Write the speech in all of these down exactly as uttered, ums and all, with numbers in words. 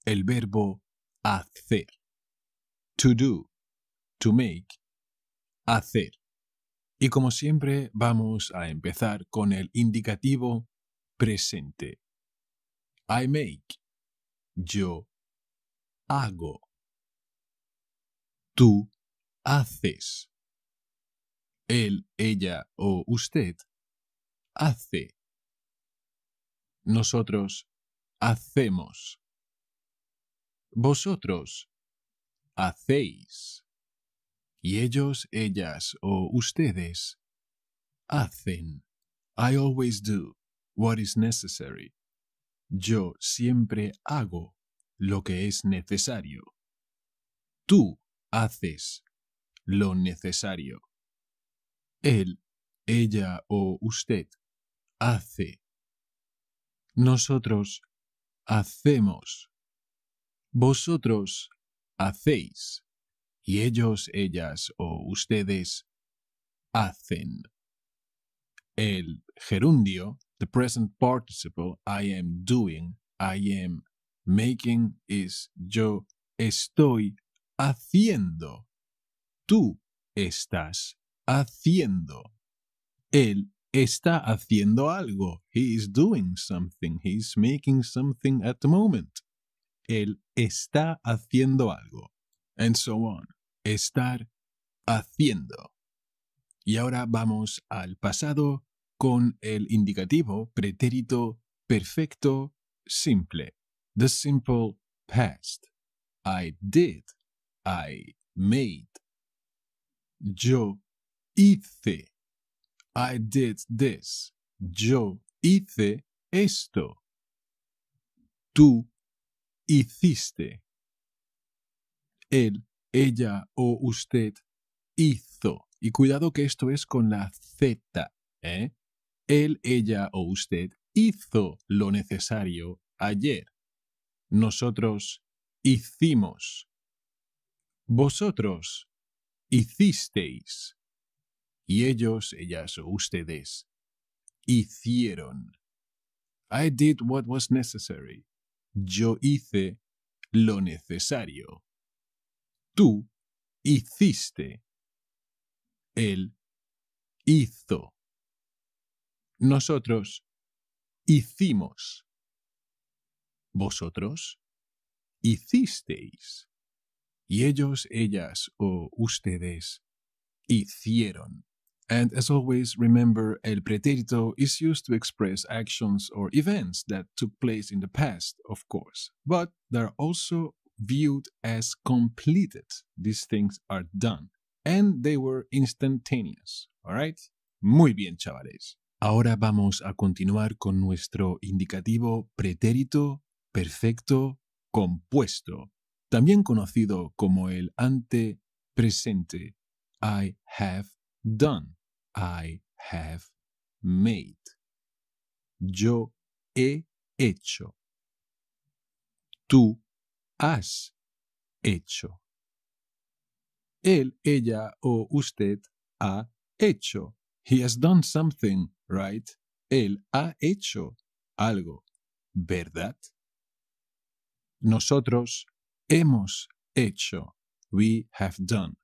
el verbo hacer. To do, to make, hacer. Y como siempre vamos a empezar con el indicativo presente. I make. Yo hago. Tú haces. Él, ella o usted hace. Nosotros hacemos. Vosotros hacéis. Y ellos, ellas o ustedes hacen. I always do what is necessary. Yo siempre hago lo que es necesario. Tú haces lo necesario. Él, ella o usted hace. Nosotros hacemos. Vosotros hacéis. Y ellos, ellas o ustedes hacen. El gerundio, the present participle, I am doing, I am making, is yo estoy haciendo. Tú estás haciendo. Él está haciendo algo. He is doing something. He is making something at the moment. Él está haciendo algo. And so on. Estar haciendo. Y ahora vamos al pasado con el indicativo pretérito perfecto simple. The simple past. I did. I made. Yo hice. I did this. Yo hice esto. Tú hiciste. Él, ella o usted hizo. Y cuidado que esto es con la Z, ¿eh? Él, ella o usted hizo lo necesario ayer. Nosotros hicimos. Vosotros hicisteis. Y ellos, ellas o ustedes hicieron. I did what was necessary. Yo hice lo necesario. Tú hiciste. Él hizo. Nosotros hicimos. Vosotros hicisteis. Y ellos, ellas o ustedes hicieron. And as always, remember, el pretérito is used to express actions or events that took place in the past, of course. But they're also viewed as completed. These things are done. And they were instantaneous. All right? Muy bien, chavales. Ahora vamos a continuar con nuestro indicativo pretérito perfecto compuesto, también conocido como el antepresente. I have done. I have made. Yo he hecho. Tú has hecho. Él, ella o usted ha hecho. He has done something, right? Él ha hecho algo, ¿verdad? Nosotros hemos hecho. We have done.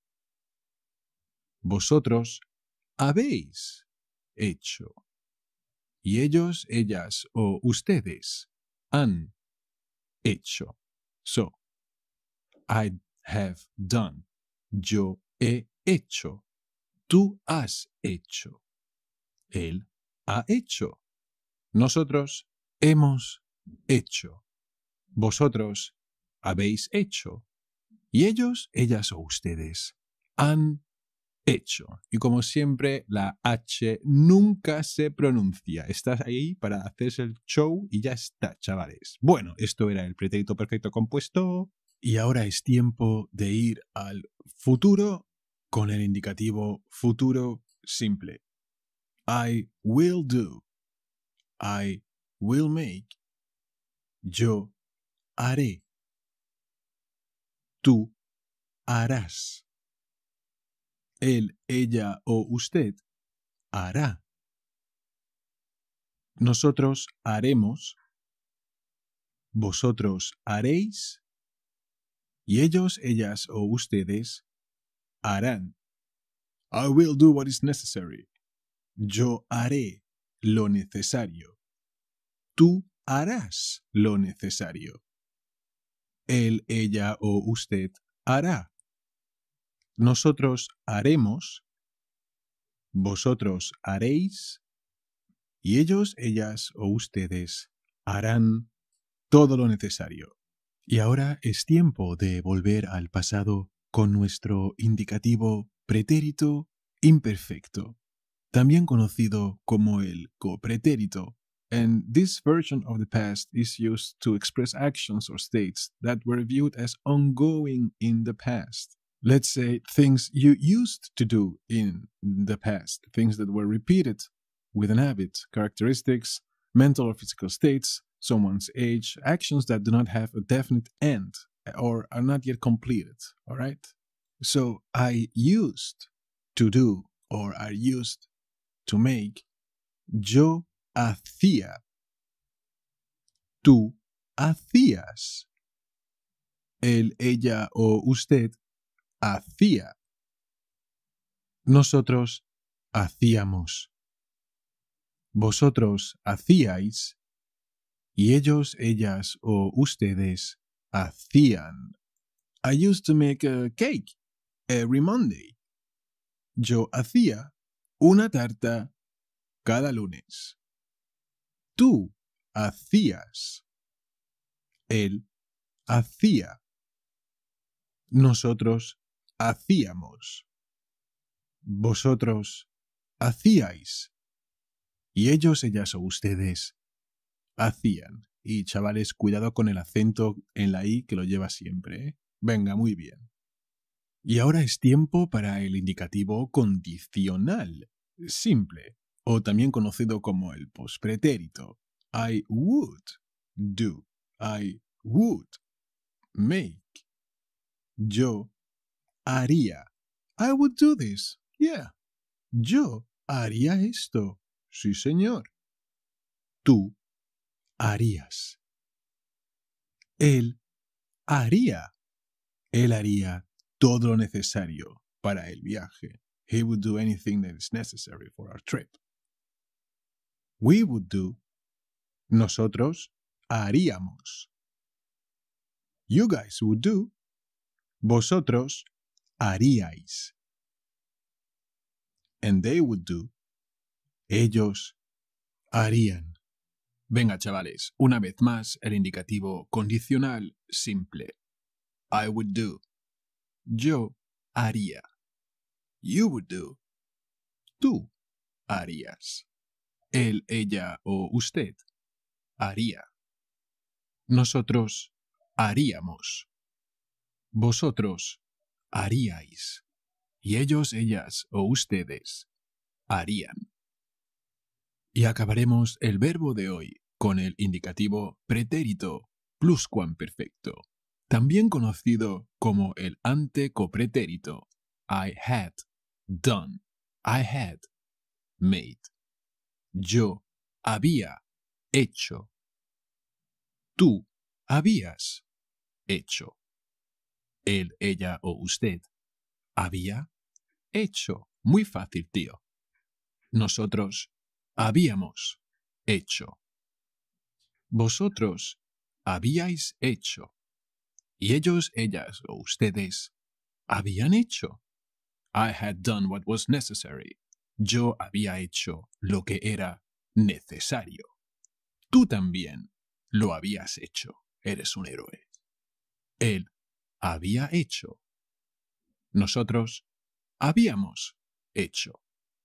Vosotros habéis hecho. Y ellos, ellas o ustedes han hecho. So, I have done. Yo he hecho. Tú has hecho. Él ha hecho. Nosotros hemos hecho. Vosotros habéis hecho. Y ellos, ellas o ustedes han hecho. Y como siempre, la H nunca se pronuncia. Estás ahí para hacerse el show y ya está, chavales. Bueno, esto era el pretérito perfecto compuesto. Y ahora es tiempo de ir al futuro con el indicativo futuro simple. I will do. I will make. Yo haré. Tú harás. Él, ella o usted hará. Nosotros haremos. vosotros haréis, y ellos, ellas o ustedes harán. I will do what is necessary. Yo haré lo necesario. Tú harás lo necesario. Él, ella o usted hará. Nosotros haremos. Vosotros haréis. Y ellos, ellas o ustedes harán todo lo necesario. Y ahora es tiempo de volver al pasado con nuestro indicativo pretérito imperfecto, también conocido como el copretérito. And this version of the past is used to express actions or states that were viewed as ongoing in the past. Let's say things you used to do in the past, things that were repeated with an habit, characteristics, mental or physical states, someone's age, actions that do not have a definite end or are not yet completed, all right? So I used to do or are used to make. Yo hacía. Tú hacías. Él, ella o usted hacía. Nosotros hacíamos. Vosotros hacíais. Y ellos, ellas o ustedes hacían. I used to make a cake every Monday. Yo hacía una tarta cada lunes. Tú hacías. Él hacía. Nosotros hacíamos. Vosotros hacíais. Y ellos, ellas o ustedes hacían. Y chavales, cuidado con el acento en la I que lo lleva siempre, ¿eh? Venga, muy bien. Y ahora es tiempo para el indicativo condicional, simple, o también conocido como el pospretérito. I would do. I would make. Yo haría. I would do this. Yeah. Yo haría esto. Sí, señor. Tú harías. Él haría. Él haría todo lo necesario para el viaje. He would do anything that is necessary for our trip. We would do. Nosotros haríamos. You guys would do. Vosotros haríais. And they would do. Ellos harían. Venga, chavales, una vez más el indicativo condicional simple. I would do. Yo haría. You would do. Tú harías. Él, ella o usted haría. Nosotros haríamos. Vosotros haríais. Y ellos, ellas o ustedes harían. Y acabaremos el verbo de hoy con el indicativo pretérito pluscuamperfecto, también conocido como el antecopretérito. I had done. I had made. Yo había hecho. Tú habías hecho. Él, ella o usted había hecho. Muy fácil, tío. Nosotros habíamos hecho. Vosotros habíais hecho. Y ellos, ellas o ustedes habían hecho. I had done what was necessary. Yo había hecho lo que era necesario. Tú también lo habías hecho. Eres un héroe. Él había hecho. Nosotros habíamos hecho.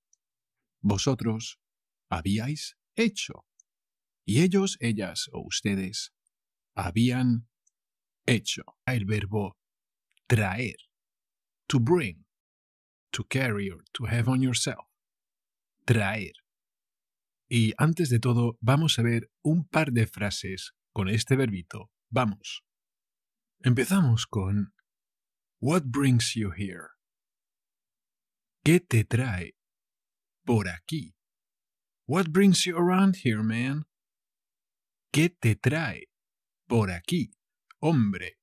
Vosotros habíais hecho. Y ellos, ellas o ustedes habían hecho. El verbo traer. To bring. To carry or to have on yourself. Traer. Y antes de todo, vamos a ver un par de frases con este verbito. Vamos. Empezamos con What brings you here? ¿Qué te trae por aquí? What brings you around here, man? ¿Qué te trae? Por aquí, hombre.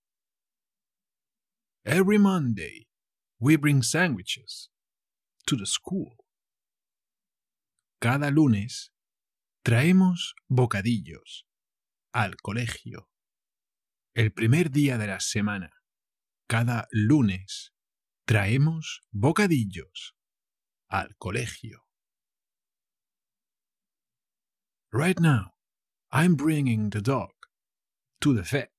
Every Monday, we bring sandwiches to the school. Cada lunes, traemos bocadillos al colegio. El primer día de la semana, cada lunes, traemos bocadillos al colegio. Right now, I'm bringing the dog to the vet.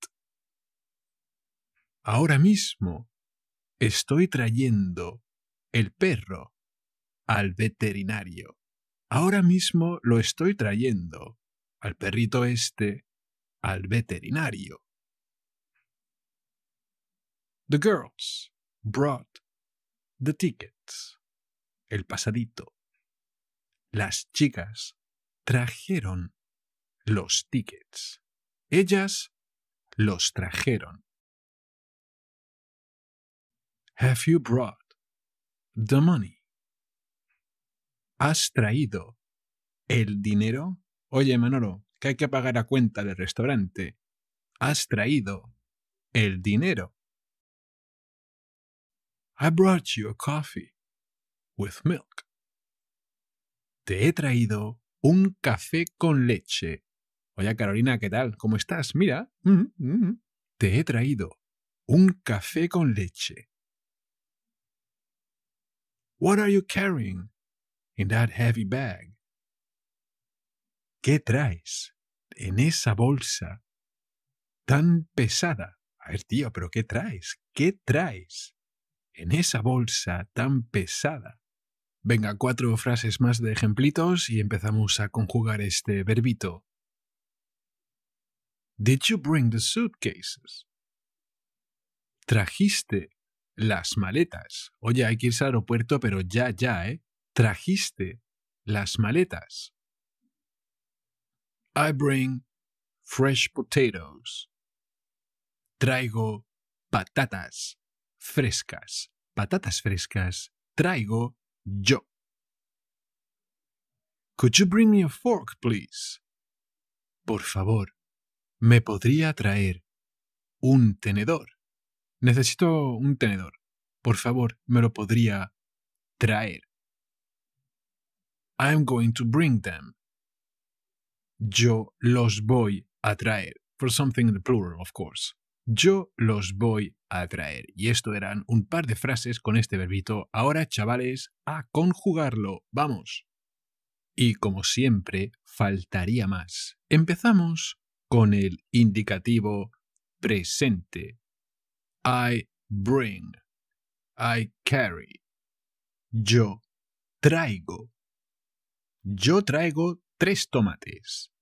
Ahora mismo, estoy trayendo el perro al veterinario. Ahora mismo lo estoy trayendo al perrito este al veterinario. The girls brought the tickets. El pasadito. Las chicas trajeron los tickets. Ellas los trajeron. Have you brought the money? ¿Has traído el dinero? Oye, Manolo, que hay que pagar a cuenta del restaurante. ¿Has traído el dinero? I brought you a coffee with milk. Te he traído un café con leche. Oye, Carolina, ¿qué tal? ¿Cómo estás? Mira. Mm, mm. Te he traído un café con leche. What are you carrying in that heavy bag? ¿Qué traes en esa bolsa tan pesada? A ver, tío, ¿pero qué traes? ¿Qué traes en esa bolsa tan pesada? Venga, cuatro frases más de ejemplitos y empezamos a conjugar este verbito. Did you bring the suitcases? ¿Trajiste las maletas? Oye, hay que irse al aeropuerto, pero ya, ya, ¿eh? ¿Trajiste las maletas? I bring fresh potatoes. Traigo patatas frescas. Patatas frescas traigo yo. Could you bring me a fork, please? Por favor, ¿me podría traer un tenedor? Necesito un tenedor. Por favor, ¿me lo podría traer? I'm going to bring them. Yo los voy a traer. For something in the plural, of course. Yo los voy a traer. Y esto eran un par de frases con este verbito. Ahora, chavales, a conjugarlo. ¡Vamos! Y como siempre, faltaría más. Empezamos con el indicativo presente. I bring. I carry. Yo traigo. Yo traigo tres tomates.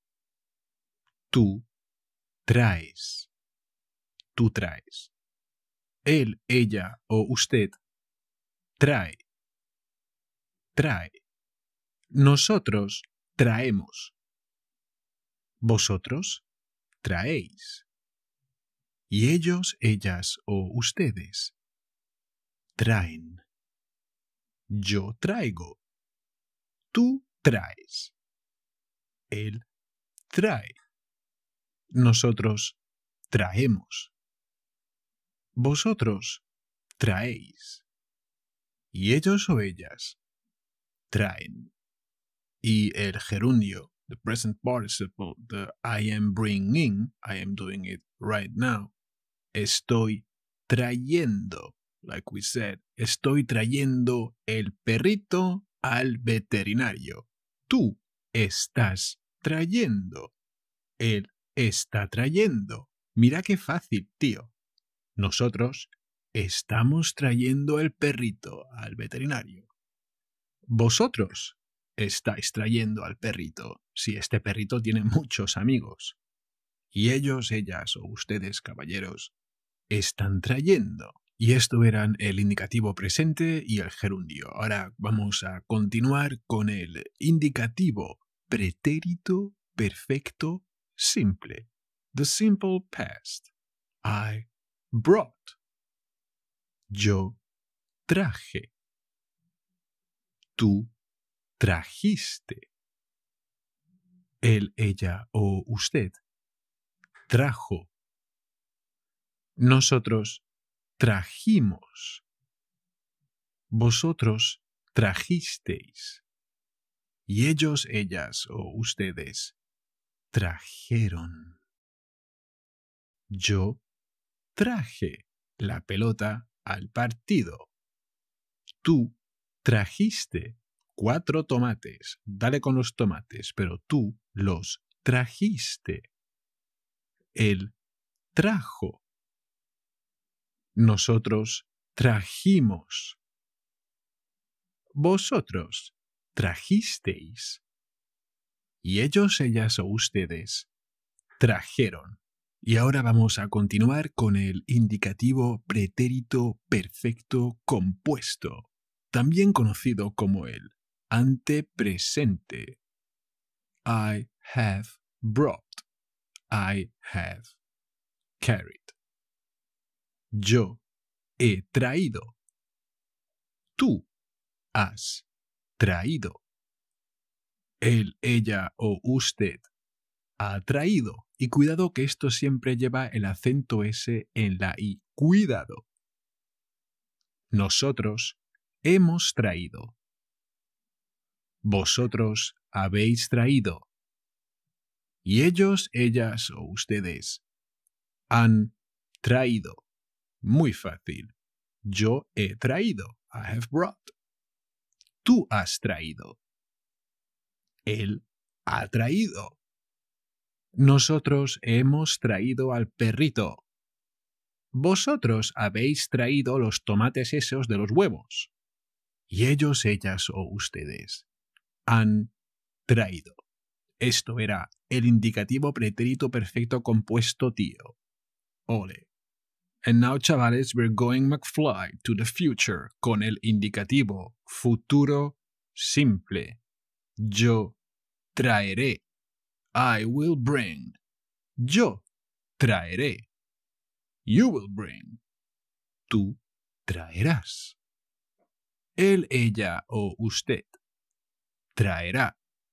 Tú traes. Tú traes. Él, ella o usted trae. Trae. Nosotros traemos. Vosotros traéis. Y ellos, ellas o ustedes traen. Yo traigo. Tú traes. Él trae. Nosotros traemos. Vosotros traéis. Y ellos o ellas traen. Y el gerundio, the present participle, the I am bringing, I am doing it right now, estoy trayendo, like we said, estoy trayendo el perrito al veterinario. Tú estás trayendo. Él está trayendo. Mira qué fácil, tío. Nosotros estamos trayendo el perrito al veterinario. Vosotros estáis trayendo al perrito, si este perrito tiene muchos amigos. Y ellos, ellas o ustedes, caballeros, están trayendo. Y esto eran el indicativo presente y el gerundio. Ahora vamos a continuar con el indicativo pretérito perfecto simple. The simple past. I brought. Yo traje. Tú trajiste. Él, ella o usted trajo. Nosotros trajimos. Vosotros trajisteis. Y ellos, ellas o ustedes trajeron. Yo traje la pelota al partido. Tú trajiste cuatro tomates. Dale con los tomates, pero tú los trajiste. Él trajo. Nosotros trajimos. Vosotros trajisteis. Y ellos, ellas o ustedes trajeron. Y ahora vamos a continuar con el indicativo pretérito perfecto compuesto, también conocido como el antepresente. I have brought. I have carried. Yo he traído. Tú has traído. Él, ella o usted ha traído. Y cuidado que esto siempre lleva el acento S en la I. Cuidado. Nosotros hemos traído. Vosotros habéis traído. Y ellos, ellas o ustedes han traído. Muy fácil. Yo he traído. I have brought. Tú has traído. Él ha traído. Nosotros hemos traído al perrito. Vosotros habéis traído los tomates esos de los huevos. Y ellos, ellas o ustedes han traído. Esto era el indicativo pretérito perfecto compuesto tío. Ole. And now, chavales, we're going McFly to the future con el indicativo futuro simple. Yo traeré. I will bring. Yo traeré. You will bring. Tú traerás. Él, ella o usted traerá.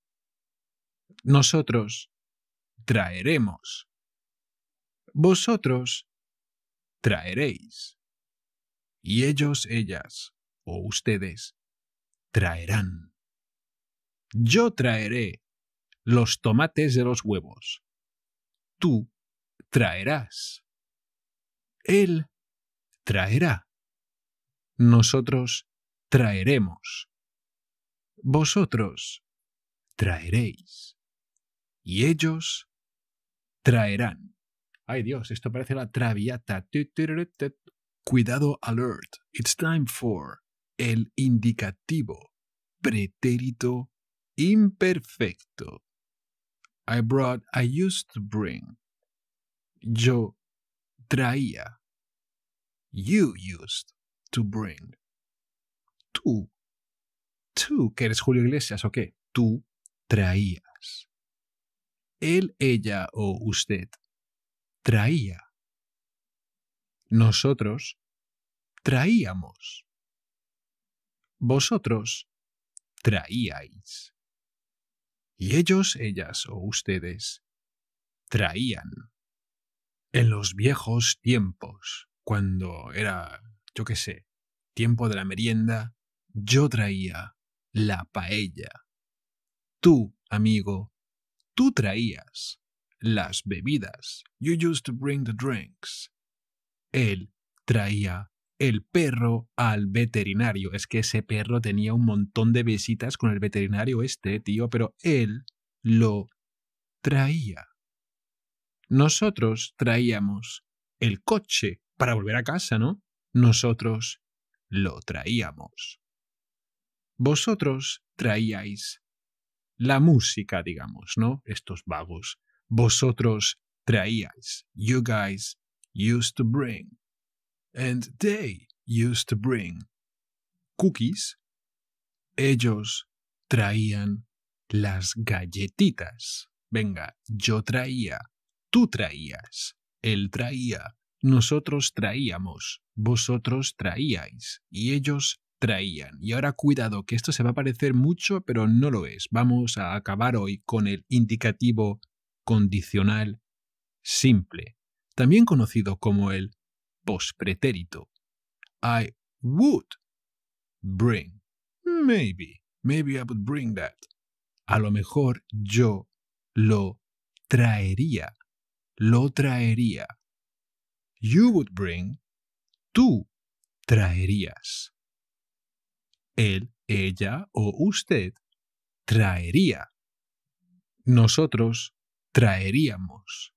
Nosotros traeremos. Vosotros traeréis. Y ellos, ellas o ustedes traerán. Yo traeré los tomates de los huevos. Tú traerás. Él traerá. Nosotros traeremos. Vosotros traeréis. Y ellos traerán. Ay Dios, esto parece la Traviata. Cuidado, alert. It's time for el indicativo pretérito imperfecto. I brought, I used to bring. Yo traía. You used to bring. Tú. Tú, que eres Julio Iglesias o qué. Tú traías. Él, ella o usted traía. Nosotros traíamos. Vosotros traíais. Y ellos, ellas o ustedes traían. En los viejos tiempos, cuando era, yo qué sé, tiempo de la merienda, yo traía la paella. Tú, amigo, tú traías las bebidas. You used to bring the drinks. Él traía el perro al veterinario. Es que ese perro tenía un montón de visitas con el veterinario este, tío, pero él lo traía. Nosotros traíamos el coche para volver a casa, ¿no? Nosotros lo traíamos. Vosotros traíais la música, digamos, ¿no? Estos vagos. Vosotros traíais. You guys used to bring. And they used to bring cookies. Ellos traían las galletitas. Venga, yo traía. Tú traías. Él traía. Nosotros traíamos. Vosotros traíais. Y ellos traían. Y ahora cuidado, que esto se va a parecer mucho, pero no lo es. Vamos a acabar hoy con el indicativo condicional simple, también conocido como el pospretérito. I would bring. Maybe. Maybe I would bring that. A lo mejor yo lo traería. Lo traería. You would bring. Tú traerías. Él, ella o usted traería. Nosotros traeríamos.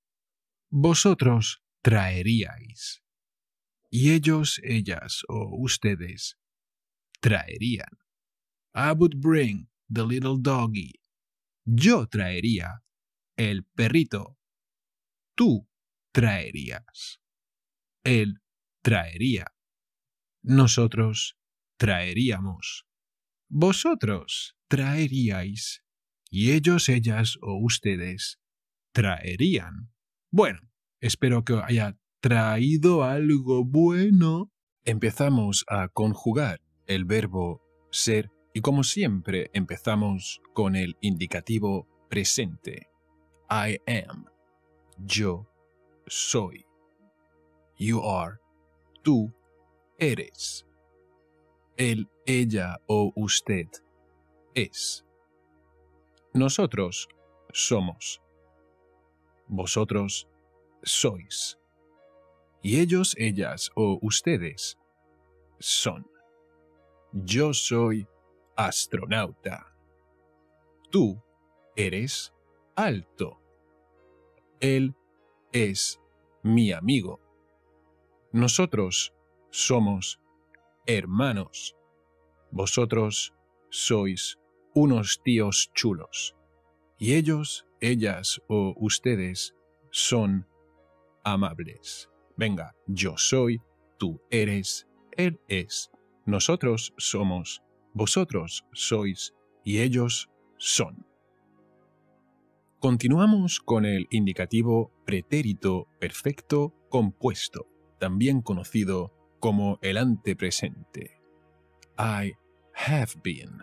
Vosotros traeríais. Y ellos, ellas o ustedes traerían. I would bring the little doggy. Yo traería el perrito. Tú traerías. Él traería. Nosotros traeríamos. Vosotros traeríais. Y ellos, ellas o ustedes traerían. Bueno, espero que haya traído algo bueno. Empezamos a conjugar el verbo ser y como siempre empezamos con el indicativo presente. I am. Yo soy. You are. Tú eres. Él, ella o usted es. Nosotros somos. Vosotros sois. Y ellos, ellas o ustedes son. Yo soy astronauta. Tú eres alto. Él es mi amigo. Nosotros somos hermanos. Vosotros sois unos tíos chulos. Y ellos, ellas o ustedes son amables. Venga, yo soy, tú eres, él es, nosotros somos, vosotros sois y ellos son. Continuamos con el indicativo pretérito perfecto compuesto, también conocido como el antepresente. I have been.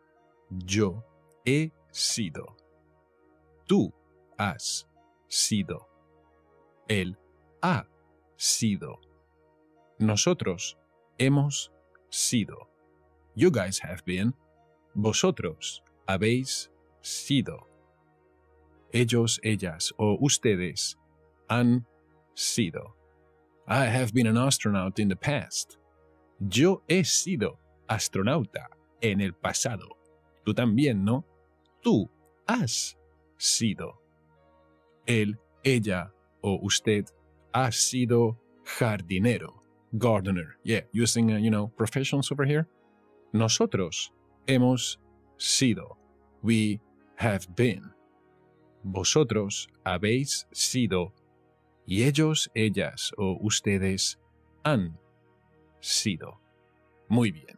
Yo he sido. Tú has sido. Él ha sido. Nosotros hemos sido. You guys have been. Vosotros habéis sido. Ellos, ellas o ustedes han sido. I have been an astronaut in the past. Yo he sido astronauta en el pasado. Tú también, ¿no? Tú has sido. Él, ella o usted ha sido jardinero. Gardener. Yeah, using, uh, you know, professions over here. Nosotros hemos sido. We have been. Vosotros habéis sido. Y ellos, ellas o ustedes han sido. Muy bien.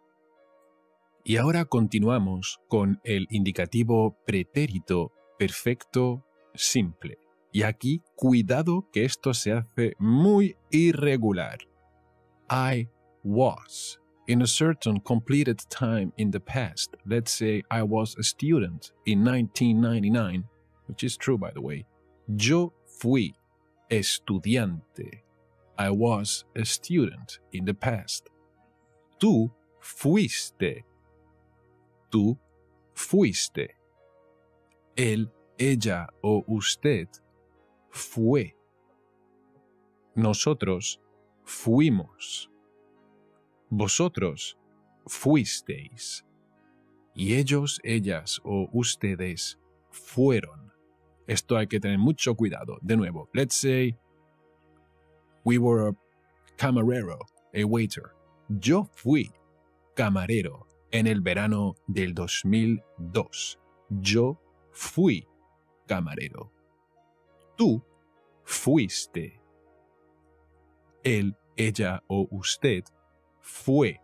Y ahora continuamos con el indicativo pretérito perfecto simple. Y aquí, cuidado que esto se hace muy irregular. I was. In a certain completed time in the past, let's say I was a student in nineteen ninety-nine, which is true by the way. Yo fui estudiante. I was a student in the past. Tú fuiste. Tú fuiste. Él, ella o usted fue. Nosotros fuimos. Vosotros fuisteis. Y ellos, ellas o ustedes fueron. Esto hay que tener mucho cuidado. De nuevo, let's say we were a camarero, a waiter. Yo fui camarero en el verano del dos mil dos. Yo fui camarero. Tú fuiste. Él, ella o usted fue.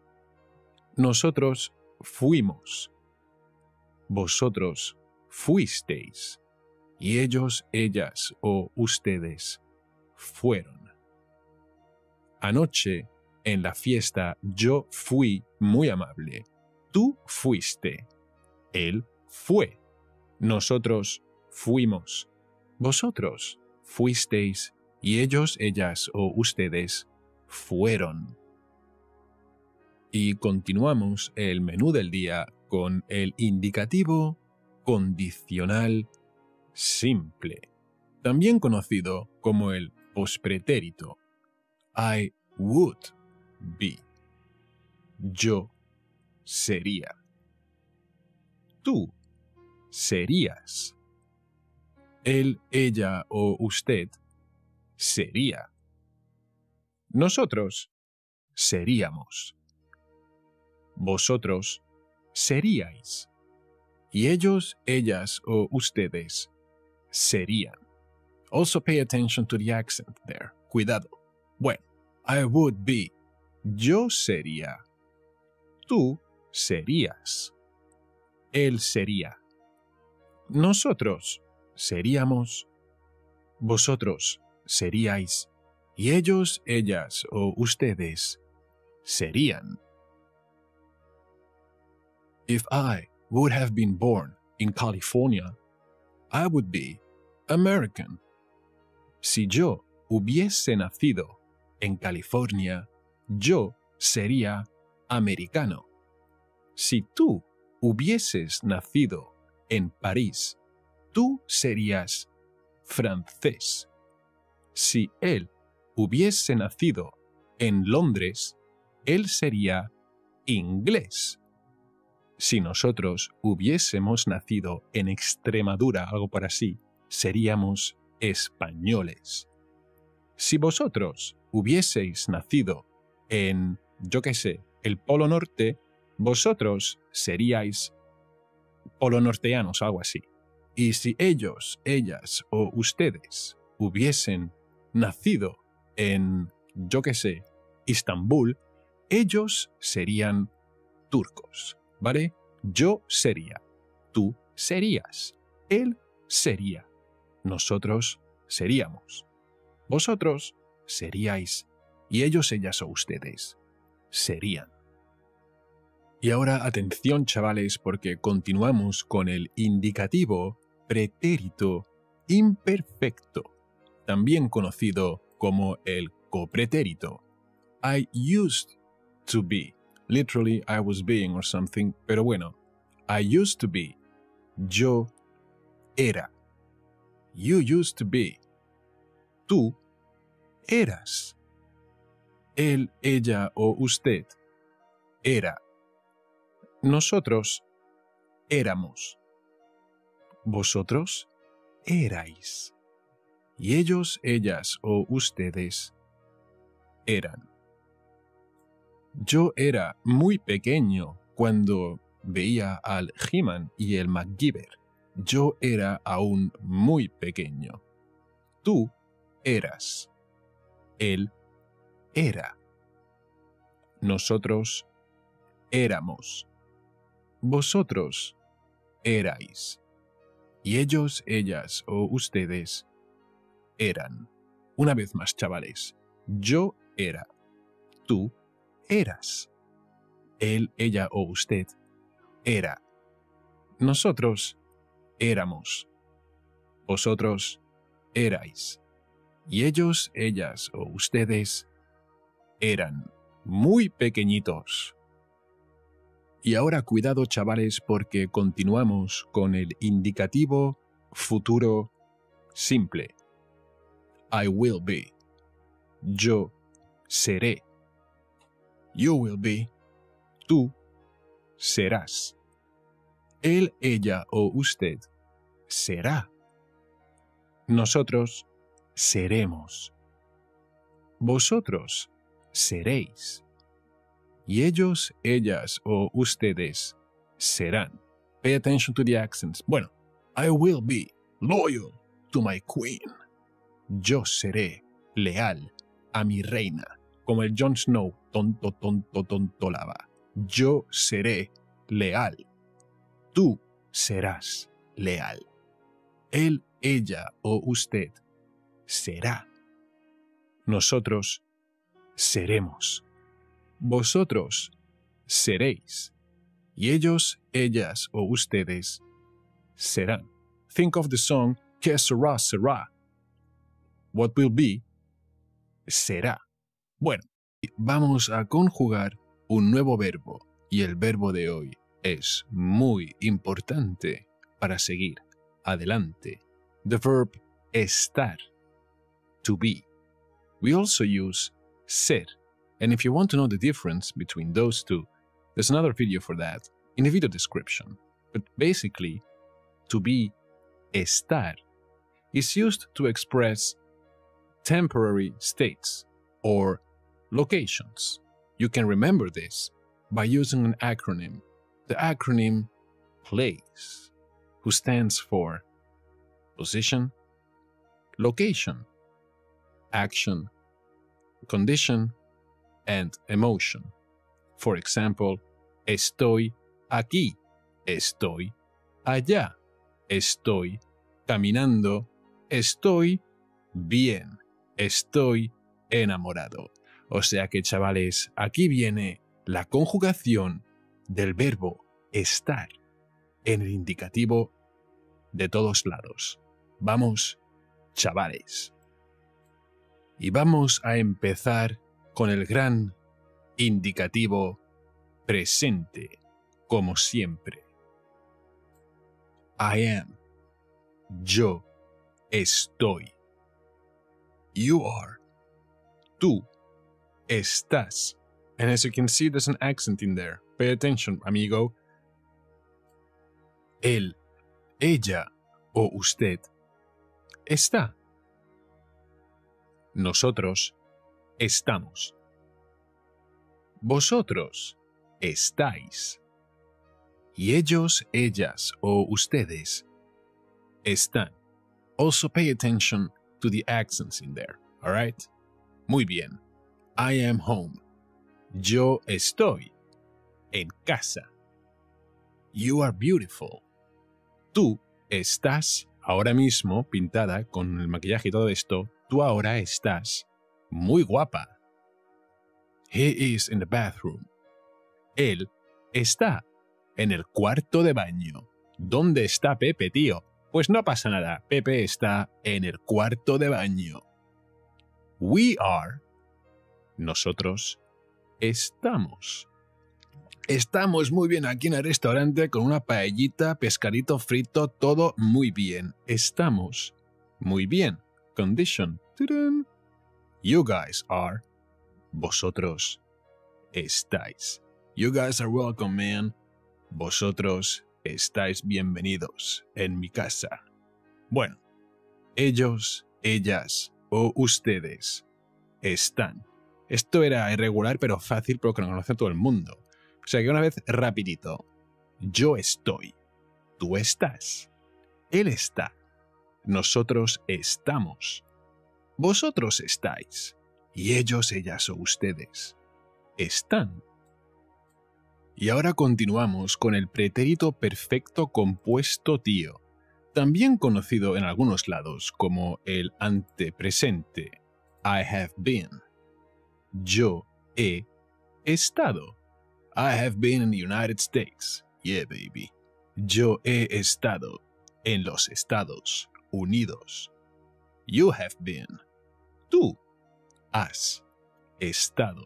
Nosotros fuimos. Vosotros fuisteis. Y ellos, ellas o ustedes fueron. Anoche, en la fiesta, yo fui muy amable. Tú fuiste. Él fue. Nosotros fuimos. Vosotros fuisteis, y ellos, ellas o ustedes fueron. Y continuamos el menú del día con el indicativo condicional simple, también conocido como el pospretérito. I would be. Yo sería. Tú serías. Él, ella o usted sería. Nosotros seríamos. Vosotros seríais. Y ellos, ellas o ustedes serían. Also pay attention to the accent there. Cuidado. Bueno, I would be. Yo sería. Tú serías. Él sería. Nosotros seríamos. Vosotros seríais. Y ellos, ellas o ustedes serían. If I would have been born in California, I would be American. Si yo hubiese nacido en California, yo sería americano. Si tú hubieses nacido en París, tú serías francés. Si él hubiese nacido en Londres, él sería inglés. Si nosotros hubiésemos nacido en Extremadura, algo por así, seríamos españoles. Si vosotros hubieseis nacido en, yo qué sé, el Polo Norte, vosotros seríais polonorteanos o algo así. Y si ellos, ellas o ustedes hubiesen nacido en, yo qué sé, Istambul, ellos serían turcos, ¿vale? Yo sería, tú serías, él sería, nosotros seríamos, vosotros seríais, y ellos, ellas o ustedes serían. Y ahora atención, chavales, porque continuamos con el indicativo pretérito imperfecto, también conocido como el copretérito. I used to be. Literally, I was being or something, pero bueno. I used to be. Yo era. You used to be. Tú eras. Él, ella o usted era. Nosotros éramos. Vosotros erais. Y ellos, ellas o ustedes eran. Yo era muy pequeño cuando veía al He-Man y el MacGyver. Yo era aún muy pequeño. Tú eras. Él era. Nosotros éramos. Vosotros erais. Y ellos, ellas o ustedes eran. Una vez más, chavales. Yo era. Tú eras. Él, ella o usted era. Nosotros éramos. Vosotros erais. Y ellos, ellas o ustedes eran muy pequeñitos. Y ahora cuidado, chavales, porque continuamos con el indicativo futuro simple. I will be. Yo seré. You will be. Tú serás. Él, ella o usted será. Nosotros seremos. Vosotros seréis. Y ellos, ellas o ustedes serán. Pay attention to the accents. Bueno, I will be loyal to my queen. Yo seré leal a mi reina, como el Jon Snow, tonto, tonto, tonto lava. Yo seré leal. Tú serás leal. Él, ella o usted será. Nosotros seremos. Vosotros seréis. Y ellos, ellas o ustedes serán. Think of the song Que sera, sera. What will be será. Bueno, vamos a conjugar un nuevo verbo y el verbo de hoy es muy importante para seguir adelante. The verb estar, to be. We also use ser, and if you want to know the difference between those two, there's another video for that in the video description. But basically, to be, estar, is used to express temporary states or locations. You can remember this by using an acronym. The acronym PLACE, who stands for position, location, action, condition, and emotion. For example, estoy aquí, estoy allá, estoy caminando, estoy bien, estoy enamorado. O sea que, chavales, aquí viene la conjugación del verbo estar en el indicativo de todos lados. Vamos, chavales. Y vamos a empezar con el gran indicativo presente, como siempre. I am. Yo estoy. You are. Tú estás. And as you can see, there's an accent in there. Pay attention, amigo. Él, ella o usted está. Nosotros estamos. Vosotros estáis. Y ellos, ellas o ustedes están. Also pay attention to the accents in there, alright? Muy bien. I am home. Yo estoy en casa. You are beautiful. Tú estás ahora mismo pintada con el maquillaje y todo esto. Tú ahora estás muy guapa. He is in the bathroom. Él está en el cuarto de baño. ¿Dónde está Pepe, tío? Pues no pasa nada. Pepe está en el cuarto de baño. We are. Nosotros estamos. Estamos muy bien aquí en el restaurante con una paellita, pescadito frito, todo muy bien. Estamos muy bien. Condition. ¡Tudum! You guys are. Vosotros estáis. You guys are welcome, man. Vosotros estáis bienvenidos en mi casa. Bueno, ellos, ellas o ustedes están. Esto era irregular pero fácil porque lo conoce todo el mundo. O sea que una vez rapidito. Yo estoy. Tú estás. Él está. Nosotros estamos. Vosotros estáis. Y ellos, ellas o ustedes están. Y ahora continuamos con el pretérito perfecto compuesto tío, también conocido en algunos lados como el antepresente. I have been. Yo he estado. I have been in the United States. Yeah, baby. Yo he estado en los Estados Unidos. You have been. Tú has estado.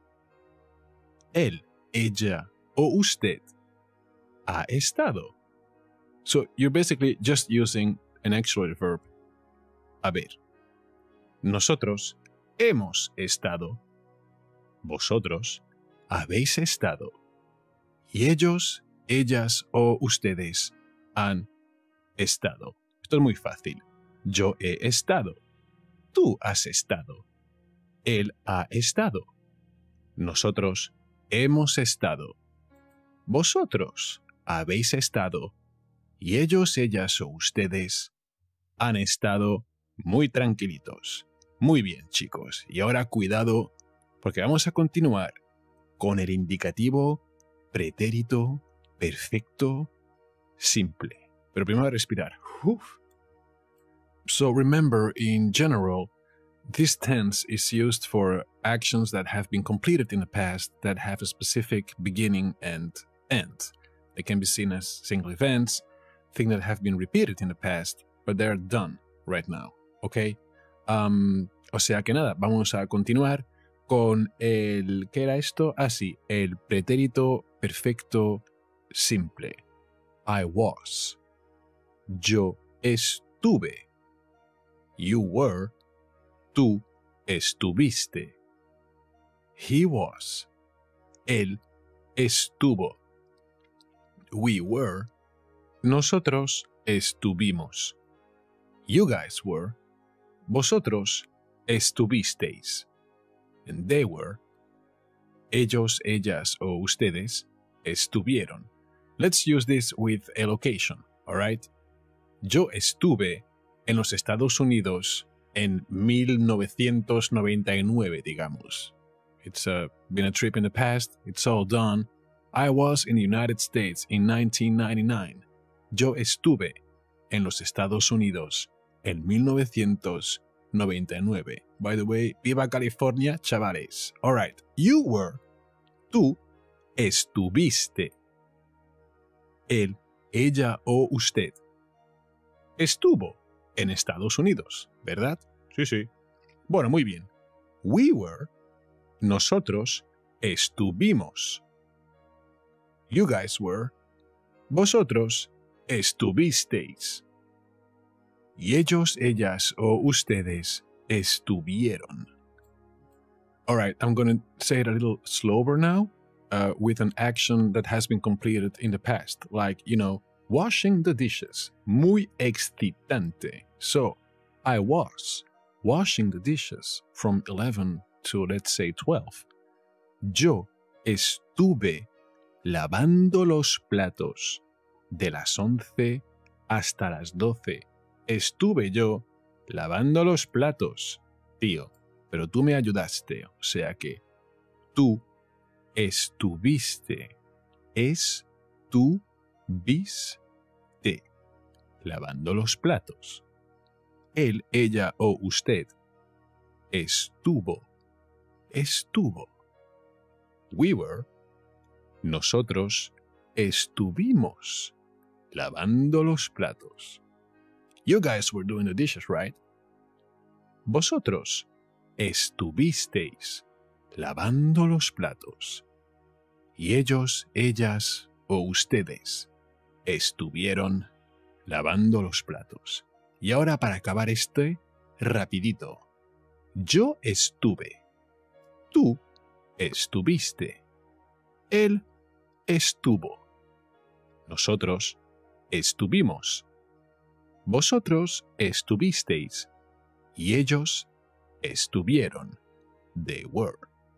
Él, ella o usted ha estado. So you're basically just using an auxiliary verb. Haber. Nosotros hemos estado. Vosotros habéis estado. Y ellos, ellas o ustedes han estado. Esto es muy fácil. Yo he estado. Tú has estado. Él ha estado. Nosotros hemos estado. Vosotros habéis estado. Y ellos, ellas o ustedes han estado muy tranquilitos. Muy bien, chicos. Y ahora cuidado, porque vamos a continuar con el indicativo pretérito perfecto simple. Pero primero respirar. Uf. So remember, in general, this tense is used for actions that have been completed in the past that have a specific beginning and end. They can be seen as single events, things that have been repeated in the past, but they're done right now, okay? Um, o sea que nada, vamos a continuar con el... ¿Qué era esto? Ah, sí, el pretérito perfecto simple. I was. Yo estuve. You were. Tú estuviste. He was. Él estuvo. We were. Nosotros estuvimos. You guys were. Vosotros estuvisteis. And they were. Ellos, ellas o ustedes estuvieron. Let's use this with a location, alright? Yo estuve en los Estados Unidos en mil novecientos noventa y nueve, digamos. It's uh, been a trip in the past, it's all done. I was in the United States in nineteen ninety-nine. Yo estuve en los Estados Unidos en mil novecientos noventa y nueve. By the way, viva California, chavales. Alright, you were. Tú estuviste. Él, ella o usted estuvo en Estados Unidos, ¿verdad? Sí, sí. Bueno, muy bien. We were. Nosotros estuvimos. You guys were. Vosotros estuvisteis. Y ellos, ellas o ustedes estuvieron. Alright, I'm going to say it a little slower now, uh, with an action that has been completed in the past, like, you know, washing the dishes. Muy excitante. So, I was washing the dishes from eleven to, let's say, twelve. Yo estuve lavando los platos de las once hasta las doce. Estuve yo lavando los platos, tío, pero tú me ayudaste, o sea que tú estuviste, estuviste lavando los platos. Él, ella o usted estuvo, estuvo. We were, nosotros estuvimos lavando los platos. You guys were doing the dishes, right? Vosotros estuvisteis lavando los platos. Y ellos, ellas o ustedes estuvieron lavando los platos. Y ahora para acabar este, rapidito. Yo estuve. Tú estuviste. Él estuvo. Nosotros estuvimos. Vosotros estuvisteis. Y ellos estuvieron. They were.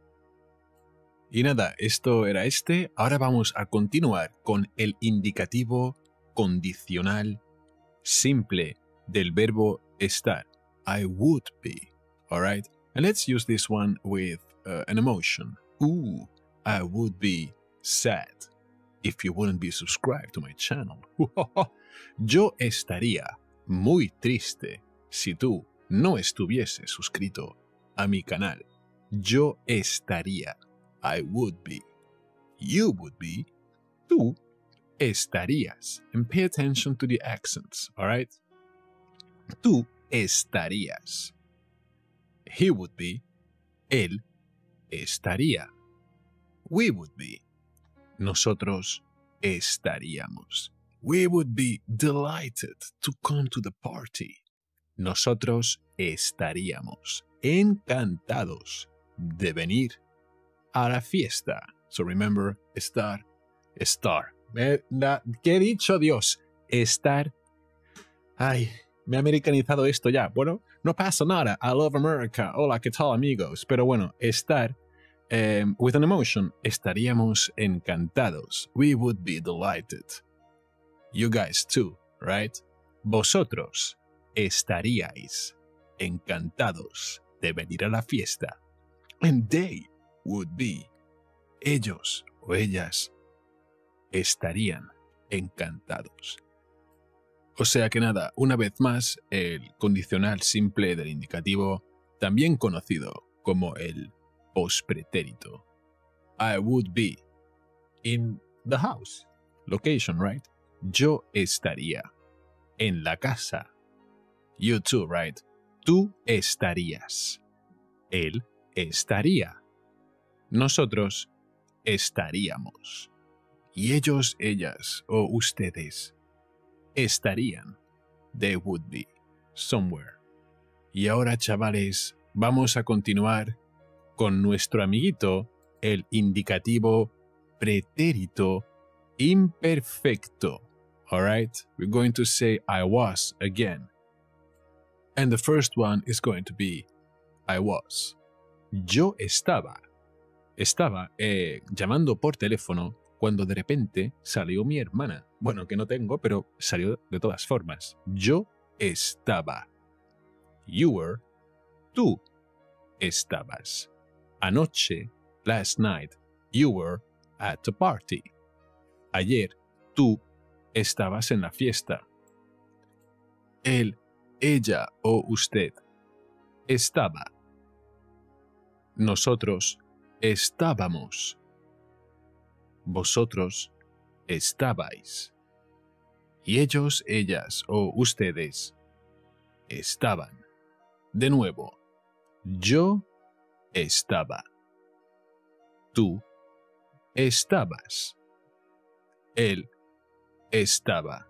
Y nada, esto era este. Ahora vamos a continuar con el indicativo condicional simple del verbo estar. I would be. Alright? And let's use this one with uh, an emotion. Ooh, I would be sad if you wouldn't be subscribed to my channel. Yo estaría muy triste si tú no estuvieses suscrito a mi canal. Yo estaría. I would be. You would be. Tú estarías. And pay attention to the accents, alright? Tú estarías. He would be. Él estaría. We would be. Nosotros estaríamos. We would be delighted to come to the party. Nosotros estaríamos encantados de venir a la fiesta. So remember, estar, estar. Eh, na, ¿Qué he dicho, Dios? Estar. Ay, me he americanizado esto ya. Bueno, no pasa nada. I love America. Hola, ¿qué tal, amigos? Pero bueno, estar, um, with an emotion, estaríamos encantados. We would be delighted. You guys too, right? Vosotros estaríais encantados de venir a la fiesta. And they would be. Ellos o ellas estarían encantados. O sea que nada, una vez más, el condicional simple del indicativo, también conocido como el pospretérito. I would be in the house. Location, right? Yo estaría en la casa. You too, right? Tú estarías. Él estaría. Nosotros estaríamos. Y ellos, ellas o ustedes estarían. They would be somewhere. Y ahora, chavales, vamos a continuar con nuestro amiguito, el indicativo pretérito imperfecto. Alright? We're going to say I was again. And the first one is going to be I was. Yo estaba. Estaba eh, llamando por teléfono cuando de repente salió mi hermana. Bueno, que no tengo, pero salió de todas formas. Yo estaba. You were. Tú estabas. Anoche, last night, you were at a party. Ayer, tú estabas en la fiesta. Él, ella o usted estaba. Nosotros estábamos. Vosotros estabais. Y ellos, ellas o ustedes estaban. De nuevo, yo estaba. Tú estabas. Él estaba.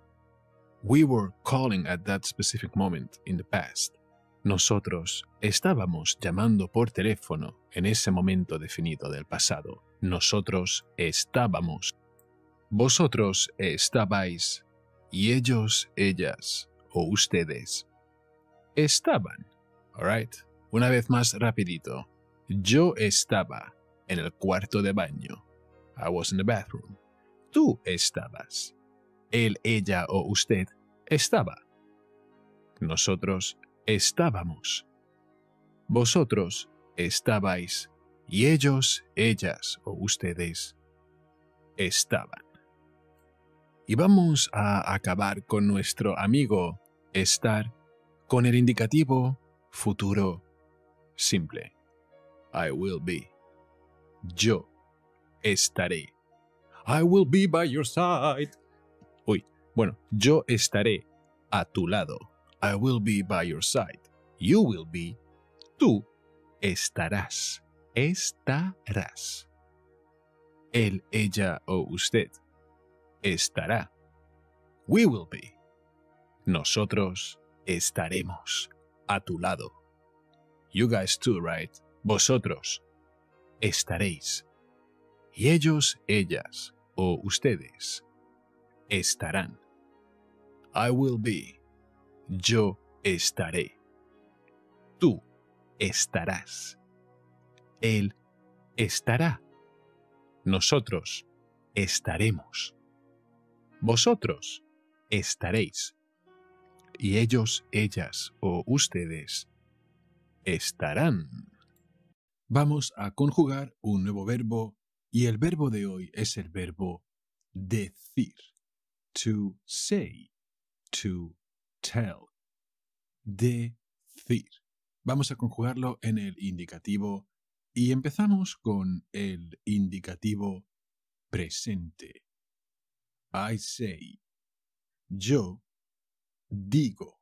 We were calling at that specific moment in the past. Nosotros estábamos llamando por teléfono en ese momento definido del pasado. Nosotros estábamos. Vosotros estabais. Y ellos, ellas o ustedes estaban. Alright. Una vez más rapidito. Yo estaba en el cuarto de baño. I was in the bathroom. Tú estabas. Él, ella o usted estaba. Nosotros estábamos. Vosotros estabais. Y ellos, ellas o ustedes estaban. Y vamos a acabar con nuestro amigo estar con el indicativo futuro simple. I will be. Yo estaré. I will be by your side. Uy, bueno, yo estaré a tu lado. I will be by your side. You will be. Tú estarás. Estarás. Él, ella o usted estará. We will be. Nosotros estaremos a tu lado. You guys too, right? Vosotros estaréis. Y ellos, ellas o ustedes estarán. I will be. Yo estaré. Tú estarás. Él estará. Nosotros estaremos. Vosotros estaréis. Y ellos, ellas o ustedes estarán. Vamos a conjugar un nuevo verbo y el verbo de hoy es el verbo decir. To say. To tell. Decir. Vamos a conjugarlo en el indicativo y empezamos con el indicativo presente. I say. Yo digo.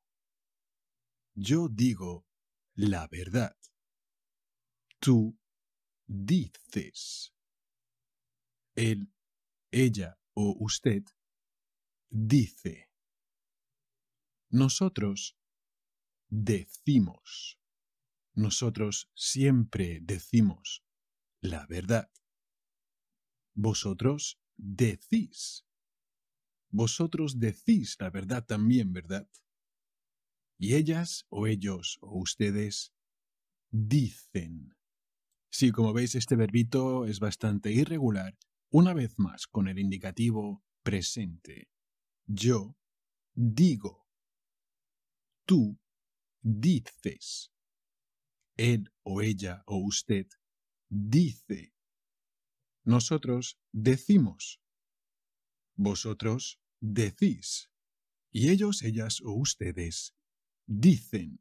Yo digo la verdad. Tú dices. Él, ella o usted dice. Nosotros decimos. Nosotros siempre decimos la verdad. Vosotros decís. Vosotros decís la verdad también, ¿verdad? Y ellas o ellos o ustedes dicen. Sí, como veis, este verbito es bastante irregular. Una vez más, con el indicativo presente. Yo digo. Tú dices. Él o ella o usted dice. Nosotros decimos. Vosotros decís. Y ellos, ellas o ustedes dicen.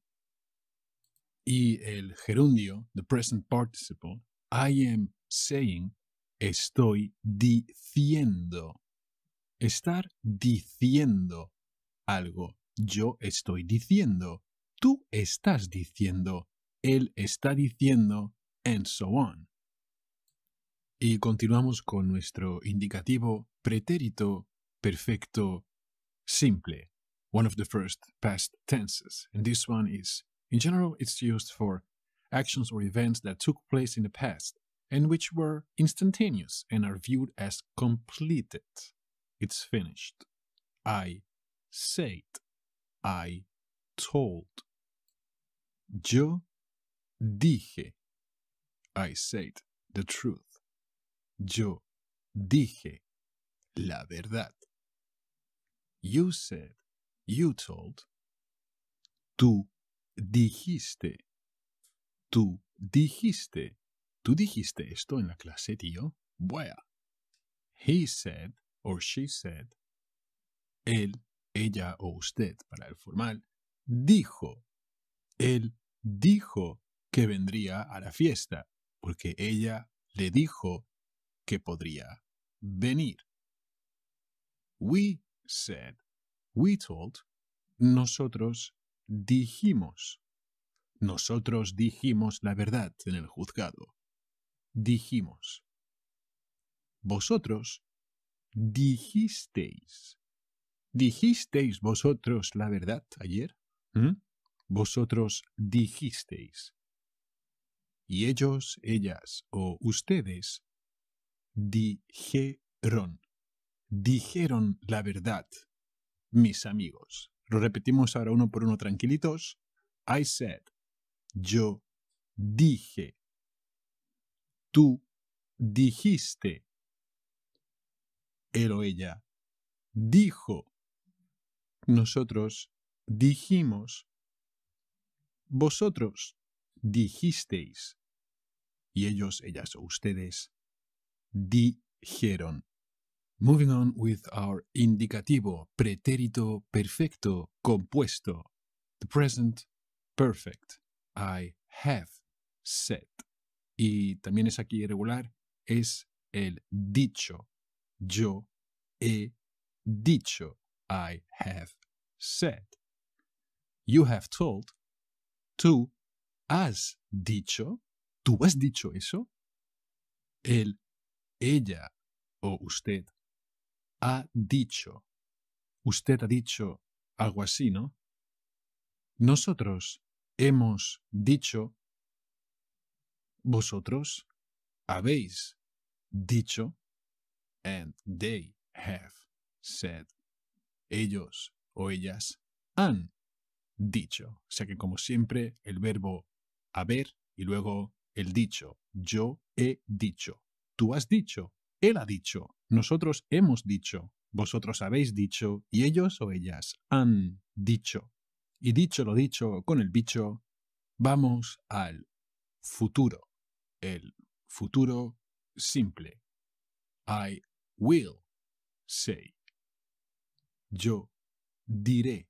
Y el gerundio, the present participle, I am saying, estoy diciendo. Estar diciendo algo. Yo estoy diciendo. tú estás diciendo, él está diciendo, and so on. Y continuamos con nuestro indicativo pretérito perfecto simple, one of the first past tenses. And this one is, in general, it's used for actions or events that took place in the past and which were instantaneous and are viewed as completed. It's finished. I said. I told. Yo dije. I said the truth. Yo dije la verdad. You said. You told. Tú dijiste. Tú dijiste. ¿Tú dijiste esto en la clase, tío? Buah. He said, or she said. Él, ella o usted, para el formal, dijo. Él dijo que vendría a la fiesta, porque ella le dijo que podría venir. We said. We told. Nosotros dijimos. Nosotros dijimos la verdad en el juzgado. Dijimos. Vosotros dijisteis. ¿Dijisteis vosotros la verdad ayer? ¿Mm? Vosotros dijisteis. Y ellos, ellas o ustedes dijeron. Dijeron la verdad, mis amigos. Lo repetimos ahora uno por uno tranquilitos. I said. Yo dije. Tú dijiste. Él o ella dijo. Nosotros dijimos. Vosotros dijisteis. Y ellos, ellas o ustedes dijeron. Moving on with our indicativo pretérito perfecto compuesto. The present perfect. I have said. Y también es aquí irregular, es el dicho. Yo he dicho. I have said. You have told. Tú has dicho. ¿Tú has dicho eso? Él, ella o usted ha dicho. Usted ha dicho algo así, ¿no? Nosotros hemos dicho. Vosotros habéis dicho. And they have said. Ellos o ellas han dicho. O sea que, como siempre, el verbo haber y luego el dicho. Yo he dicho. Tú has dicho. Él ha dicho. Nosotros hemos dicho. Vosotros habéis dicho. Y ellos o ellas han dicho. Y dicho lo dicho con el bicho, vamos al futuro. El futuro simple. I will say. Yo diré.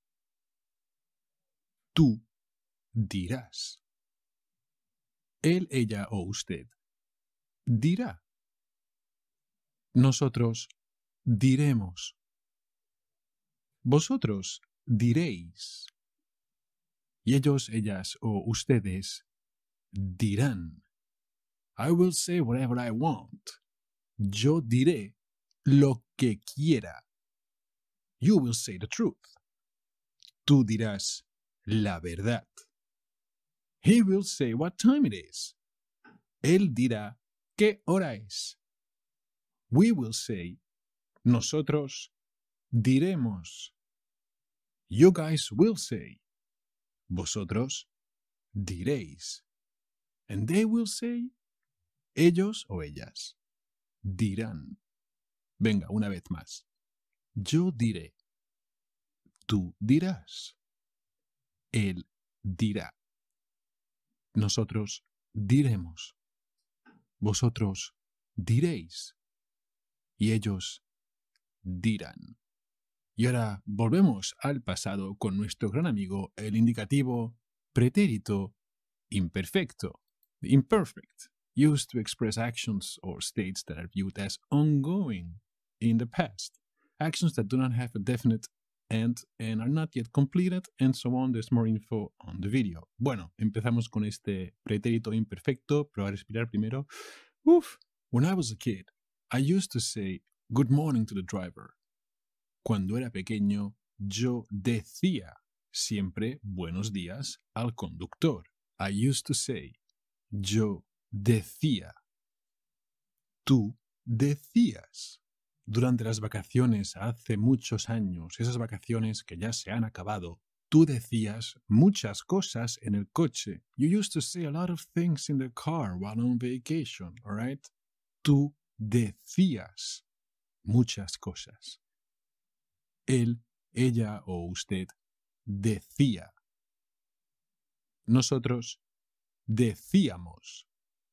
Tú dirás. Él, ella o usted dirá. Nosotros diremos. Vosotros diréis. Y ellos, ellas o ustedes dirán. I will say whatever I want. Yo diré lo que quiera. You will say the truth. Tú dirás la verdad. He will say what time it is. Él dirá qué hora es. We will say. Nosotros diremos. You guys will say. Vosotros diréis. And they will say. Ellos o ellas dirán. Venga, una vez más. Yo diré. Tú dirás. Él dirá. Nosotros diremos. Vosotros diréis. Y ellos dirán. Y ahora volvemos al pasado con nuestro gran amigo, el indicativo pretérito imperfecto. The imperfect, used to express actions or states that are viewed as ongoing in the past. Actions that do not have a definite and, and are not yet completed, and so on. There's more info on the video. Bueno, empezamos con este pretérito imperfecto. Probar a respirar primero. Uf. When I was a kid, I used to say good morning to the driver. Cuando era pequeño, yo decía siempre buenos días al conductor. I used to say, yo decía. Tú decías. Durante las vacaciones hace muchos años, esas vacaciones que ya se han acabado, tú decías muchas cosas en el coche. You used to say a lot of things in the car while on vacation, alright? Tú decías muchas cosas. Él, ella o usted decía. Nosotros decíamos.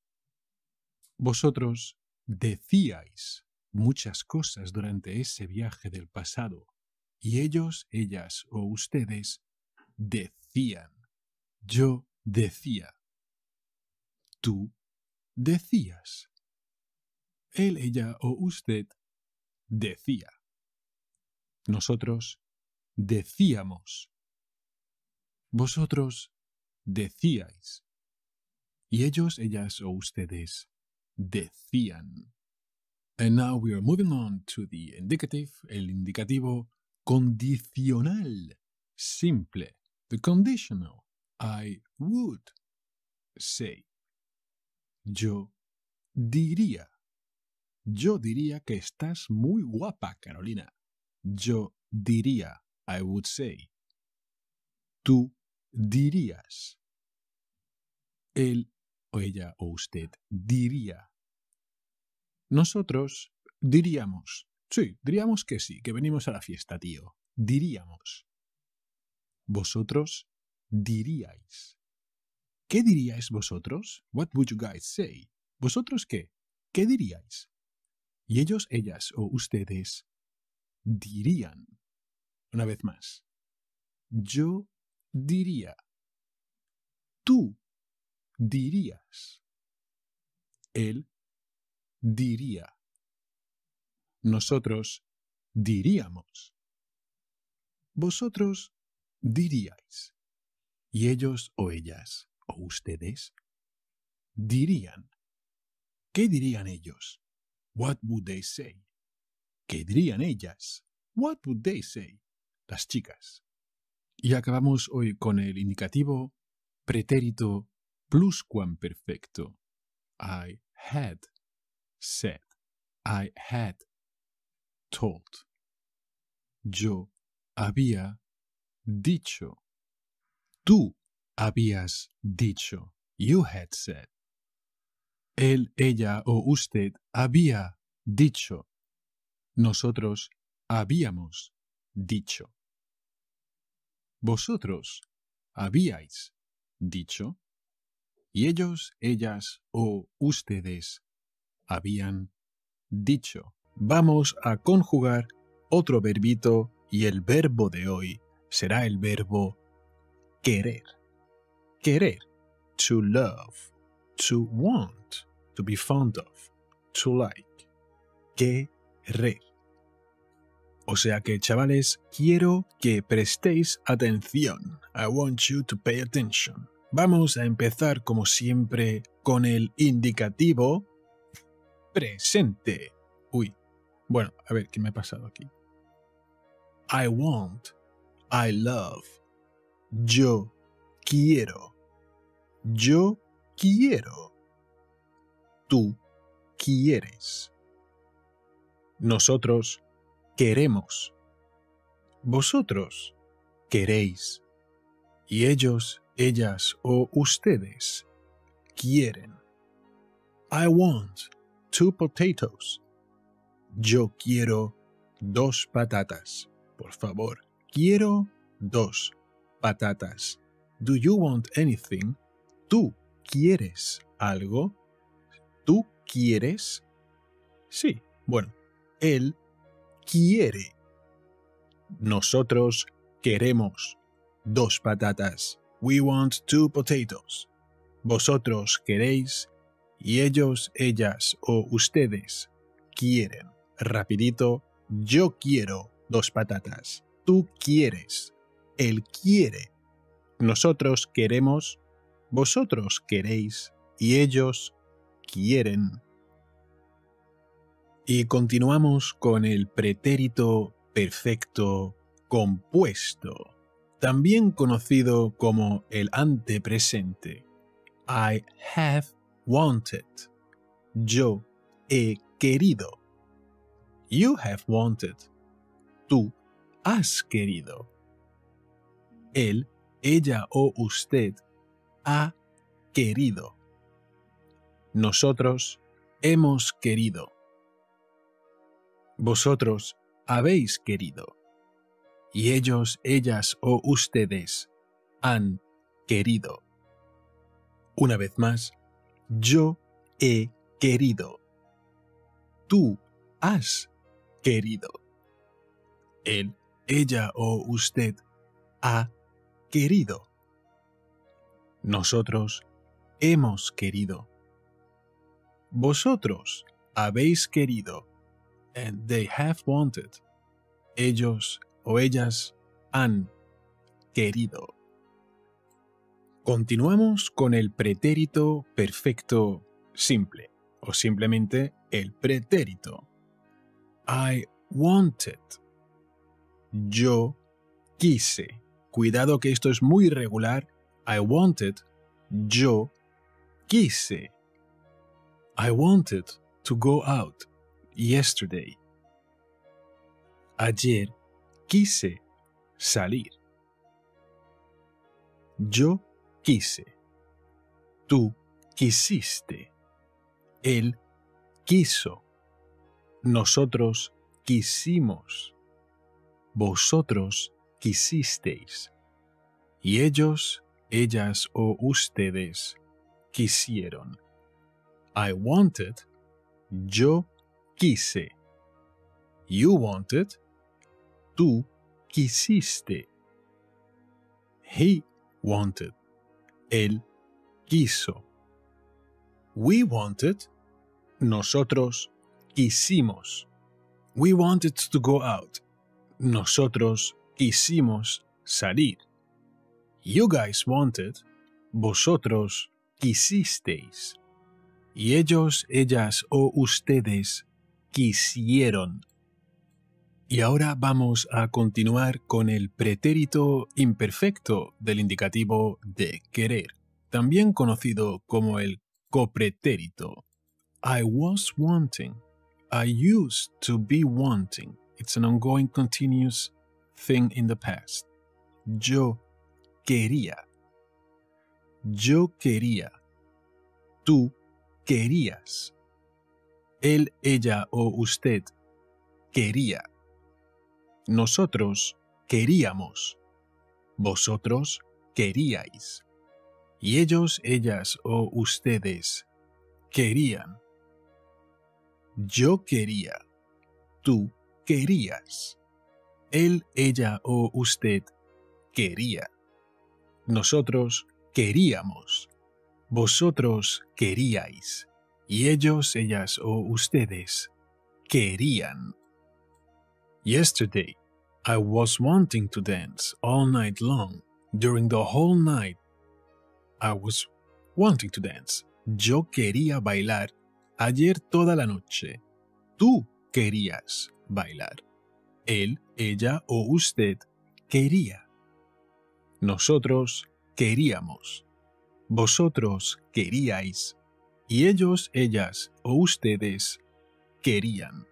Vosotros decíais muchas cosas durante ese viaje del pasado. Y ellos, ellas o ustedes decían. Yo decía. Tú decías. Él, ella o usted decía. Nosotros decíamos. Vosotros decíais. Y ellos, ellas o ustedes decían. And now we are moving on to the indicative, el indicativo condicional, simple, the conditional. I would say. Yo diría. Yo diría que estás muy guapa, Carolina. Yo diría. I would say. Tú dirías. Él o ella o usted diría. Nosotros diríamos. Sí, diríamos que sí, que venimos a la fiesta, tío. Diríamos. Vosotros diríais. ¿Qué diríais vosotros? What would you guys say? ¿Vosotros qué? ¿Qué diríais? Y ellos, ellas o ustedes dirían. Una vez más. Yo diría. Tú dirías. Él diría. Nosotros diríamos. Vosotros diríais. Y ellos o ellas o ustedes dirían. ¿Qué dirían ellos? What would they say? ¿Qué dirían ellas? What would they say? Las chicas. Y acabamos hoy con el indicativo pretérito pluscuamperfecto. I had said. I had told. Yo había dicho. Tú habías dicho. You had said. Él, ella o usted había dicho. Nosotros habíamos dicho. Vosotros habíais dicho. Y ellos, ellas o ustedes habían dicho. Vamos a conjugar otro verbito y el verbo de hoy será el verbo querer. Querer. To love. To want. To be fond of. To like. Querer. O sea que, chavales, quiero que prestéis atención. I want you to pay attention. Vamos a empezar, como siempre, con el indicativo presente. Uy. Bueno, a ver, ¿qué me ha pasado aquí? I want. I love. Yo quiero. Yo quiero. Tú quieres. Nosotros queremos. Vosotros queréis. Y ellos, ellas o ustedes quieren. I want two potatoes. Yo quiero dos patatas. Por favor, quiero dos patatas. Do you want anything? ¿Tú quieres algo? ¿Tú quieres? Sí, bueno, él quiere. Nosotros queremos dos patatas. We want two potatoes. Vosotros queréis y ellos, ellas o ustedes quieren. Rapidito, yo quiero dos patatas. Tú quieres. Él quiere. Nosotros queremos. Vosotros queréis. Y ellos quieren. Y continuamos con el pretérito perfecto compuesto, también conocido como el antepresente. I have wanted. Yo he querido. You have wanted. Tú has querido. Él, ella o usted ha querido. Nosotros hemos querido. Vosotros habéis querido. Y ellos, ellas o ustedes han querido. Una vez más, yo he querido. Tú has querido. Él, ella o usted ha querido. Nosotros hemos querido. Vosotros habéis querido. And they have wanted. Ellos o ellas han querido. Continuamos con el pretérito perfecto simple, o simplemente el pretérito. I wanted. Yo quise. Cuidado que esto es muy irregular. I wanted. Yo quise. I wanted to go out yesterday. Ayer quise salir. Yo quise. Tú quisiste. Él quiso. Nosotros quisimos. Vosotros quisisteis. Y ellos, ellas o ustedes quisieron. I wanted. Yo quise. You wanted. Tú quisiste. He wanted. Él quiso. We wanted. Nosotros quisimos. We wanted to go out. Nosotros quisimos salir. You guys wanted. Vosotros quisisteis. Y ellos, ellas o ustedes quisieron. Y ahora vamos a continuar con el pretérito imperfecto del indicativo de querer, también conocido como el copretérito. I was wanting. I used to be wanting. It's an ongoing continuous thing in the past. Yo quería. Yo quería. Tú querías. Él, ella o usted quería. Nosotros queríamos. Vosotros queríais. Y ellos, ellas o ustedes querían. Yo quería. Tú querías. Él, ella o usted quería. Nosotros queríamos. Vosotros queríais. Y ellos, ellas o ustedes querían. Yesterday, I was wanting to dance all night long. During the whole night, I was wanting to dance. Yo quería bailar ayer toda la noche. Tú querías bailar. Él, ella o usted quería. Nosotros queríamos. Vosotros queríais. Y ellos, ellas o ustedes querían.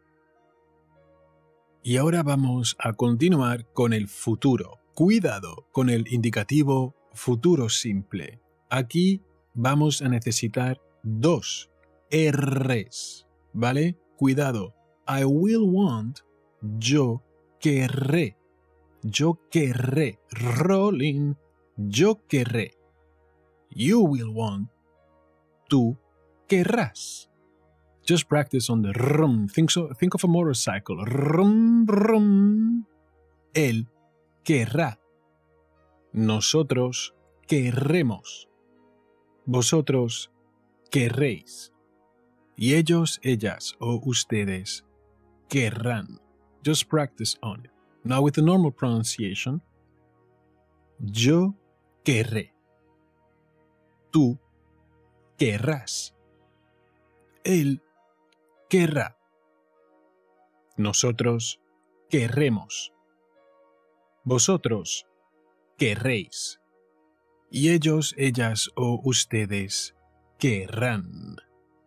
Y ahora vamos a continuar con el futuro. Cuidado con el indicativo futuro simple. Aquí vamos a necesitar dos R's, ¿vale? Cuidado. I will want. Yo querré. Yo querré. Rolling. Yo querré. You will want. Tú querrás. Just practice on the rum. Think, so, think of a motorcycle. Rum, rum. Él querrá. Nosotros querremos. Vosotros querréis. Y ellos, ellas o ustedes querrán. Just practice on it. Now with the normal pronunciation. Yo querré. Tú querrás. Él querrá. Nosotros querremos. Vosotros querréis. Y ellos, ellas o ustedes querrán.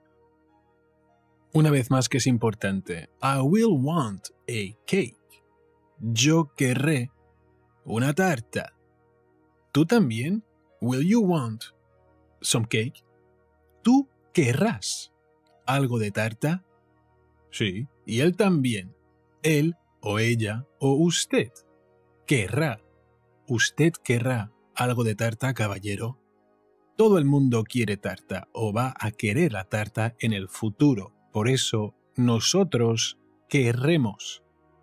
Una vez más que es importante. I will want a cake. Yo querré una tarta. ¿Tú también? Will you want some cake? ¿Tú querrás algo de tarta? Sí, y él también. Él o ella o usted querrá. ¿Usted querrá algo de tarta, caballero? Todo el mundo quiere tarta o va a querer la tarta en el futuro. Por eso, nosotros querremos.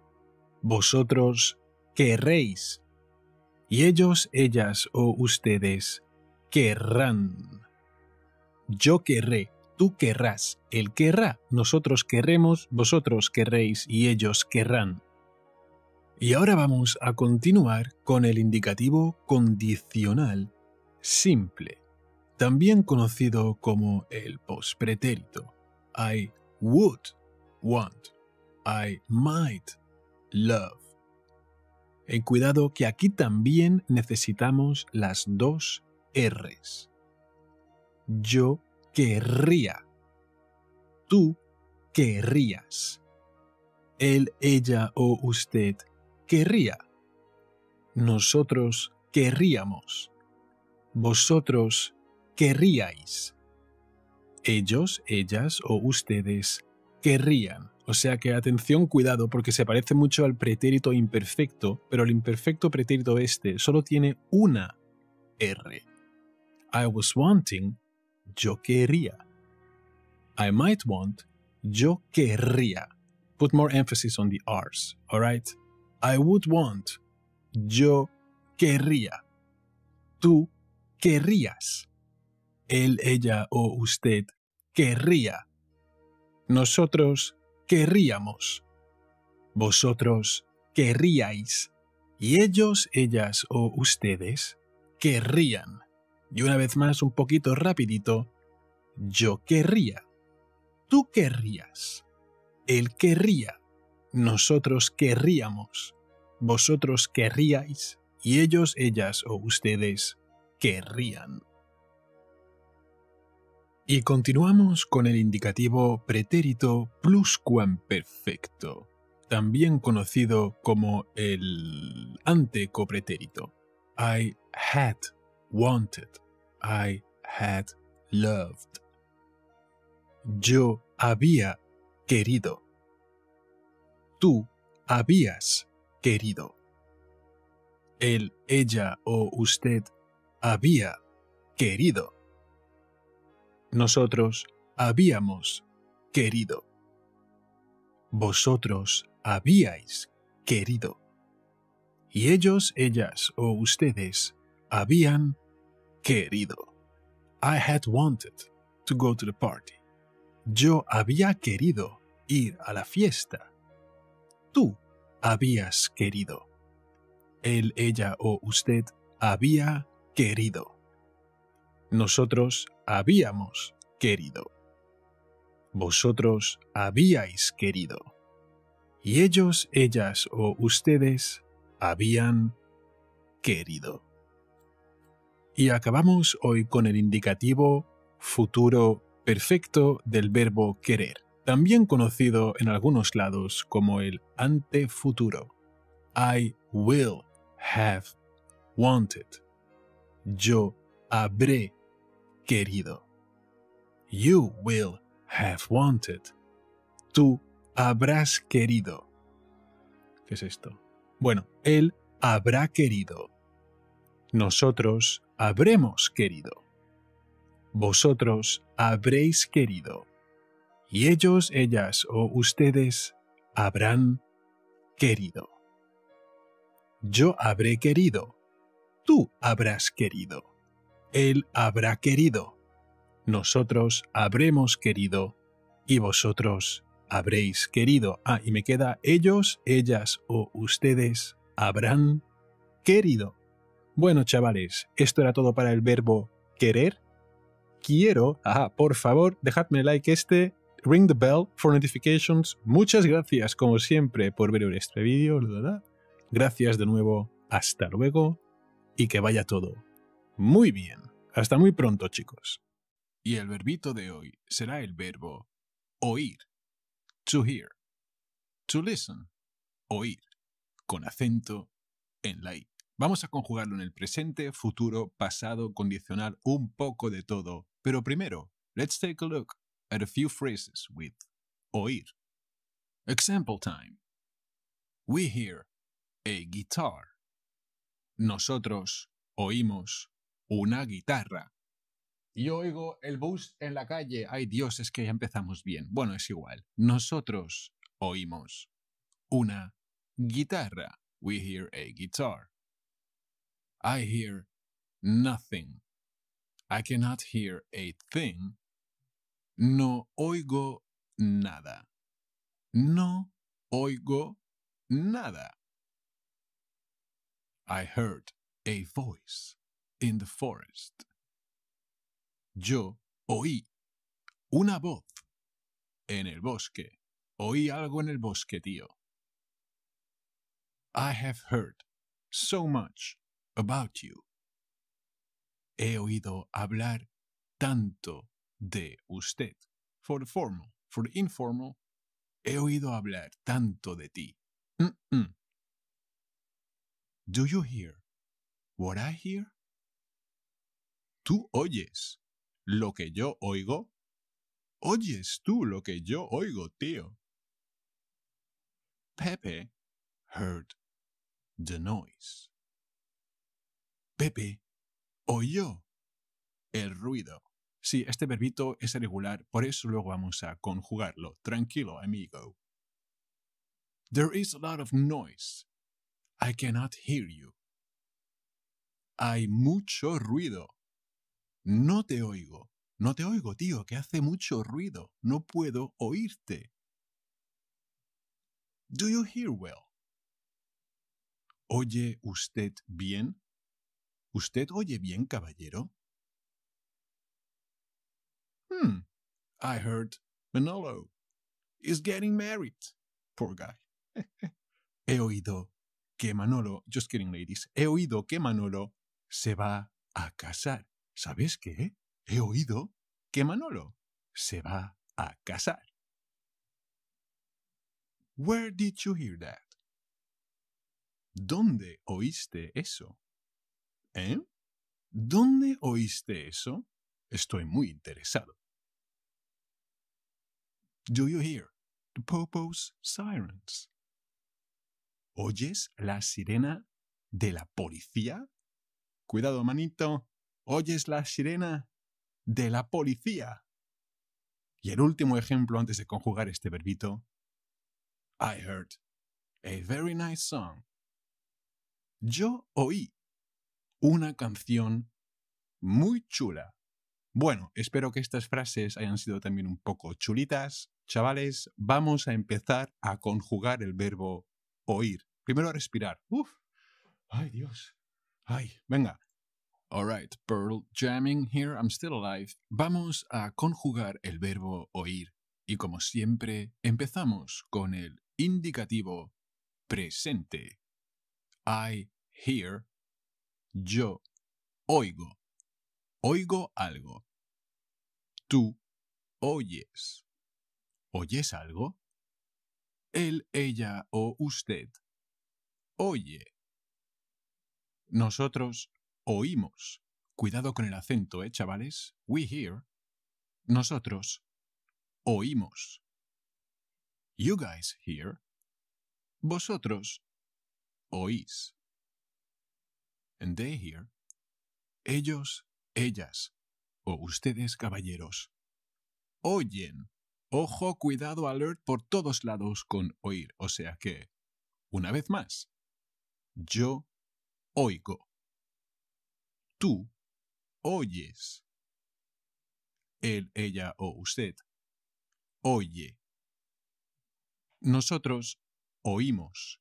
Vosotros querréis. Y ellos, ellas o ustedes querrán. Yo querré, tú querrás, él querrá, nosotros querremos, vosotros querréis y ellos querrán. Y ahora vamos a continuar con el indicativo condicional simple, también conocido como el pospretérito. I would want, I might love. En cuidado que aquí también necesitamos las dos R's. Yo querría. Tú querrías. Él, ella o usted querría. Nosotros querríamos. Vosotros querríais. Ellos, ellas o ustedes querrían. O sea que atención, cuidado, porque se parece mucho al pretérito imperfecto, pero el imperfecto pretérito este solo tiene una R. I was wanting, yo quería. I might want, yo querría. Put more emphasis on the R's, alright? I would want, yo querría. Tú querrías. Él, ella o usted querría. Nosotros querríamos. Vosotros querríais. Y ellos, ellas o ustedes querrían. Y una vez más, un poquito rapidito. Yo querría. Tú querrías. Él querría. Nosotros querríamos. Vosotros querríais. Y ellos, ellas o ustedes querrían. Y continuamos con el indicativo pretérito pluscuamperfecto, también conocido como el antecopretérito. I had wanted, I had loved. Yo había querido. Tú habías querido. Él, ella o usted había querido. Nosotros habíamos querido. Vosotros habíais querido. Y ellos, ellas o ustedes habían querido. I had wanted to go to the party. Yo había querido ir a la fiesta. Tú habías querido. Él, ella o usted había querido. Nosotros habíamos querido. Vosotros habíais querido. Y ellos, ellas o ustedes habían querido. Y acabamos hoy con el indicativo futuro perfecto del verbo querer, también conocido en algunos lados como el antefuturo. I will have wanted. Yo habré querido. You will have wanted. Tú habrás querido. ¿Qué es esto? Bueno, él habrá querido. Nosotros habremos querido. Vosotros habréis querido. Y ellos, ellas o ustedes habrán querido. Yo habré querido. Tú habrás querido. Él habrá querido. Nosotros habremos querido. Y vosotros habréis querido. Ah, y me queda ellos, ellas o ustedes habrán querido. Bueno, chavales, esto era todo para el verbo querer. Quiero, ajá, por favor, dejadme like este, ring the bell for notifications. Muchas gracias, como siempre, por ver este vídeo, ¿verdad? Gracias de nuevo, hasta luego, y que vaya todo muy bien. Hasta muy pronto, chicos. Y el verbito de hoy será el verbo oír, to hear, to listen, oír, con acento en la I. Vamos a conjugarlo en el presente, futuro, pasado, condicional, un poco de todo. Pero primero, let's take a look at a few phrases with oír. Example time. We hear a guitar. Nosotros oímos una guitarra. Yo oigo el bus en la calle. Ay Dios, es que ya empezamos bien. Bueno, es igual. Nosotros oímos una guitarra. We hear a guitar. I hear nothing. I cannot hear a thing. No oigo nada. No oigo nada. I heard a voice in the forest. Yo oí una voz en el bosque. Oí algo en el bosque, tío. I have heard so much about you. He oído hablar tanto de usted. For the formal, for the informal, he oído hablar tanto de ti. Mm-mm. Do you hear what I hear? ¿Tú oyes lo que yo oigo? ¿Oyes tú lo que yo oigo, tío? Pepe heard the noise. Pepe oyó el ruido. Sí, este verbito es irregular, por eso luego vamos a conjugarlo. Tranquilo, amigo. There is a lot of noise. I cannot hear you. Hay mucho ruido. No te oigo. No te oigo, tío, que hace mucho ruido. No puedo oírte. Do you hear well? ¿Oye usted bien? ¿Usted oye bien, caballero? Hmm, I heard Manolo is getting married. Poor guy. He oído que Manolo, just kidding ladies, he oído que Manolo se va a casar. ¿Sabes qué? He oído que Manolo se va a casar. Where did you hear that? ¿Dónde oíste eso? ¿Eh? ¿Dónde oíste eso? Estoy muy interesado. Do you hear the popo's sirens? ¿Oyes la sirena de la policía? Cuidado, manito. ¿Oyes la sirena de la policía? Y el último ejemplo antes de conjugar este verbito. I heard a very nice song. Yo oí una canción muy chula. Bueno, espero que estas frases hayan sido también un poco chulitas. Chavales, vamos a empezar a conjugar el verbo oír. Primero a respirar. Uf. Ay, Dios. Ay, venga. Alright, Pearl jamming here, I'm still alive. Vamos a conjugar el verbo oír. Y como siempre, empezamos con el indicativo presente. I hear. Yo oigo. Oigo algo. Tú oyes. ¿Oyes algo? Él, ella o usted oye. Nosotros oímos. Cuidado con el acento, ¿eh, chavales? We hear. Nosotros oímos. You guys hear. Vosotros oís. And they hear. Ellos, ellas o ustedes, caballeros, oyen. Ojo, cuidado, alert por todos lados con oír. O sea que, una vez más, yo oigo. Tú oyes. Él, ella o usted oye. Nosotros oímos.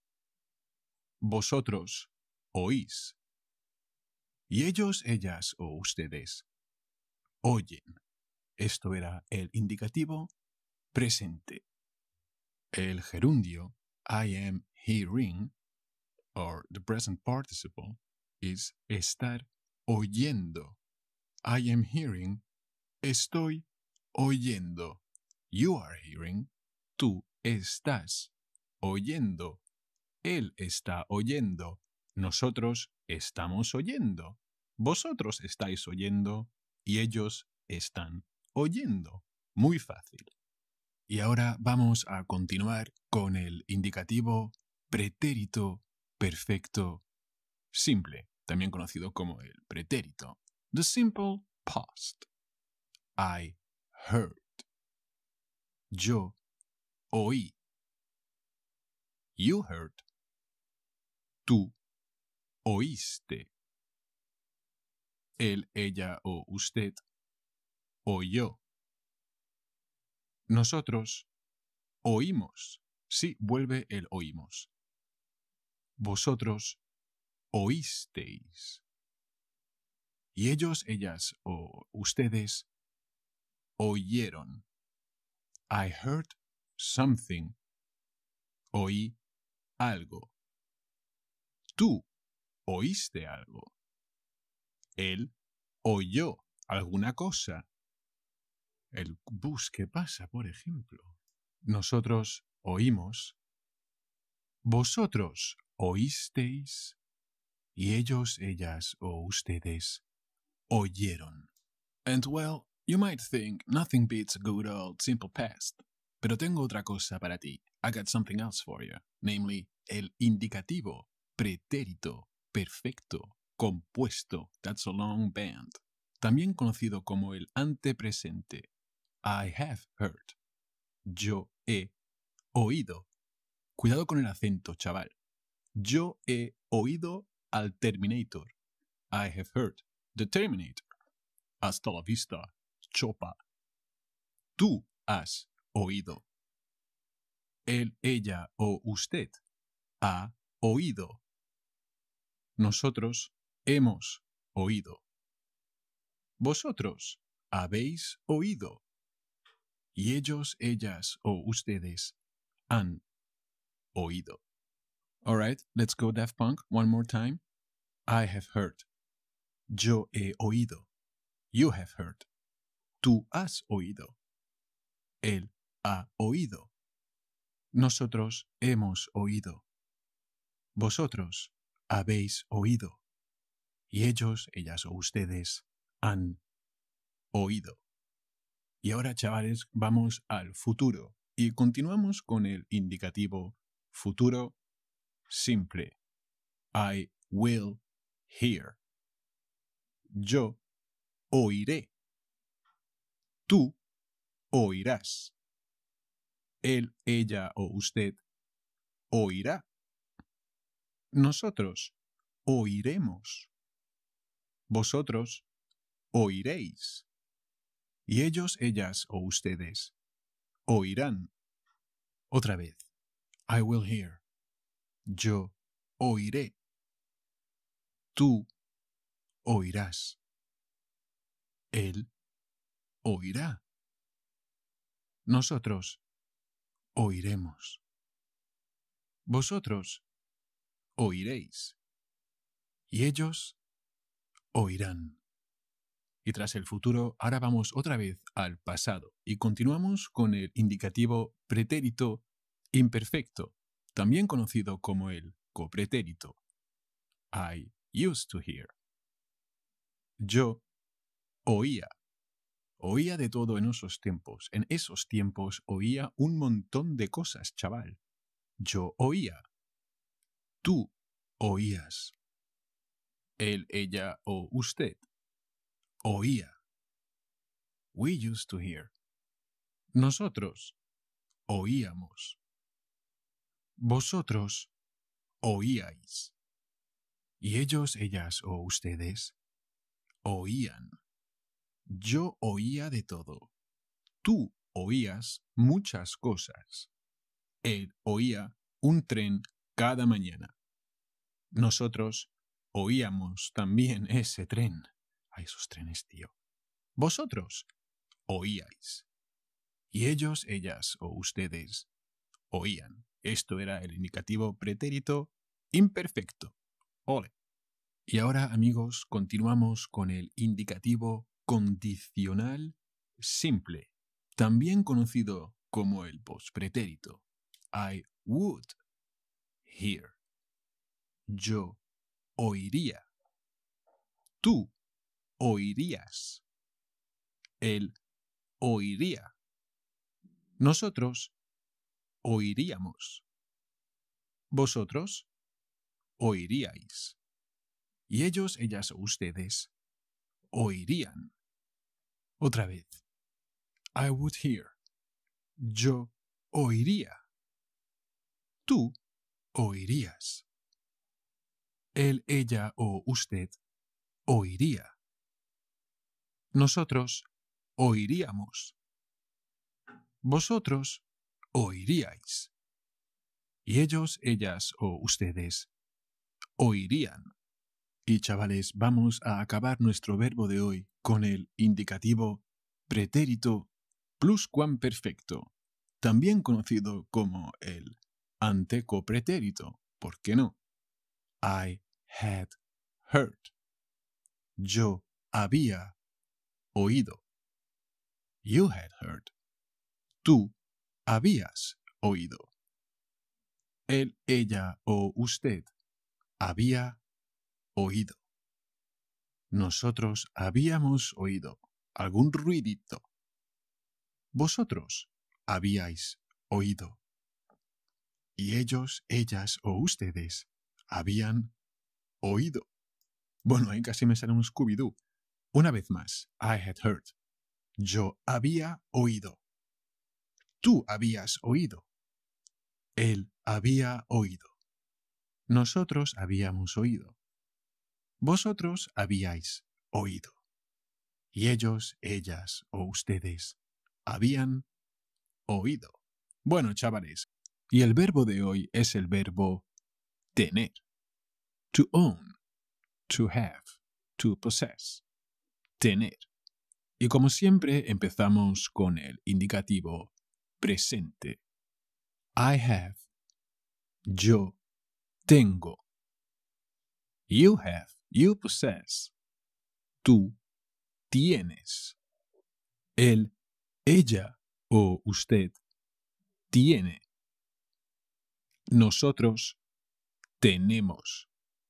Vosotros oís. Y ellos, ellas o ustedes oyen. Esto era el indicativo presente. El gerundio I am hearing, or the present participle, is estar oyendo. I am hearing, estoy oyendo. You are hearing, tú estás oyendo. Él está oyendo. Nosotros estamos oyendo. Vosotros estáis oyendo y ellos están oyendo. Muy fácil. Y ahora vamos a continuar con el indicativo pretérito perfecto simple, también conocido como el pretérito. The simple past. I heard. Yo oí. You heard. Tú oíste. Él, ella o usted oyó. Nosotros oímos. Sí, vuelve el oímos. Vosotros oísteis. Y ellos, ellas o ustedes oyeron. I heard something. Oí algo. Tú oíste algo. Él oyó alguna cosa. El bus que pasa, por ejemplo. Nosotros oímos. Vosotros oísteis. Y ellos, ellas o ustedes oyeron. And well, you might think nothing beats a good old simple past. Pero tengo otra cosa para ti. I got something else for you. Namely, el indicativo, pretérito, perfecto, compuesto. That's a long band. También conocido como el antepresente. I have heard. Yo he oído. Cuidado con el acento, chaval. Yo he oído al Terminator. I have heard the Terminator. Hasta la vista, chopa. Tú has oído. Él, ella o usted ha oído. Nosotros hemos oído. Vosotros habéis oído. Y ellos, ellas o ustedes han oído. All right, let's go Daft Punk one more time. I have heard. Yo he oído. You have heard. Tú has oído. Él ha oído. Nosotros hemos oído. Vosotros habéis oído. Y ellos, ellas o ustedes han oído. Y ahora, chavales, vamos al futuro. Y continuamos con el indicativo futuro simple. I will hear. Yo oiré. Tú oirás. Él, ella o usted oirá. Nosotros oiremos. Vosotros oiréis. Y ellos, ellas o ustedes oirán. Otra vez. I will hear. Yo oiré. Tú oirás. Él oirá. Nosotros oiremos. Vosotros oiréis. Y ellos oirán. Y tras el futuro, ahora vamos otra vez al pasado y continuamos con el indicativo pretérito imperfecto, también conocido como el copretérito. I used to hear. Yo oía. Oía de todo en esos tiempos. En esos tiempos oía un montón de cosas, chaval. Yo oía. Tú oías. Él, ella o usted oía. We used to hear. Nosotros oíamos. Vosotros oíais. Y ellos, ellas o ustedes oían. Yo oía de todo. Tú oías muchas cosas. Él oía un tren cada mañana. Nosotros oíamos también ese tren. A esos trenes, tío. Vosotros oíais. Y ellos, ellas o ustedes oían. Esto era el indicativo pretérito imperfecto. Ole. Y ahora, amigos, continuamos con el indicativo condicional simple, también conocido como el postpretérito. I would hear. Yo oiría. Tú oirías. Él oiría. Nosotros oiríamos. Vosotros oiríais. Y ellos, ellas o ustedes oirían. Otra vez. I would hear. Yo oiría. Tú oirías. Él, ella o usted oiría. Nosotros oiríamos. Vosotros oiríais. Y ellos, ellas o ustedes oirían. Y chavales, vamos a acabar nuestro verbo de hoy con el indicativo pretérito pluscuamperfecto, también conocido como el antecopretérito. ¿Por qué no? I had heard. Yo había oído. You had heard. Tú habías oído. Él, ella o usted había oído. Nosotros habíamos oído algún ruidito. Vosotros habíais oído. Y ellos, ellas o ustedes habían oído. Bueno, ahí casi me sale un Scooby-Doo. Una vez más, I had heard. Yo había oído. Tú habías oído. Él había oído. Nosotros habíamos oído. Vosotros habíais oído. Y ellos, ellas o ustedes habían oído. Bueno, chavales, y el verbo de hoy es el verbo tener. To own, to have, to possess. Tener. Y como siempre empezamos con el indicativo presente. I have. Yo tengo. You have. You possess. Tú tienes. Él, ella o usted tiene. Nosotros tenemos.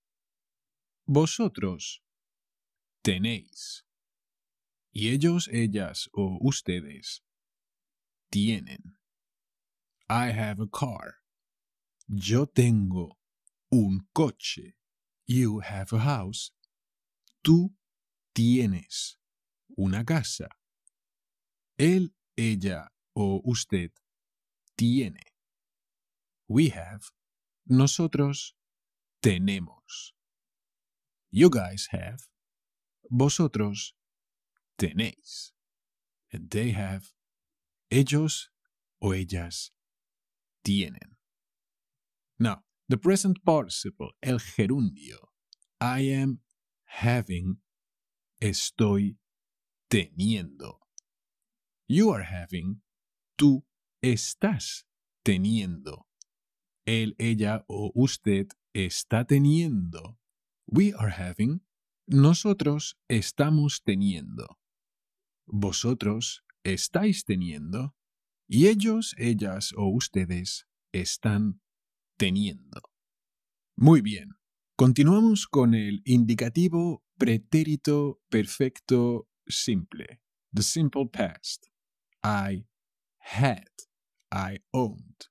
Vosotros tenéis. Y ellos, ellas o ustedes tienen. I have a car. Yo tengo un coche. You have a house. Tú tienes una casa. Él, ella o usted tiene. We have. Nosotros tenemos. You guys have. Vosotros tenéis. And they have. Ellos o ellas tienen. Now, the present participle, el gerundio. I am having. Estoy teniendo. You are having. Tú estás teniendo. Él, ella o usted está teniendo. We are having. Nosotros estamos teniendo. Vosotros estáis teniendo. Y ellos, ellas o ustedes están teniendo. Muy bien. Continuamos con el indicativo pretérito perfecto simple. The simple past. I had. I owned.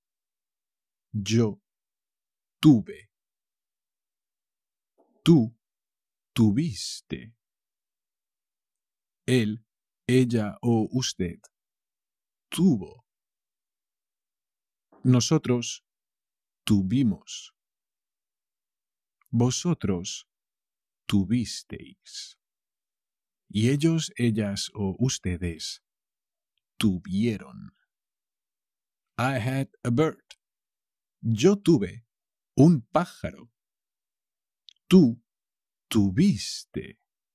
Yo tuve. Tú tuviste. Él, ella o usted tuvo. Nosotros tuvimos. Vosotros tuvisteis. Y ellos, ellas o ustedes tuvieron. I had a bird. Yo tuve un pájaro. Tú tuviste.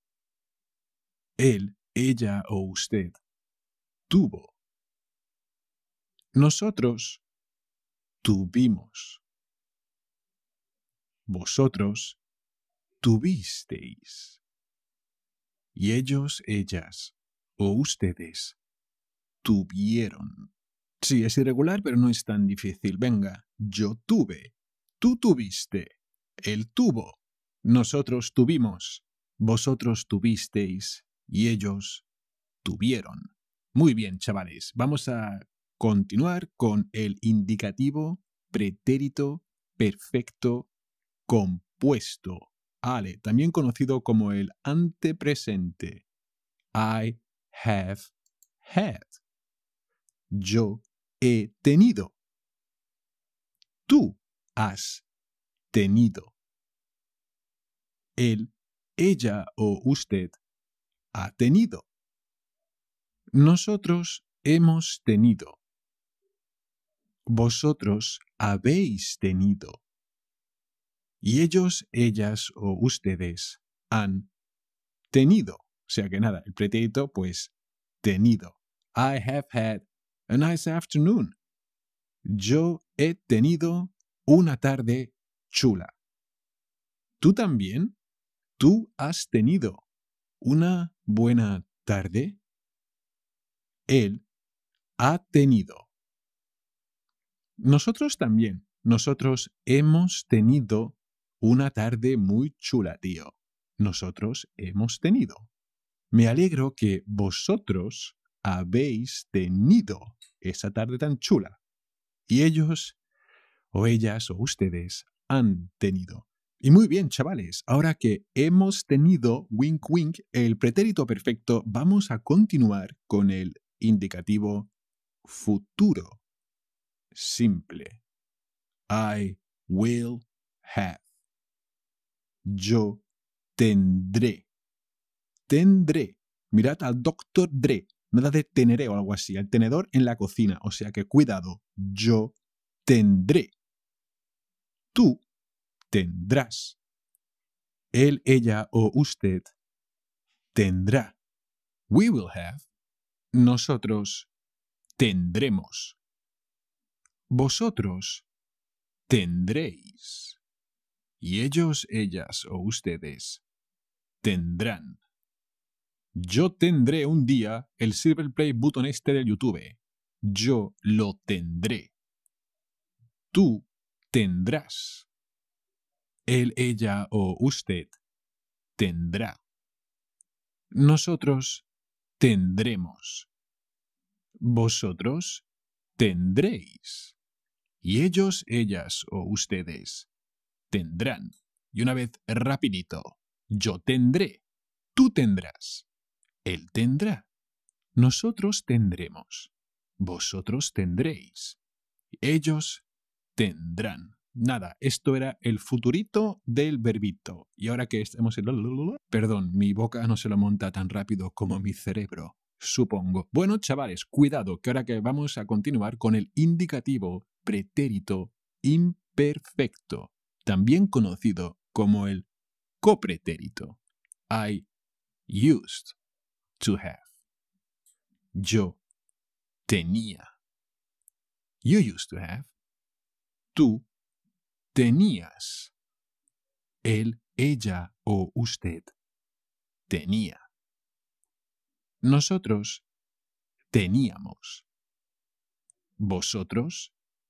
Él, ella o usted tuvo. Nosotros tuvimos. Vosotros tuvisteis. Y ellos, ellas o ustedes tuvieron. Sí, es irregular, pero no es tan difícil. Venga, yo tuve. Tú tuviste. Él tuvo. Nosotros tuvimos. Vosotros tuvisteis. Y ellos tuvieron. Muy bien, chavales. Vamos a continuar con el indicativo pretérito perfecto compuesto. Ale, también conocido como el antepresente. I have had. Yo he tenido. Tú has tenido. Él, ella o usted ha tenido. Nosotros hemos tenido. Vosotros habéis tenido. Y ellos, ellas o ustedes han tenido. O sea que nada, el pretérito, pues, tenido. I have had a nice afternoon. Yo he tenido una tarde chula. ¿Tú también? ¿Tú has tenido una buena tarde? Él ha tenido. Nosotros también. Nosotros hemos tenido una tarde muy chula, tío. Nosotros hemos tenido. Me alegro que vosotros habéis tenido esa tarde tan chula. Y ellos, o ellas, o ustedes han tenido. Y muy bien, chavales, ahora que hemos tenido, wink wink, el pretérito perfecto, vamos a continuar con el indicativo futuro simple. I will have. Yo tendré. Tendré. Mirad al doctor Dre. Nada de teneré o algo así. El tenedor en la cocina. O sea que cuidado. Yo tendré. Tú tendrás. Él, ella o usted tendrá. We will have. Nosotros tendremos. Vosotros tendréis. Y ellos, ellas o ustedes tendrán. Yo tendré un día el Silver Play button este de YouTube. Yo lo tendré. Tú tendrás. Él, ella o usted tendrá. Nosotros tendremos. Vosotros tendréis. Y ellos, ellas o ustedes tendrán. Y una vez rapidito. Yo tendré. Tú tendrás. Él tendrá. Nosotros tendremos. Vosotros tendréis. Ellos tendrán. Nada, esto era el futurito del verbito. Y ahora que estamos en... Perdón, mi boca no se lo monta tan rápido como mi cerebro, supongo. Bueno, chavales, cuidado, que ahora que vamos a continuar con el indicativo pretérito imperfecto, también conocido como el copretérito. I used to have. Yo tenía. You used to have. Tú tenías. Él, ella o usted tenía. Nosotros teníamos. Vosotros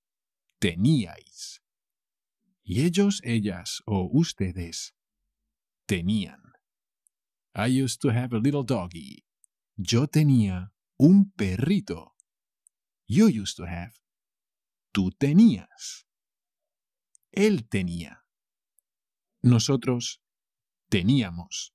teníais. Y ellos, ellas o ustedes tenían. I used to have a little doggy. Yo tenía un perrito. You used to have. Tú tenías. Él tenía. Nosotros teníamos.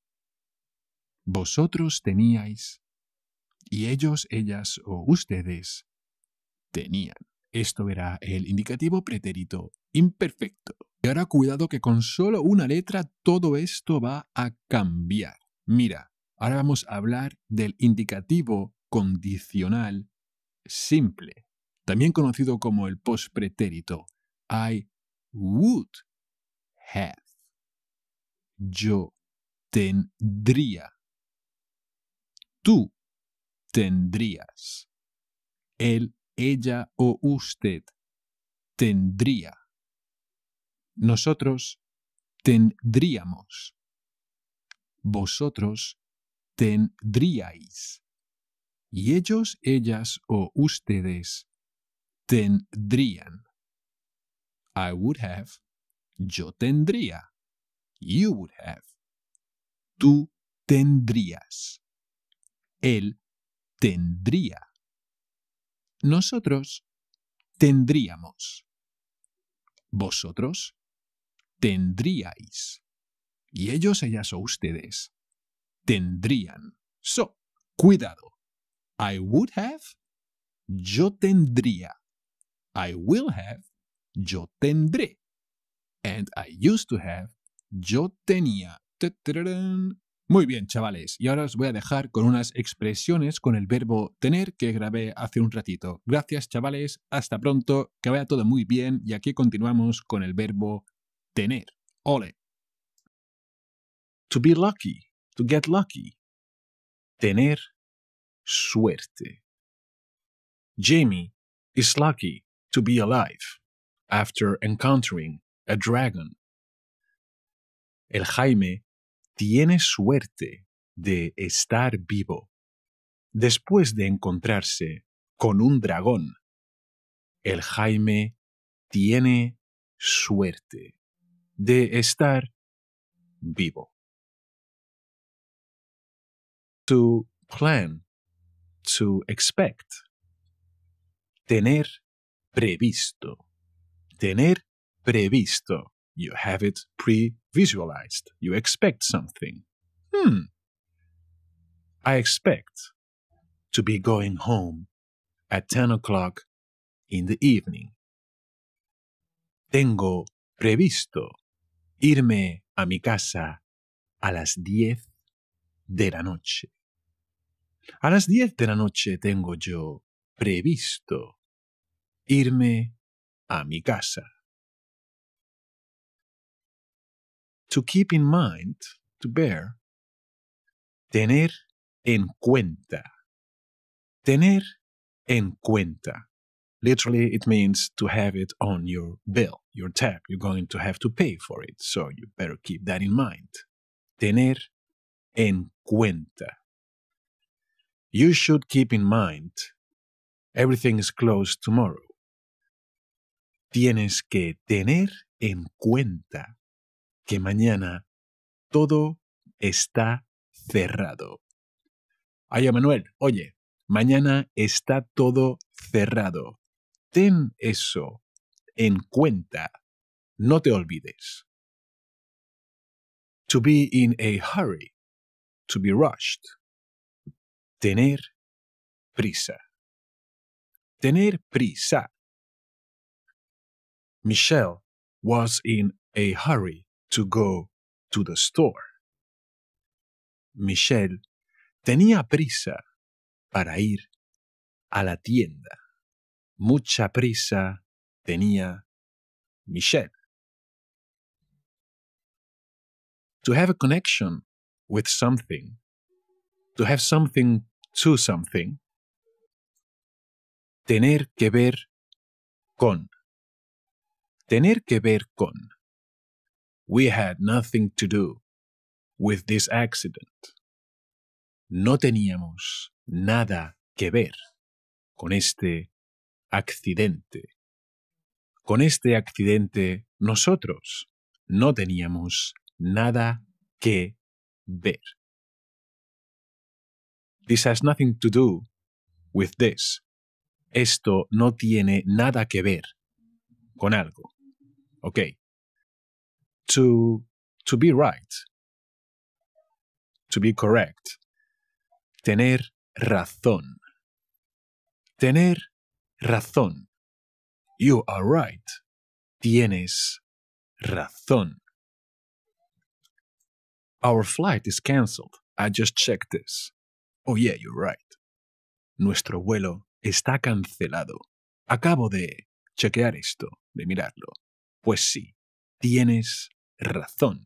Vosotros teníais. Y ellos, ellas o ustedes tenían. Esto era el indicativo pretérito imperfecto. Y ahora cuidado que con solo una letra todo esto va a cambiar. Mira, ahora vamos a hablar del indicativo condicional simple, también conocido como el pospretérito. I would have. Yo tendría. Tú tendrías. Él, ella o usted tendría. Nosotros tendríamos. Vosotros tendríais. Y ellos, ellas o ustedes tendrían. I would have. Yo tendría. You would have. Tú tendrías. Él tendría. Nosotros tendríamos. Vosotros tendríais. Y ellos, ellas o ustedes tendrían. So, cuidado. I would have. Yo tendría. I will have. Yo tendré. And I used to have. Yo tenía. Muy bien, chavales. Y ahora os voy a dejar con unas expresiones con el verbo tener que grabé hace un ratito. Gracias, chavales. Hasta pronto. Que vaya todo muy bien. Y aquí continuamos con el verbo tener. Ole. To be lucky. To get lucky. Tener suerte. Jamie is lucky to be alive after encountering a dragon. El Jaime tiene suerte de estar vivo después de encontrarse con un dragón. El Jaime tiene suerte de estar vivo. To plan, to expect. Tener previsto. Tener previsto. You have it pre-visualized. You expect something. Hmm. I expect to be going home at ten o'clock in the evening. Tengo previsto irme a mi casa a las diez de la noche. A las diez de la noche tengo yo previsto irme a mi casa. To keep in mind, to bear. Tener en cuenta. Tener en cuenta. Literally, it means to have it on your bill, your tab. You're going to have to pay for it, so you better keep that in mind. Tener en cuenta. You should keep in mind everything is closed tomorrow. Tienes que tener en cuenta que mañana todo está cerrado. Ay, Manuel, oye, mañana está todo cerrado. Ten eso en cuenta. No te olvides. To be in a hurry. To be rushed. Tener prisa. Tener prisa. Michelle was in a hurry to go to the store. Michelle tenía prisa para ir a la tienda. Mucha prisa tenía Michelle. To have a connection with something. To have something to something. Tener que ver con. Tener que ver con. We had nothing to do with this accident. No teníamos nada que ver con este accidente. Con este accidente nosotros no teníamos nada que ver. This has nothing to do with this. Esto no tiene nada que ver con algo. Okay. To, to be right. To be correct. Tener razón. Tener razón. You are right. Tienes razón. Our flight is cancelled. I just checked this. Oh yeah, you're right. Nuestro vuelo está cancelado. Acabo de chequear esto, de mirarlo. Pues sí, tienes razón.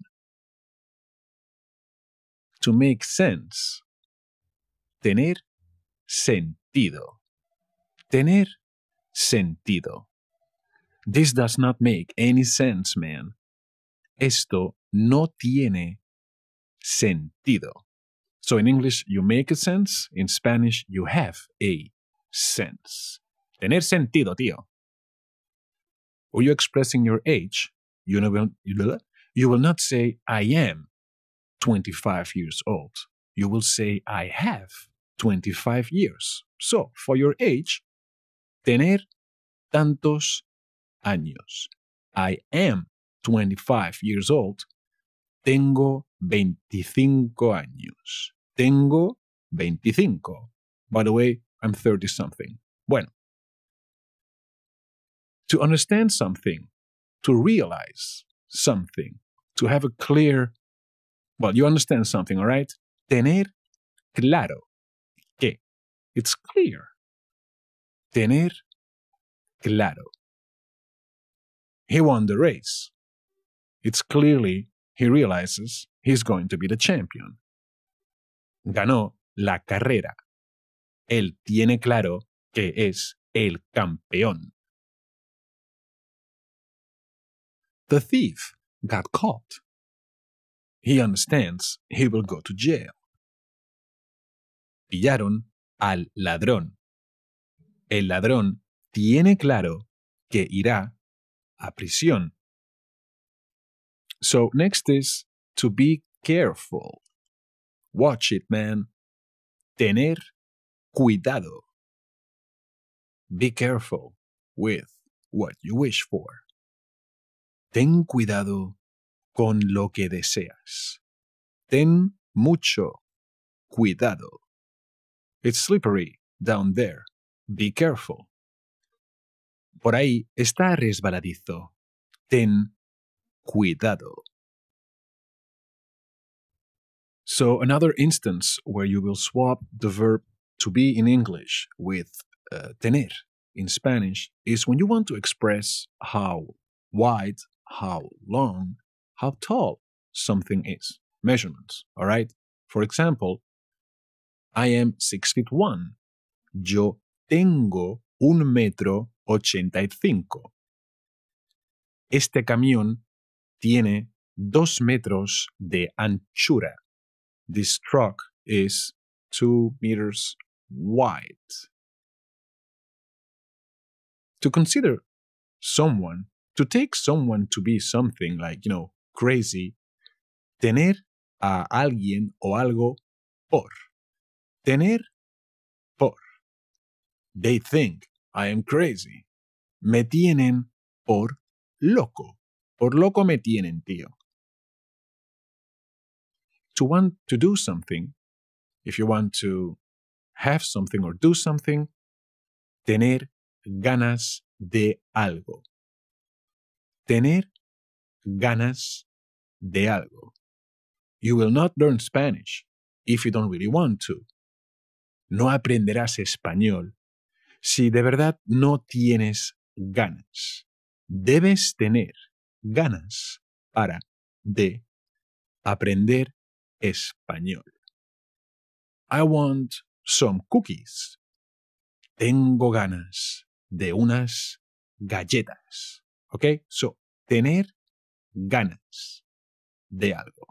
To make sense. Tener sentido. Tener sentido. This does not make any sense, man. Esto no tiene sentido. So in English, you make a sense. In Spanish, you have a sense. Tener sentido, tío. Or you expressing your age, you will, you will not say, I am twenty-five years old. You will say, I have twenty-five years. So, for your age, tener tantos años. I am twenty-five years old. Tengo veinticinco años. Tengo veinticinco. By the way, I'm thirty-something. Bueno. To understand something, to realize something, to have a clear, well, you understand something, all right? Tener claro que. It's clear. Tener claro. He won the race. It's clearly he realizes he's going to be the champion. Ganó la carrera. Él tiene claro que es el campeón. The thief got caught. He understands he will go to jail. Pillaron al ladrón. El ladrón tiene claro que irá a prisión. So next is to be careful. Watch it, man. Tener cuidado. Be careful with what you wish for. Ten cuidado con lo que deseas. Ten mucho cuidado. It's slippery down there. Be careful. Por ahí está resbaladizo. Ten cuidado. So another instance where you will swap the verb to be in English with uh, tener in Spanish is when you want to express how wide, how long, how tall something is. Measurements, all right? For example, I am six feet one. Yo tengo un metro ochenta y cinco. Este camión tiene dos metros de anchura. This truck is two meters wide. To consider someone, to take someone to be something like, you know, crazy, tener a alguien o algo por. Tener por. They think I am crazy. Me tienen por loco. Por loco me tienen, tío. To want to do something, if you want to have something or do something, tener ganas de algo. Tener ganas de algo. You will not learn Spanish if you don't really want to. No aprenderás español si de verdad no tienes ganas. Debes tener ganas para de aprender español. I want some cookies. Tengo ganas de unas galletas. Okay? So, tener ganas de algo.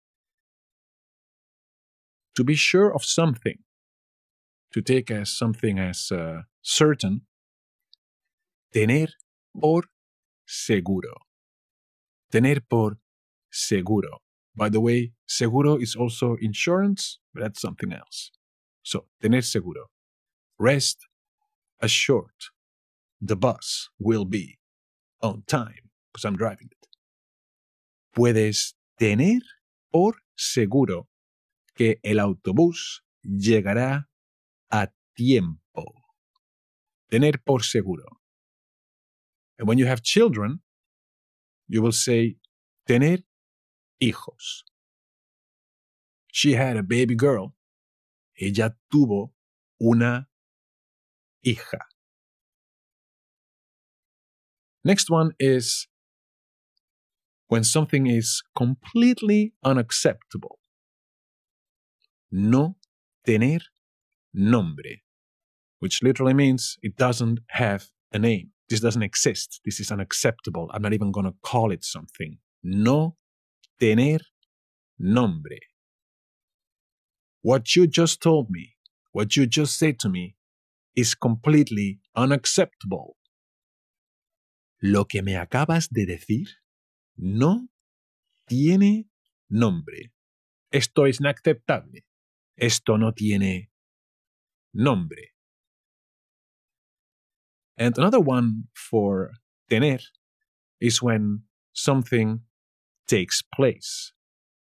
To be sure of something. To take as something as uh, certain. Tener por seguro. Tener por seguro. By the way, seguro is also insurance, but that's something else. So, tener seguro. Rest assured. The bus will be on time, because I'm driving it. Puedes tener por seguro que el autobús llegará a tiempo. Tener por seguro. And when you have children, you will say, tener hijos. She had a baby girl. Ella tuvo una hija. Next one is when something is completely unacceptable. No tener nombre, which literally means it doesn't have a name. This doesn't exist. This is unacceptable. I'm not even going to call it something. No tener nombre. What you just told me, what you just said to me, is completely unacceptable. Lo que me acabas de decir no tiene nombre. Esto es inacceptable. Esto no tiene nombre. And another one for tener is when something takes place.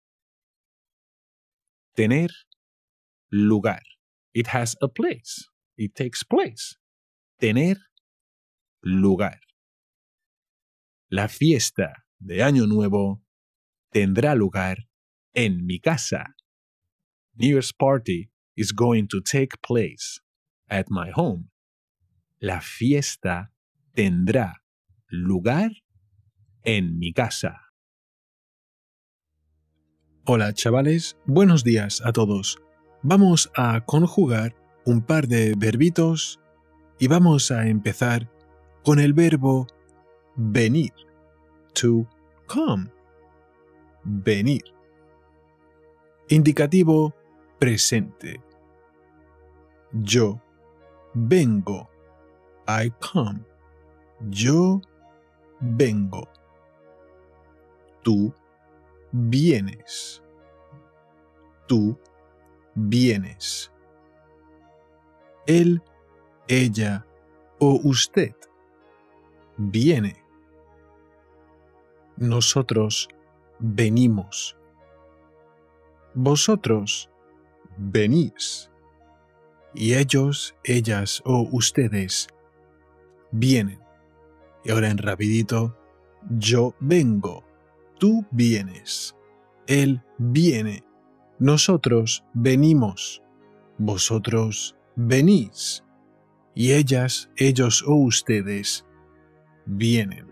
Tener lugar. It has a place. It takes place. Tener lugar. La fiesta de Año Nuevo tendrá lugar en mi casa. New Year's party is going to take place at my home. La fiesta tendrá lugar en mi casa. Hola chavales, buenos días a todos. Vamos a conjugar un par de verbitos y vamos a empezar con el verbo venir, to come, venir. Indicativo presente. Yo vengo, I come. Yo vengo. Tú vienes. Tú vienes. Él, ella o usted viene. Nosotros venimos. Vosotros venís. Y ellos, ellas o ustedes vienen. Y ahora en rapidito, yo vengo. Tú vienes. Él viene. Nosotros venimos. Vosotros venís. Y ellas, ellos o ustedes vienen.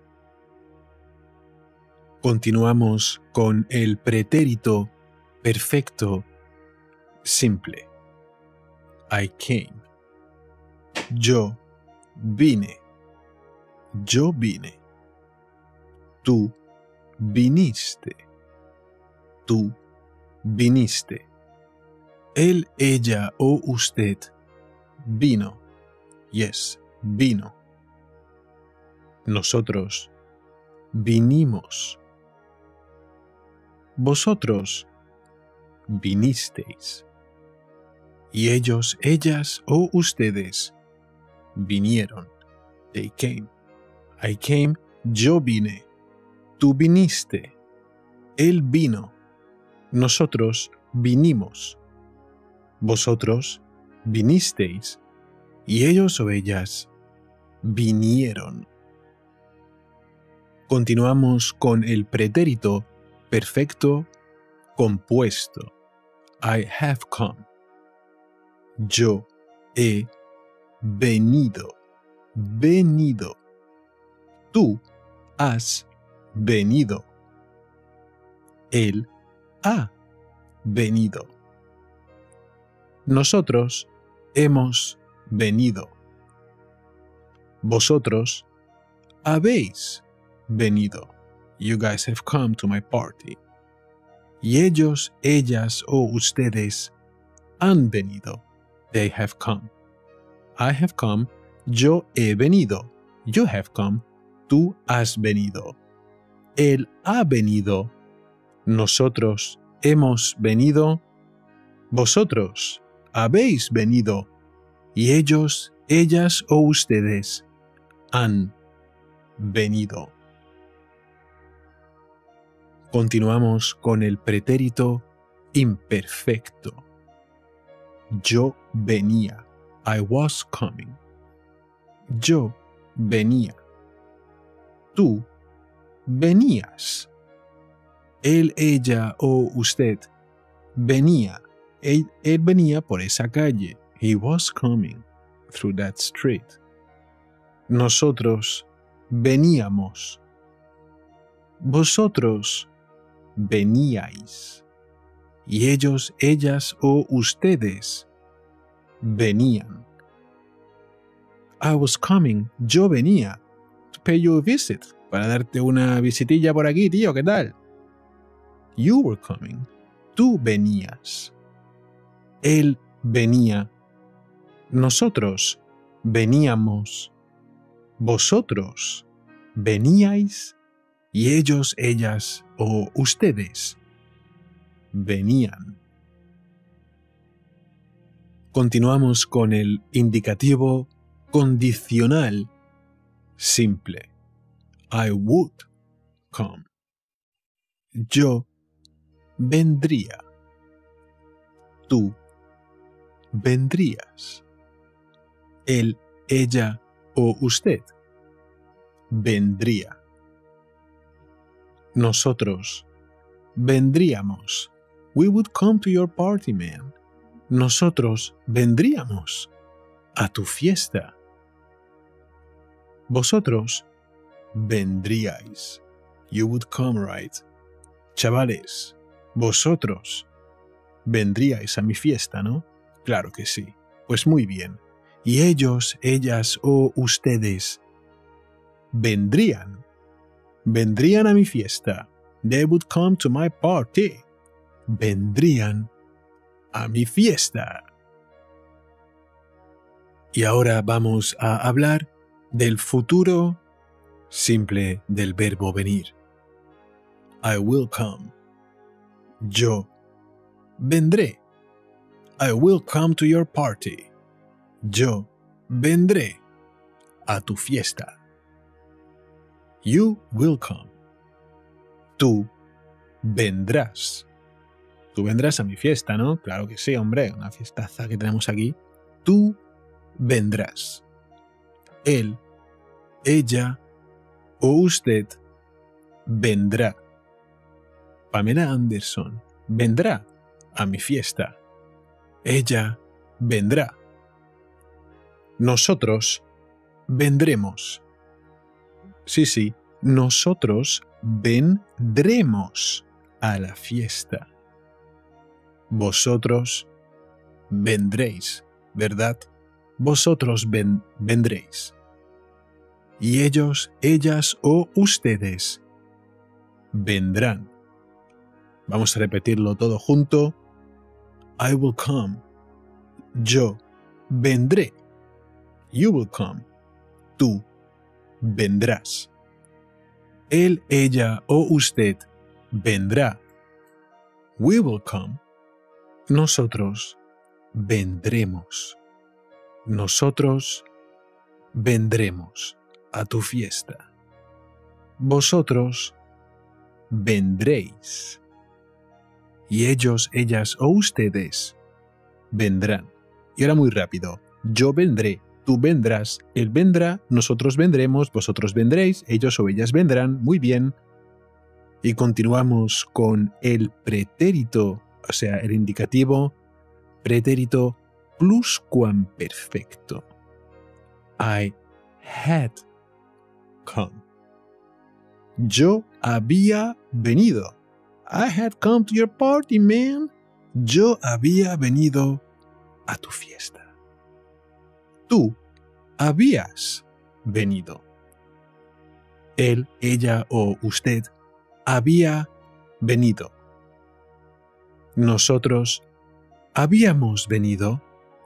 Continuamos con el pretérito perfecto simple. I came. Yo vine. Yo vine. Tú viniste. Tú viniste. Él, ella o usted vino. Yes, vino. Nosotros vinimos. Vosotros vinisteis. Y ellos, ellas o ustedes vinieron. They came. I came, yo vine. Tú viniste. Él vino. Nosotros vinimos. Vosotros vinisteis. Y ellos o ellas vinieron. Continuamos con el pretérito perfecto compuesto. I have come. Yo he venido. Venido. Tú has venido. Él ha venido. Nosotros hemos venido. Vosotros habéis venido. You guys have come to my party. Y ellos, ellas o ustedes han venido. They have come. I have come. Yo he venido. You have come. Tú has venido. Él ha venido. Nosotros hemos venido. Vosotros habéis venido. Y ellos, ellas o ustedes han venido. Continuamos con el pretérito imperfecto. Yo venía. I was coming. Yo venía. Tú venías. Él, ella o usted venía. Él, él venía por esa calle. He was coming through that street. Nosotros veníamos. Vosotros veníais. Y ellos, ellas o ustedes venían. I was coming, yo venía, to pay you a visit, para darte una visitilla por aquí, tío, ¿qué tal? You were coming, tú venías. Él venía. Nosotros veníamos. Vosotros veníais. Y ellos, ellas o ustedes venían. Continuamos con el indicativo condicional simple. I would come. Yo vendría. Tú vendrías. Él, ella o usted vendría. Nosotros vendríamos. We would come to your party, man. Nosotros vendríamos a tu fiesta. Vosotros vendríais. You would come, right? Chavales, vosotros vendríais a mi fiesta, ¿no? Claro que sí. Pues muy bien. Y ellos, ellas o ustedes vendrían. Vendrían a mi fiesta. They would come to my party. Vendrían a mi fiesta. Y ahora vamos a hablar del futuro simple del verbo venir. I will come. Yo vendré. I will come to your party. Yo vendré a tu fiesta. You will come. Tú vendrás. Tú vendrás a mi fiesta, ¿no? Claro que sí, hombre, una fiestaza que tenemos aquí. Tú vendrás. Él, ella o usted vendrá. Pamela Anderson vendrá a mi fiesta. Ella vendrá. Nosotros vendremos. Sí, sí, nosotros vendremos a la fiesta. Vosotros vendréis, ¿verdad? Vosotros ven, vendréis. Y ellos, ellas o ustedes vendrán. Vamos a repetirlo todo junto. I will come. Yo vendré. You will come. Tú vendrás. Él, ella o usted vendrá. We will come. Nosotros vendremos. Nosotros vendremos a tu fiesta. Vosotros vendréis. Y ellos, ellas o ustedes vendrán. Y ahora muy rápido. Yo vendré. Tú vendrás, él vendrá, nosotros vendremos, vosotros vendréis, ellos o ellas vendrán, muy bien. Y continuamos con el pretérito, o sea, el indicativo pretérito pluscuamperfecto. I had come. Yo había venido. I had come to your party, man. Yo había venido a tu fiesta. Tú habías venido. Él, ella o usted había venido. Nosotros habíamos venido.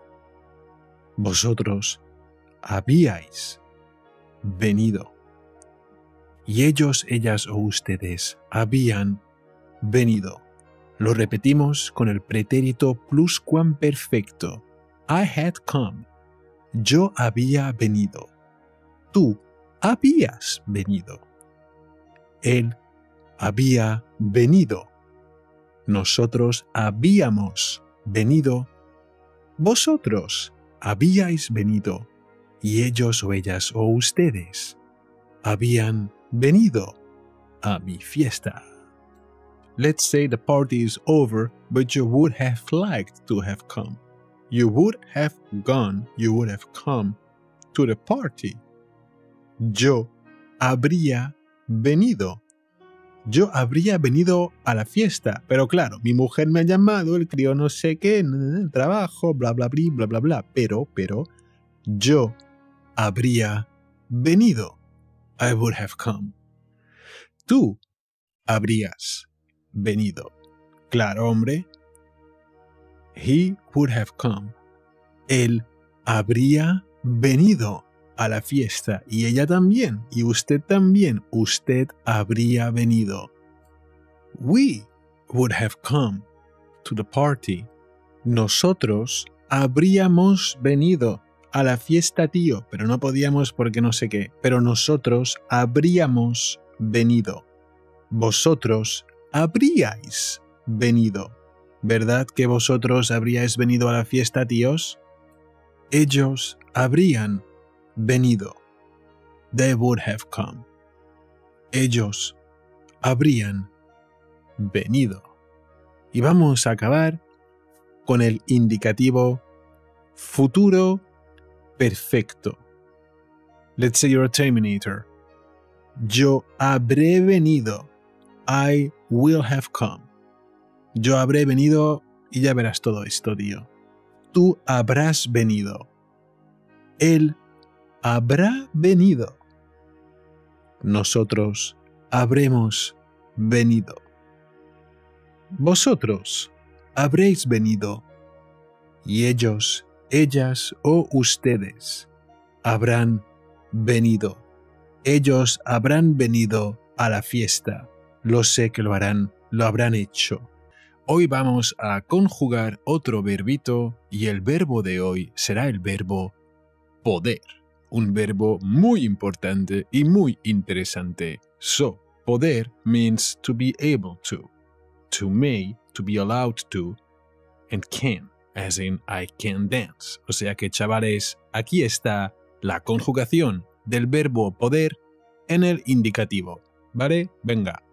Vosotros habíais venido. Y ellos, ellas o ustedes habían venido. Lo repetimos con el pretérito pluscuamperfecto. I had come. Yo había venido. Tú habías venido. Él había venido. Nosotros habíamos venido. Vosotros habíais venido. Y ellos o ellas o ustedes habían venido a mi fiesta. Let's say the party is over, but you would have liked to have come. You would have gone, you would have come to the party. Yo habría venido. Yo habría venido a la fiesta, pero claro, mi mujer me ha llamado, el crío no sé qué, el trabajo, bla, bla, bla, bla, bla, bla. Pero, pero, yo habría venido. I would have come. Tú habrías venido. Claro, hombre. He would have come. Él habría venido a la fiesta. Y ella también. Y usted también. Usted habría venido. We would have come to the party. Nosotros habríamos venido a la fiesta, tío. Pero no podíamos porque no sé qué. Pero nosotros habríamos venido. Vosotros habríais venido. ¿Verdad que vosotros habríais venido a la fiesta, tíos? Ellos habrían venido. They would have come. Ellos habrían venido. Y vamos a acabar con el indicativo futuro perfecto. Let's say you're a Terminator. Yo habré venido. I will have come. Yo habré venido y ya verás todo esto, tío. Tú habrás venido. Él habrá venido. Nosotros habremos venido. Vosotros habréis venido. Y ellos, ellas o ustedes habrán venido. Ellos habrán venido a la fiesta. Lo sé que lo harán, lo habrán hecho. Hoy vamos a conjugar otro verbito y el verbo de hoy será el verbo poder. Un verbo muy importante y muy interesante. So, poder means to be able to. To may, to be allowed to. And can, as in I can dance. O sea que, chavales, aquí está la conjugación del verbo poder en el indicativo. ¿Vale? Venga.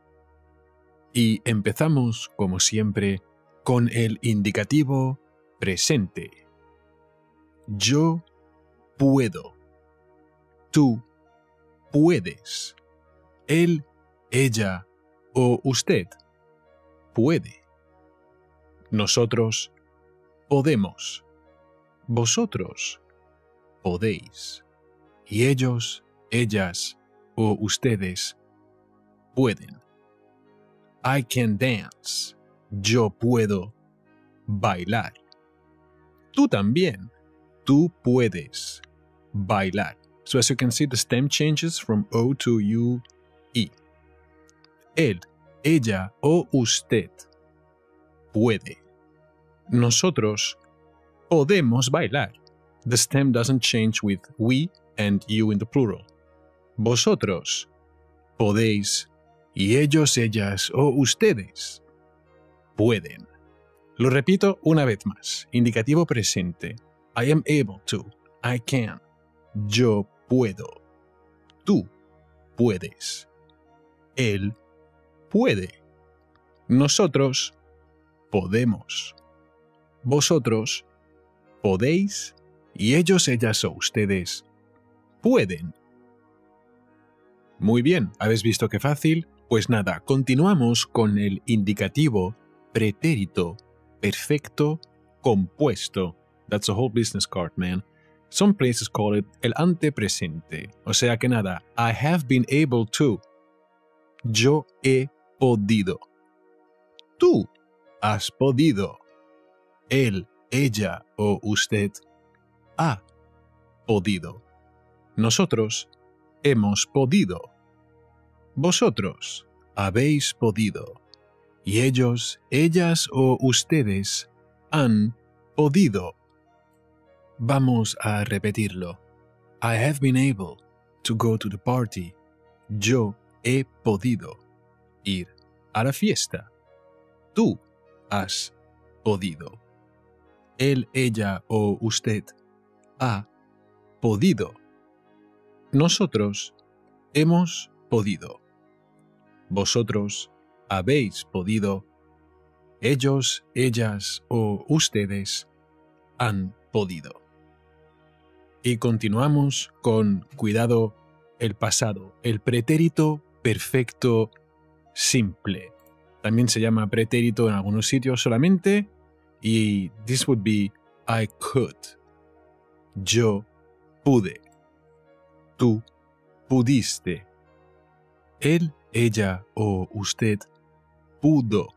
Y empezamos, como siempre, con el indicativo presente. Yo puedo. Tú puedes. Él, ella o usted puede. Nosotros podemos. Vosotros podéis. Y ellos, ellas o ustedes pueden. I can dance. Yo puedo bailar. Tú también. Tú puedes bailar. So as you can see, the stem changes from O to U, E. Él, ella o usted puede. Nosotros podemos bailar. The stem doesn't change with we and you in the plural. Vosotros podéis. Y ellos, ellas o ustedes pueden. Lo repito una vez más. Indicativo presente. I am able to. I can. Yo puedo. Tú puedes. Él puede. Nosotros podemos. Vosotros podéis. Y ellos, ellas o ustedes pueden. Muy bien, ¿habéis visto qué fácil? Pues nada, continuamos con el indicativo pretérito perfecto compuesto. That's a whole business card, man. Some places call it el antepresente. O sea que nada, I have been able to. Yo he podido. Tú has podido. Él, ella o usted ha podido. Nosotros hemos podido. Vosotros habéis podido. Y ellos, ellas o ustedes han podido. Vamos a repetirlo. I have been able to go to the party. Yo he podido ir a la fiesta. Tú has podido. Él, ella o usted ha podido. Nosotros hemos podido. Vosotros habéis podido. Ellos, ellas o ustedes han podido. Y continuamos con cuidado el pasado, el pretérito perfecto simple. También se llama pretérito en algunos sitios solamente y this would be I could. Yo pude. Tú pudiste. Él, ella o usted pudo.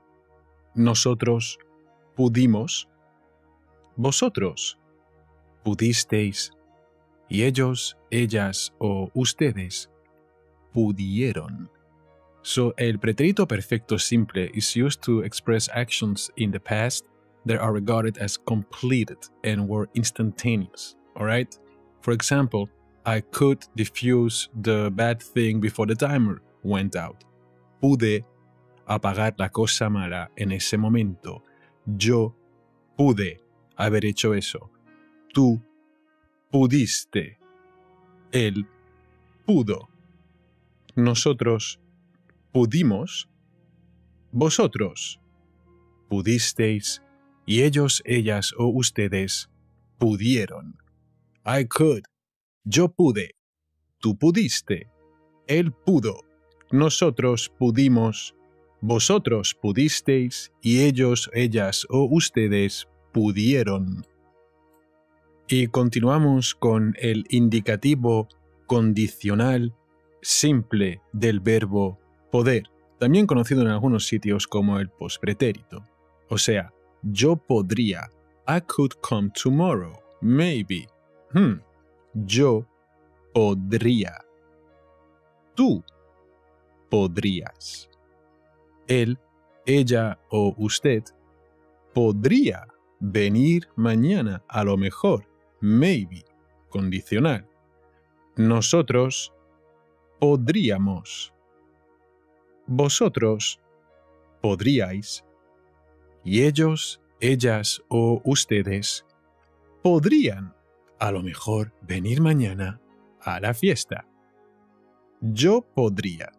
Nosotros pudimos. Vosotros pudisteis. Y ellos, ellas o ustedes pudieron. So, el pretérito perfecto simple is used to express actions in the past that are regarded as completed and were instantaneous. Alright? For example, I could defuse the bad thing before the timer went out. Pude apagar la cosa mala en ese momento. Yo pude haber hecho eso. Tú pudiste. Él pudo. Nosotros pudimos. Vosotros pudisteis. Y ellos, ellas o ustedes pudieron. I could. Yo pude. Tú pudiste. Él pudo. Nosotros pudimos. Vosotros pudisteis. Y ellos, ellas o ustedes pudieron. Y continuamos con el indicativo condicional simple del verbo poder, también conocido en algunos sitios como el pospretérito. O sea, yo podría. I could come tomorrow. Maybe. Hmm. Yo podría. Tú podrías. Él, ella o usted podría venir mañana, a lo mejor. Maybe. Condicional. Nosotros podríamos. Vosotros podríais. Y ellos, ellas o ustedes podrían, a lo mejor, venir mañana a la fiesta. Yo podría.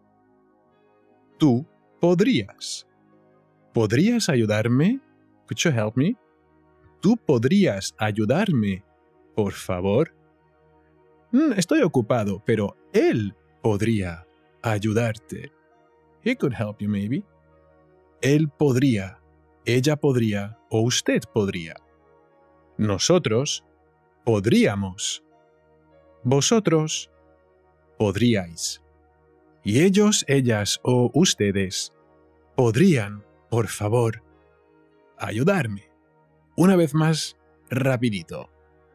Tú podrías. ¿Podrías ayudarme? Could you help me? ¿Tú podrías ayudarme, por favor? Mm, estoy ocupado, pero él podría ayudarte. He could help you, maybe. Él podría, ella podría o usted podría. Nosotros podríamos. Vosotros podríais. Y ellos, ellas o ustedes podrían, por favor, ayudarme. Una vez más, rapidito.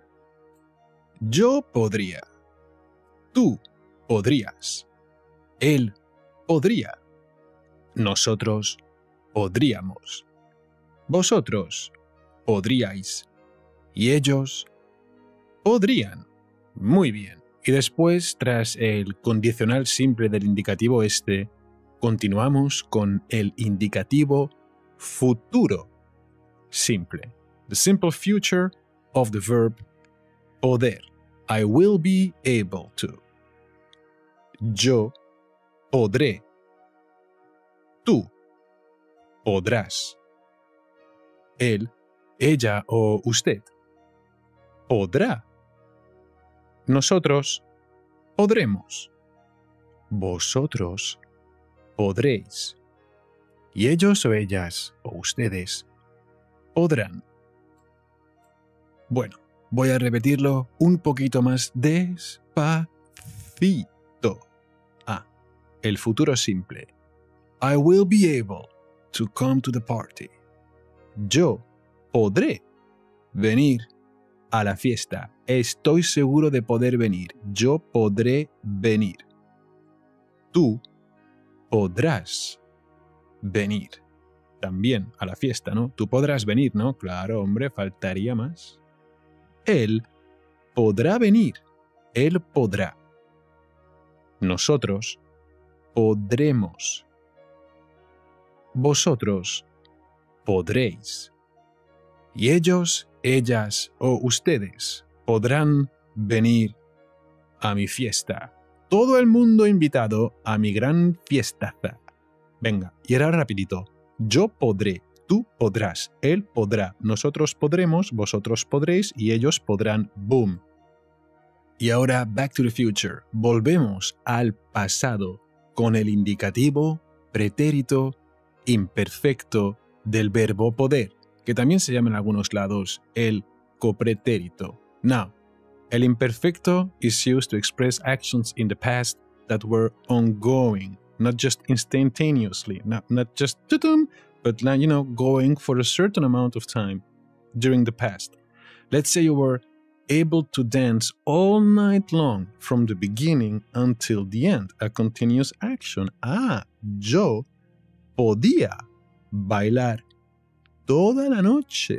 Yo podría. Tú podrías. Él podría. Nosotros podríamos. Vosotros podríais. Y ellos podrían. Muy bien. Y después, tras el condicional simple del indicativo este, continuamos con el indicativo futuro simple. The simple future of the verb poder. I will be able to. Yo podré. Tú podrás. Él, ella o usted podrá. Nosotros podremos. Vosotros podréis. Y ellos o ellas o ustedes podrán. Bueno, voy a repetirlo un poquito más despacito. Ah, el futuro simple. I will be able to come to the party. Yo podré venir a la fiesta. Estoy seguro de poder venir. Yo podré venir. Tú podrás venir. También a la fiesta, ¿no? Tú podrás venir, ¿no? Claro, hombre, faltaría más. Él podrá venir. Él podrá. Nosotros podremos. Vosotros podréis. Y ellos, ellas o ustedes podrán venir a mi fiesta. Todo el mundo invitado a mi gran fiestaza. Venga, y ahora rapidito. Yo podré, tú podrás, él podrá, nosotros podremos, vosotros podréis y ellos podrán. Boom. Y ahora, back to the future. Volvemos al pasado con el indicativo pretérito imperfecto del verbo poder, que también se llama en algunos lados el copretérito. Now, el imperfecto is used to express actions in the past that were ongoing, not just instantaneously, not, not just tutum, but you know, going for a certain amount of time during the past. Let's say you were able to dance all night long from the beginning until the end, a continuous action. Ah, yo podía bailar toda la noche.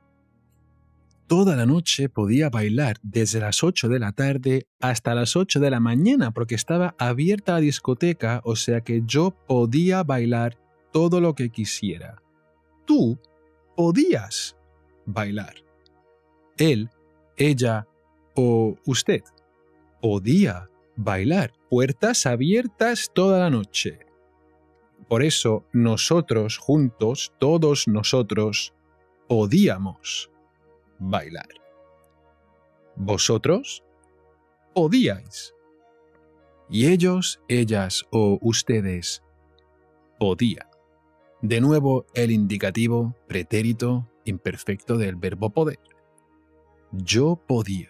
Toda la noche podía bailar desde las ocho de la tarde hasta las ocho de la mañana porque estaba abierta la discoteca, o sea que yo podía bailar todo lo que quisiera. Tú podías bailar. Él, ella o usted podía bailar. Puertas abiertas toda la noche. Por eso nosotros juntos, todos nosotros, podíamos bailar. Vosotros podíais. Y ellos, ellas o ustedes podían. De nuevo el indicativo pretérito imperfecto del verbo poder. Yo podía.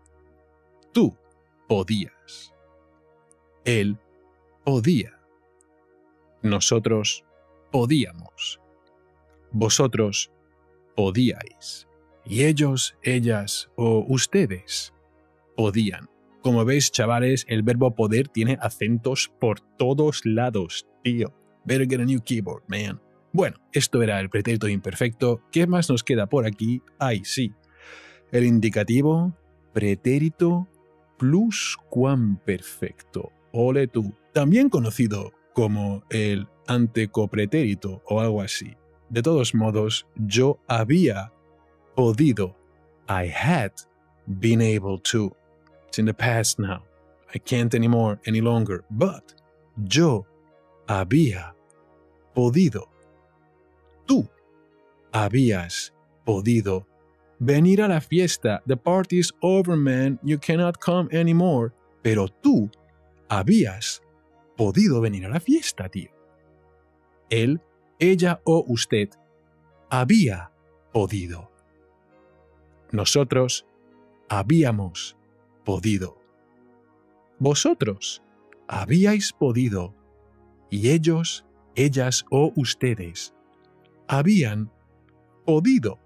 Tú podías. Él podía. Nosotros podíamos. Vosotros podíais. Y ellos, ellas o ustedes podían. Como veis, chavales, el verbo poder tiene acentos por todos lados, tío. Better get a new keyboard, man. Bueno, esto era el pretérito imperfecto. ¿Qué más nos queda por aquí? Ay, sí. El indicativo pretérito pluscuamperfecto. Ole tú. También conocido como el antecopretérito o algo así. De todos modos, yo había podido. I had been able to. It's in the past now. I can't anymore, any longer. But yo había podido. Tú habías podido venir a la fiesta. The party's over, man. You cannot come anymore. Pero tú habías podido venir a la fiesta, tío. Él, ella o usted había podido. Nosotros habíamos podido. Vosotros habíais podido. Y ellos, ellas o ustedes habían podido.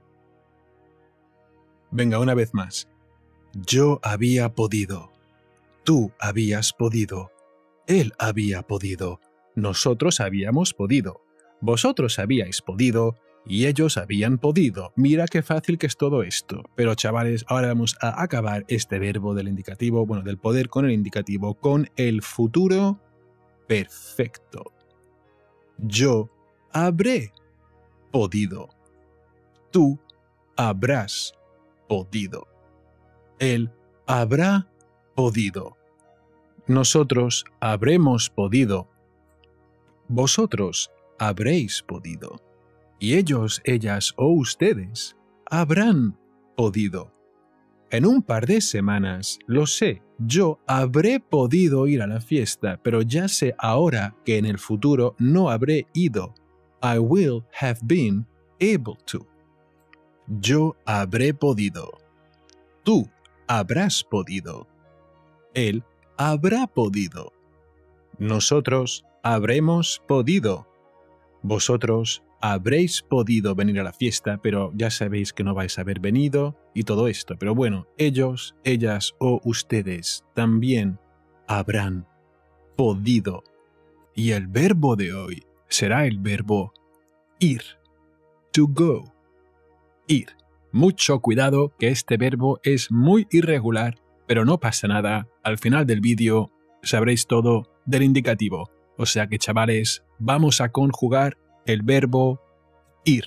Venga, una vez más. Yo había podido. Tú habías podido. Él había podido. Nosotros habíamos podido. Vosotros habíais podido. Y ellos habían podido. Mira qué fácil que es todo esto. Pero chavales, ahora vamos a acabar este verbo del indicativo, bueno, del poder con el indicativo, con el futuro perfecto. Yo habré podido. Tú habrás podido. Él habrá podido. Nosotros habremos podido. Vosotros habréis podido. Y ellos, ellas o ustedes habrán podido. En un par de semanas, lo sé, yo habré podido ir a la fiesta, pero ya sé ahora que en el futuro no habré ido. I will have been able to. Yo habré podido. Tú habrás podido. Él habrá podido. Nosotros habremos podido. Vosotros habréis podido venir a la fiesta, pero ya sabéis que no vais a haber venido y todo esto. Pero bueno, ellos, ellas o ustedes también habrán podido. Y el verbo de hoy será el verbo ir. To go. Ir. Mucho cuidado que este verbo es muy irregular, pero no pasa nada. Al final del vídeo sabréis todo del indicativo. O sea que, chavales, vamos a conjugar el verbo ir.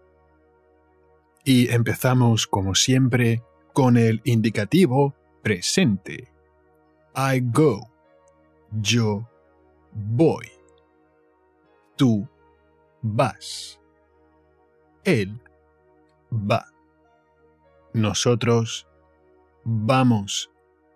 Y empezamos, como siempre, con el indicativo presente. I go. Yo voy. Tú vas. Él va. Nosotros vamos.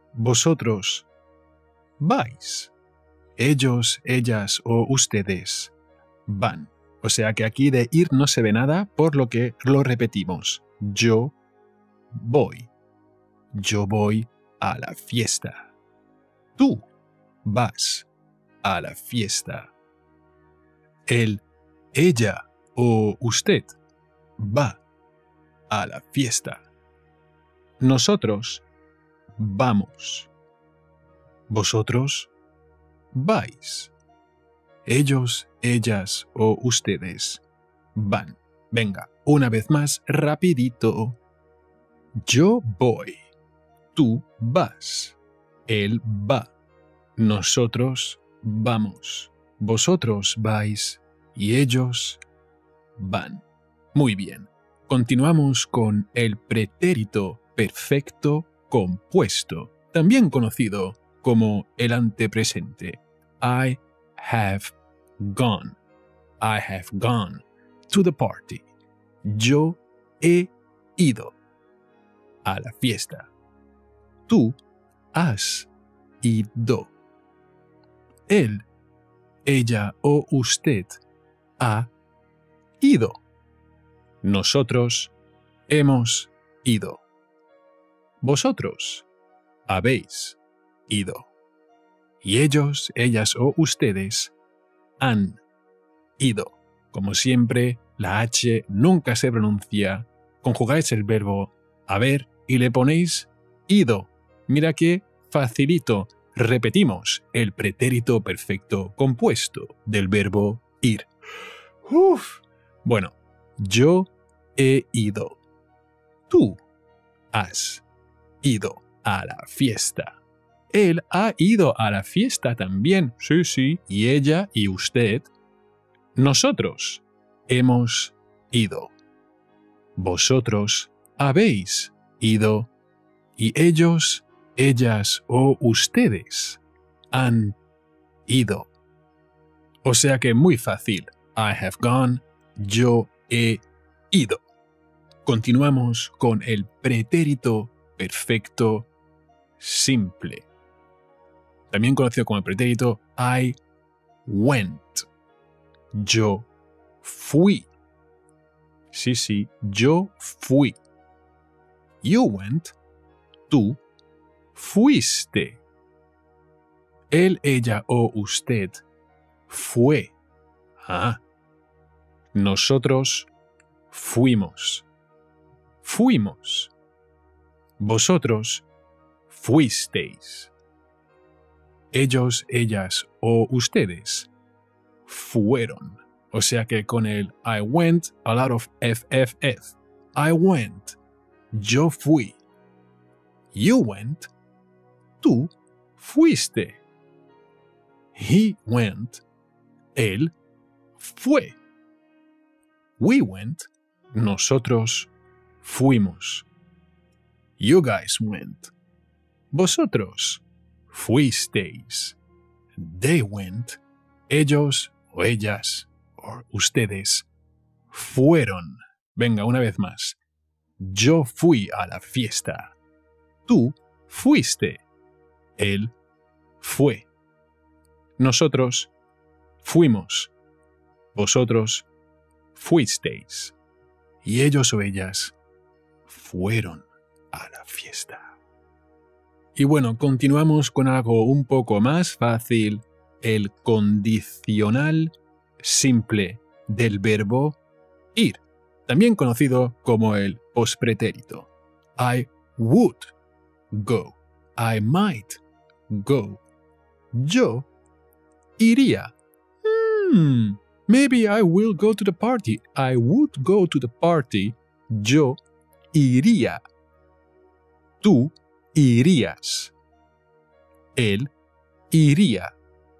vosotros vais. Ellos, ellas o ustedes van. O sea que aquí de ir no se ve nada, por lo que lo repetimos. Yo voy. Yo voy a la fiesta. Tú vas a la fiesta. Él, ella o usted va a la fiesta. Nosotros vamos. Vosotros vais. Ellos, ellas o ustedes van. Venga, una vez más, rapidito. Yo voy. Tú vas. Él va. Nosotros vamos. Vosotros vais. Y ellos van. Muy bien. Continuamos con el pretérito perfecto compuesto, también conocido como el antepresente. I have gone. I have gone to the party. Yo he ido a la fiesta. Tú has ido. Él, ella o usted ha ido. Nosotros hemos ido. Vosotros habéis ido. Y ellos, ellas o ustedes han ido. Como siempre, la H nunca se pronuncia. Conjugáis el verbo haber y le ponéis ido. Mira qué facilito. Repetimos el pretérito perfecto compuesto del verbo ir. Uf. Bueno, yo he ido. Tú has ido a la fiesta. Él ha ido a la fiesta también. Sí, sí. Y ella y usted. Nosotros hemos ido. Vosotros habéis ido. Y ellos, ellas o ustedes han ido. O sea que muy fácil. I have gone. Yo he ido. Continuamos con el pretérito perfecto simple, también conocido como el pretérito I went. Yo fui. Sí, sí, yo fui. You went. Tú fuiste. Él, ella o usted fue. Ah. Nosotros fuimos. Fuimos. Vosotros fuisteis. Ellos, ellas o ustedes fueron. O sea que con el I went, a lot of F F F. I went. Yo fui. You went. Tú fuiste. He went. Él fue. We went. Nosotros fuimos. You guys went. Vosotros fuisteis. They went. Ellos o ellas o ustedes fueron. Venga, una vez más. Yo fui a la fiesta. Tú fuiste. Él fue. Nosotros fuimos. Vosotros fuisteis. Y ellos o ellas fueron a la fiesta. Y bueno, continuamos con algo un poco más fácil, el condicional simple del verbo ir, también conocido como el pospretérito. I would go. I might go. Yo iría. Hmm, maybe I will go to the party. I would go to the party. Yo iría. Tú irías. Él iría.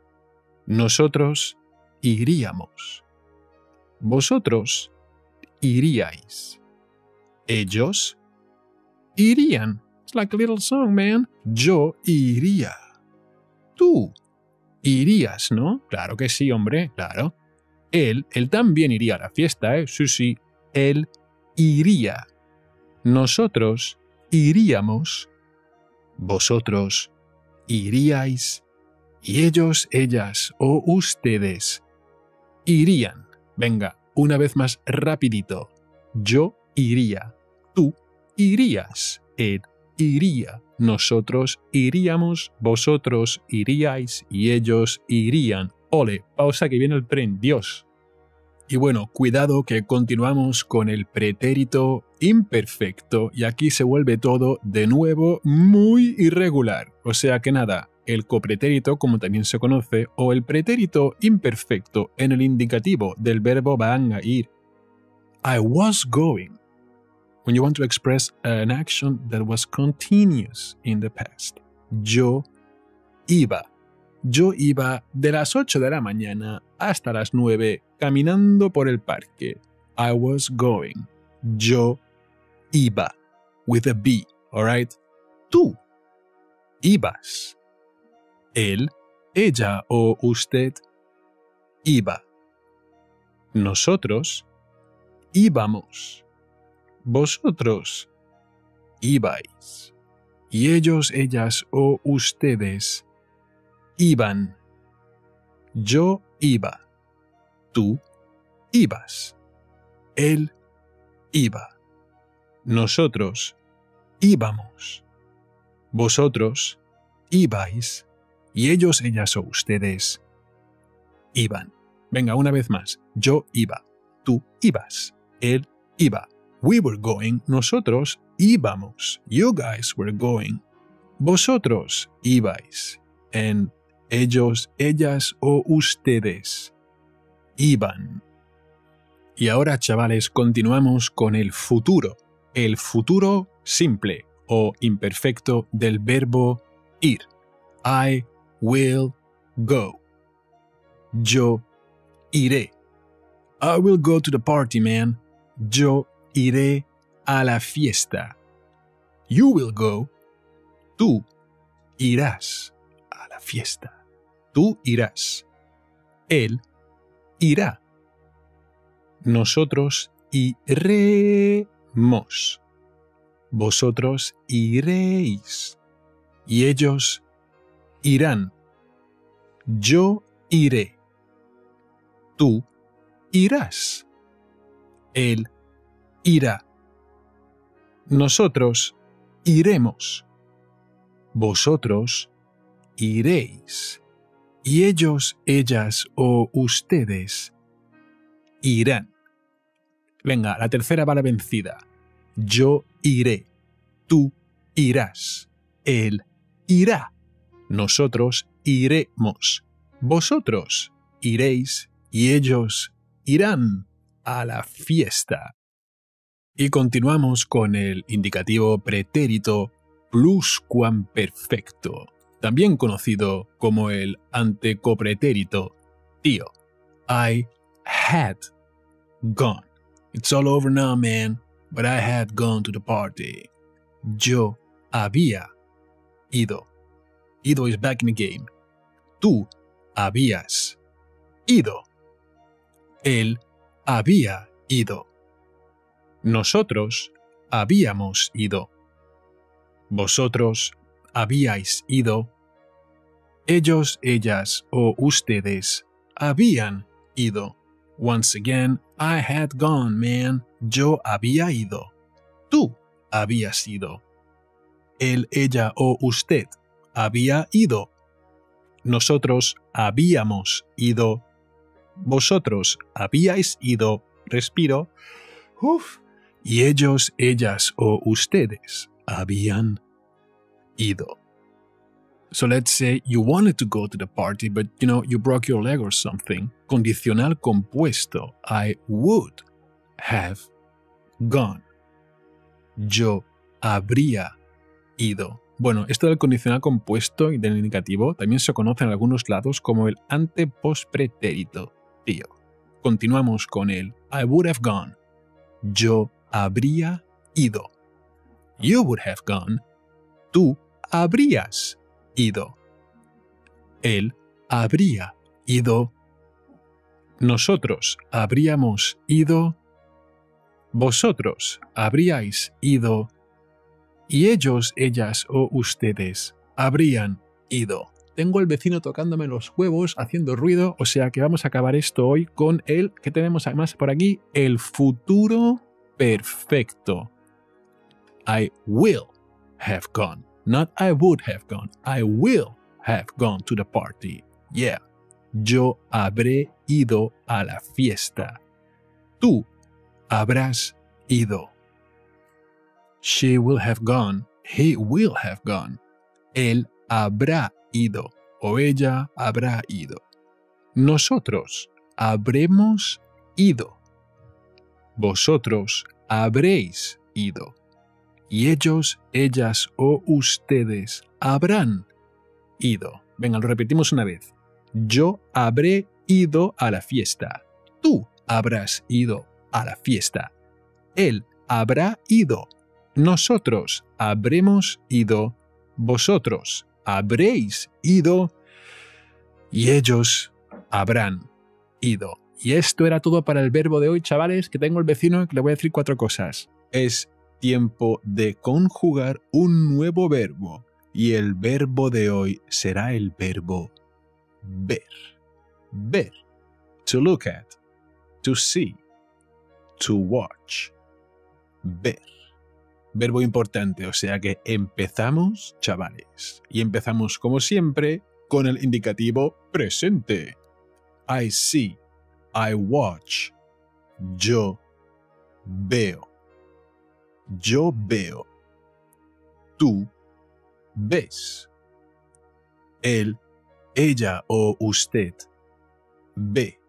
Nosotros iríamos. Vosotros iríais. Ellos irían. It's like a little song, man. Yo iría. Tú irías, ¿no? Claro que sí, hombre, claro. Él, él también iría a la fiesta, ¿eh? Sí, sí. Él iría. Nosotros iríamos. vosotros iríais, y ellos, ellas o ustedes irían. Venga, una vez más rapidito. Yo iría, tú irías, él iría, nosotros iríamos, vosotros iríais y ellos irían. Ole, pausa que viene el tren, Dios. Y bueno, cuidado que continuamos con el pretérito imperfecto y aquí se vuelve todo de nuevo muy irregular. O sea que nada, el copretérito, como también se conoce, o el pretérito imperfecto en el indicativo del verbo van a ir. I was going. When you want to express an action that was continuous in the past. Yo iba. Yo iba de las ocho de la mañana hasta las nueve caminando por el parque. I was going. Yo iba. With a B, alright? Tú ibas. Él, ella o usted iba. Nosotros íbamos. Vosotros ibais. Y ellos, ellas o ustedes iban. Yo iba. Tú ibas. Él iba. Nosotros íbamos. Vosotros ibais. Y ellos, ellas o ustedes iban. Venga, una vez más. Yo iba. Tú ibas. Él iba. We were going. Nosotros íbamos. You guys were going. Vosotros ibais. And ellos, ellas o ustedes iban. Y ahora, chavales, continuamos con el futuro. El futuro simple o imperfecto del verbo ir. I will go. Yo iré. I will go to the party, man. Yo iré a la fiesta. You will go. Tú irás a la fiesta. Tú irás. Él irá. Nosotros iremos. Vosotros iréis. Y ellos irán. Yo iré. Tú irás. Él irá. Nosotros iremos. Vosotros iréis. Y ellos, ellas o ustedes irán. Venga, la tercera va la vencida. Yo iré. Tú irás. Él irá. Nosotros iremos. Vosotros iréis. Y ellos irán a la fiesta. Y continuamos con el indicativo pretérito pluscuamperfecto, también conocido como el antecopretérito tío. I had gone. It's all over now, man, but I had gone to the party. Yo había ido. Ido is back in the game. Tú habías ido. Él había ido. Nosotros habíamos ido. Vosotros habíais ido. Ellos, ellas o ustedes habían ido. Once again, I had gone, man. Yo había ido. Tú habías ido. Él, ella o usted había ido. Nosotros habíamos ido. Vosotros habíais ido. Respiro. Uf. Y ellos, ellas o ustedes habían ido. So let's say you wanted to go to the party, but you know, you broke your leg or something. Condicional compuesto. I would have gone. Yo habría ido. Bueno, esto del condicional compuesto y del indicativo también se conoce en algunos lados como el antepospretérito tío. Continuamos con el I would have gone. Yo habría ido. You would have gone. Tú habrías ido. Él habría ido. Nosotros habríamos ido. Vosotros habríais ido. y ellos, ellas o ustedes habrían ido. Tengo el vecino tocándome los huevos, haciendo ruido, o sea que vamos a acabar esto hoy con el, que tenemos además por aquí, el futuro perfecto. I will have gone. Not I would have gone. I will have gone to the party. Yeah. Yo habré ido a la fiesta. Tú habrás ido. She will have gone. He will have gone. Él habrá ido o ella habrá ido. Nosotros habremos ido. Vosotros habréis ido. Y ellos, ellas o ustedes habrán ido. Venga, lo repetimos una vez. Yo habré ido a la fiesta. Tú habrás ido a la fiesta. Él habrá ido. Nosotros habremos ido. Vosotros habréis ido. Y ellos habrán ido. Y esto era todo para el verbo de hoy, chavales, que tengo el vecino que le voy a decir cuatro cosas. Es tiempo de conjugar un nuevo verbo. Y el verbo de hoy será el verbo ver. Ver. To look at. To see. To watch. Ver. Verbo importante, o sea que empezamos, chavales. Y empezamos, como siempre, con el indicativo presente. I see. I watch. Yo veo. Yo veo. Tú ves. Él, ella o usted ve.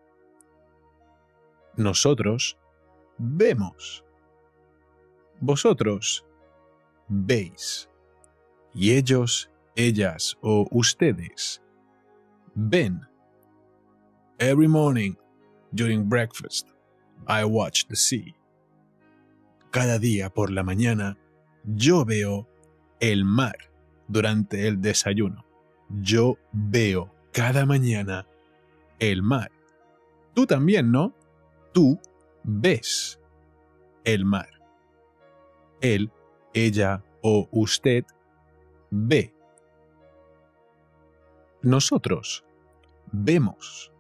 Nosotros vemos. Vosotros veis. Y ellos, ellas o ustedes ven. Every morning, during breakfast, I watch the sea. Cada día por la mañana, yo veo el mar durante el desayuno. Yo veo cada mañana el mar. Tú también, ¿no? Tú ves el mar. Él, ella o usted ve. Nosotros vemos.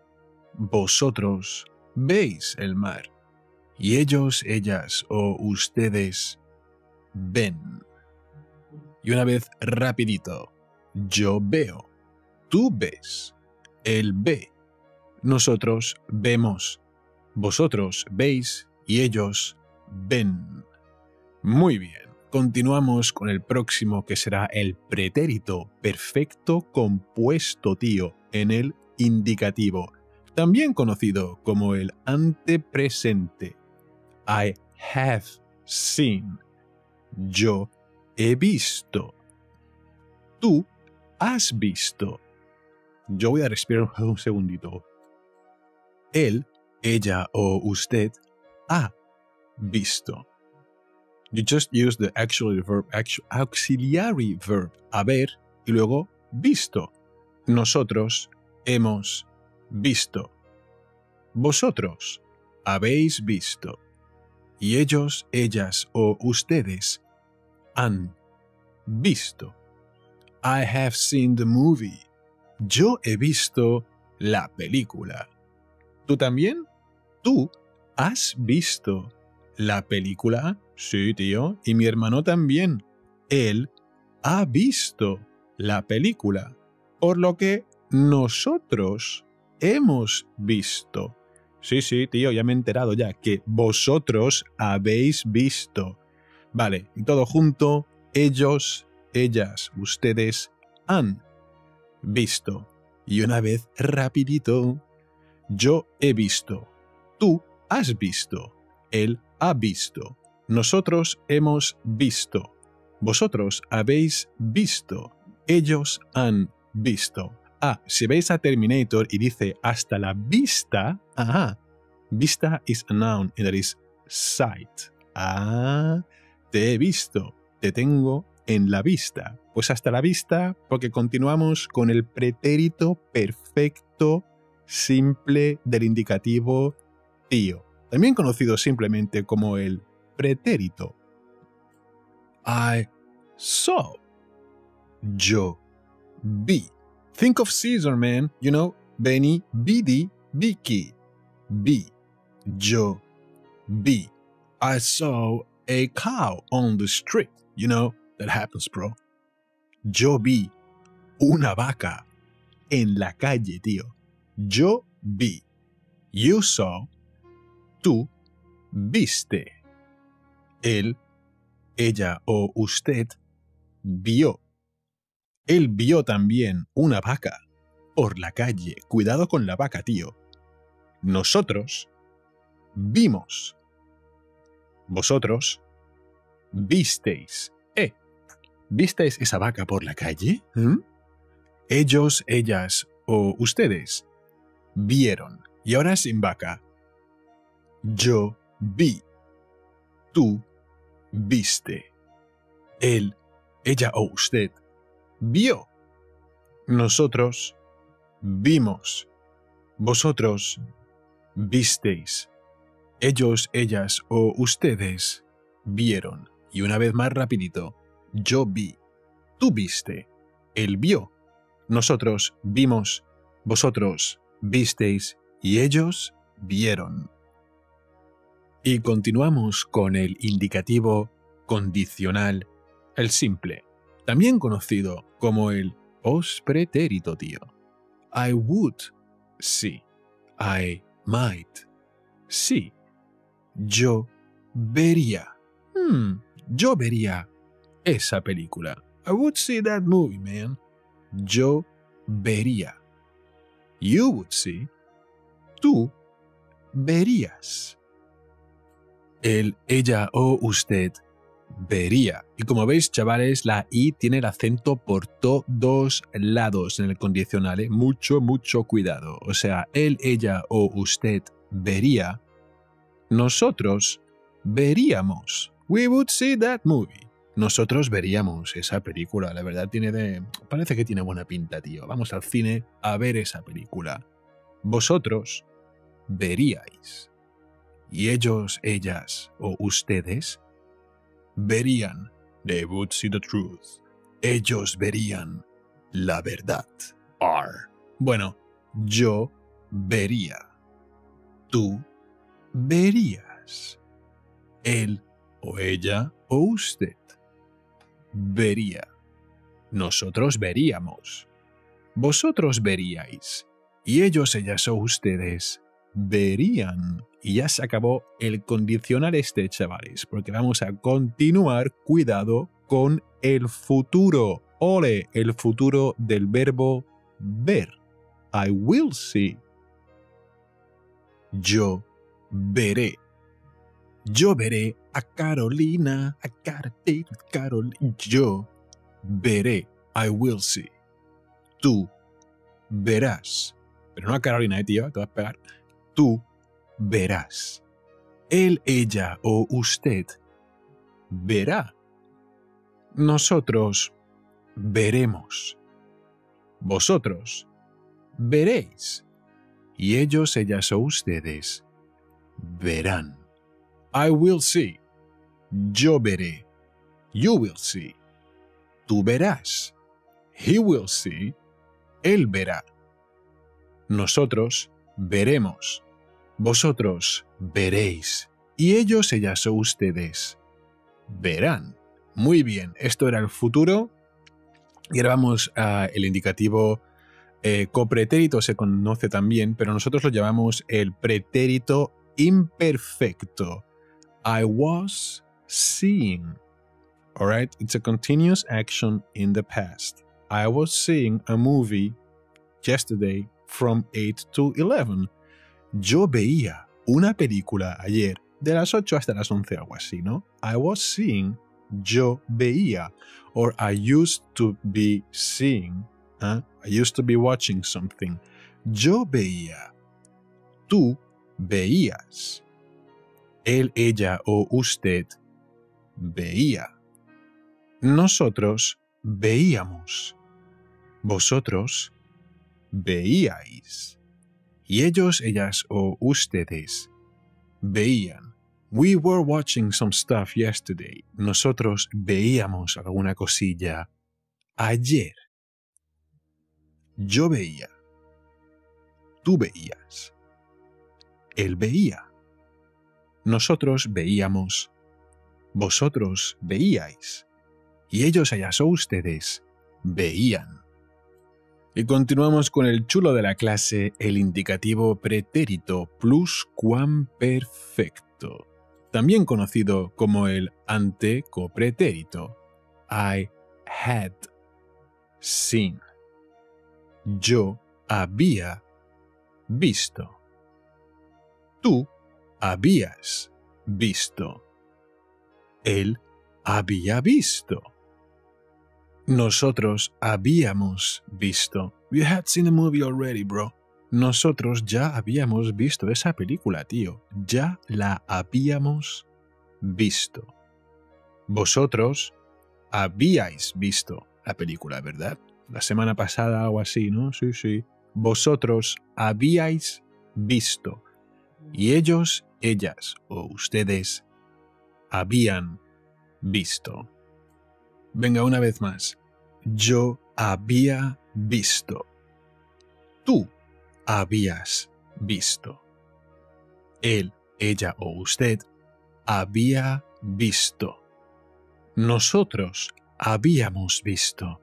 Vosotros veis el mar. Y ellos, ellas o ustedes ven. Y una vez rapidito. Yo veo. Tú ves. Él ve. Nosotros vemos. Vosotros veis y ellos ven. Muy bien. Continuamos con el próximo, que será el pretérito perfecto compuesto, tío, en el indicativo, también conocido como el antepresente. I have seen. Yo he visto. Tú has visto. Yo voy a respirar un segundito. Él, ella o usted ha visto. You just use the auxiliary verb, auxiliary verb haber y luego visto. Nosotros hemos visto. Vosotros habéis visto. Y ellos, ellas o ustedes han visto. I have seen the movie. Yo he visto la película. ¿Tú también? ¿Tú has visto la película? Sí, tío. Y mi hermano también. Él ha visto la película. Por lo que nosotros hemos visto. Sí, sí, tío, ya me he enterado ya que vosotros habéis visto. Vale, y todo junto, ellos, ellas, ustedes han visto. Y una vez rapidito, yo he visto. Tú has visto. Él ha visto. Nosotros hemos visto. Vosotros habéis visto. Ellos han visto. Ah, si veis a Terminator y dice hasta la vista, ajá, vista is a noun and that is sight. Ah, te he visto, te tengo en la vista. Pues hasta la vista, porque continuamos con el pretérito perfecto simple del indicativo tío, también conocido simplemente como el pretérito. I saw. Yo vi. Think of Caesar, man. You know, Benny, Bidi, Vicky. Vi. Yo vi. I saw a cow on the street. You know, that happens, bro. Yo vi una vaca en la calle, tío. Yo vi. You saw. Tú viste. Él, ella o usted vio. Él vio también una vaca por la calle. Cuidado con la vaca, tío. Nosotros vimos. Vosotros visteis. ¿Eh? ¿Visteis esa vaca por la calle? ¿Mm? Ellos, ellas o ustedes vieron. Y ahora sin vaca. Yo vi. Tú viste. Él, ella o usted vio. Nosotros vimos. Vosotros visteis. Ellos, ellas o ustedes vieron. Y una vez más rapidito. Yo vi. Tú viste. Él vio. Nosotros vimos. Vosotros visteis. Y ellos vieron. Y continuamos con el indicativo condicional, el simple, también conocido como el pospretérito, tío. I would, sí. I might, sí. Yo vería, hmm, yo vería esa película. I would see that movie, man. Yo vería. You would see. Tú verías. Él, ella o usted vería. Y como veis, chavales, la I tiene el acento por todos lados en el condicional, ¿eh? Mucho, mucho cuidado. O sea, él, ella o usted vería. Nosotros veríamos. We would see that movie. Nosotros veríamos esa película. La verdad tiene de... Parece que tiene buena pinta, tío. Vamos al cine a ver esa película. Vosotros veríais. Y ellos, ellas o ustedes verían. They would see the truth. Ellos verían la verdad. R. Bueno, yo vería. Tú verías. Él o ella o usted vería. Nosotros veríamos. Vosotros veríais. Y ellos, ellas o ustedes verían. Y ya se acabó el condicional este, chavales, porque vamos a continuar, cuidado, con el futuro. Ole, el futuro del verbo ver. I will see. Yo veré. Yo veré a Carolina, a Karate, Carolina. Yo veré. I will see. Tú verás. Pero no a Carolina, eh, tío, te vas a pegar. Tú verás. Él, ella o usted verá. Nosotros veremos. Vosotros veréis. Y ellos, ellas o ustedes verán. I will see. Yo veré. You will see. Tú verás. He will see. Él verá. Nosotros veremos. Vosotros veréis. Y ellos, ellas o ustedes verán. Muy bien, esto era el futuro. Y ahora vamos al indicativo eh, copretérito, se conoce también, pero nosotros lo llamamos el pretérito imperfecto. I was seeing. Alright, it's a continuous action in the past. I was seeing a movie yesterday from eight to eleven. Yo veía una película ayer de las ocho hasta las once, algo así, ¿no? I was seeing, yo veía. Or I used to be seeing. ¿eh? I used to be watching something. Yo veía. Tú veías. Él, ella o usted veía. Nosotros veíamos. Vosotros veíais. Y ellos, ellas o ustedes veían. We were watching some stuff yesterday. Nosotros veíamos alguna cosilla ayer. Yo veía. Tú veías. Él veía. Nosotros veíamos. Vosotros veíais. Y ellos, ellas o ustedes veían. Y continuamos con el chulo de la clase, el indicativo pretérito pluscuamperfecto, también conocido como el antecopretérito. I had seen. Yo había visto. Tú habías visto. Él había visto. Nosotros habíamos visto. We had seen the movie already, bro. Nosotros ya habíamos visto esa película, tío. Ya la habíamos visto. Vosotros habíais visto la película, ¿verdad? La semana pasada o así, ¿no? Sí, sí. Vosotros habíais visto. Y ellos, ellas o ustedes habían visto. Venga, una vez más. Yo había visto. Tú habías visto. Él, ella o usted había visto. Nosotros habíamos visto.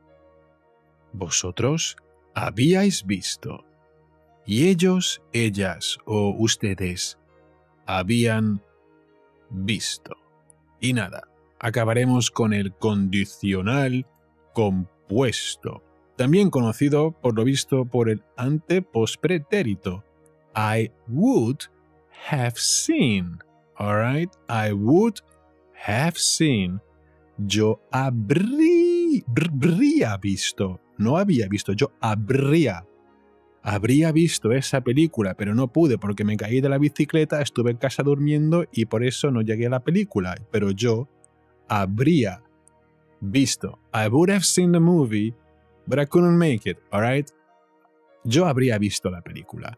Vosotros habíais visto. Y ellos, ellas o ustedes habían visto. Y nada. Acabaremos con el condicional compuesto, también conocido por lo visto por el antepospretérito. I would have seen. Alright, I would have seen. Yo habría, habría visto. No había visto, yo habría. Habría visto esa película, pero no pude porque me caí de la bicicleta, estuve en casa durmiendo y por eso no llegué a la película. Pero yo habría visto. I would have seen the movie, but I couldn't make it, alright? Yo habría visto la película.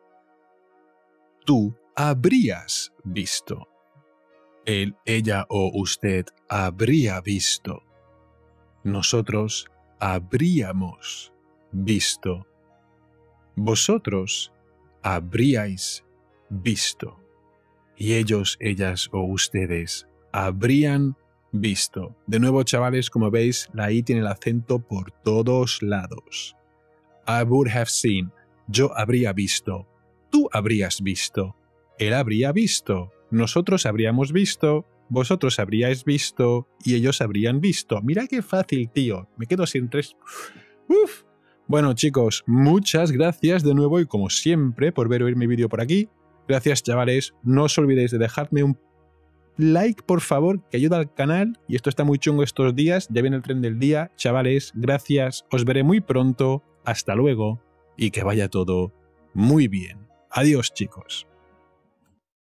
Tú habrías visto. Él, ella o usted habría visto. Nosotros habríamos visto. Vosotros habríais visto. Y ellos, ellas o ustedes habrían visto. De nuevo, chavales, como veis, la I tiene el acento por todos lados. I would have seen. Yo habría visto. Tú habrías visto. Él habría visto. Nosotros habríamos visto. Vosotros habríais visto. Y ellos habrían visto. Mira qué fácil, tío. Me quedo sin tres. Uf. Bueno, chicos, muchas gracias de nuevo y como siempre por ver o oír mi vídeo por aquí. Gracias, chavales. No os olvidéis de dejarme un like, por favor, que ayuda al canal. Y esto está muy chungo estos días. Ya viene el tren del día. Chavales, gracias. Os veré muy pronto. Hasta luego. Y que vaya todo muy bien. Adiós, chicos.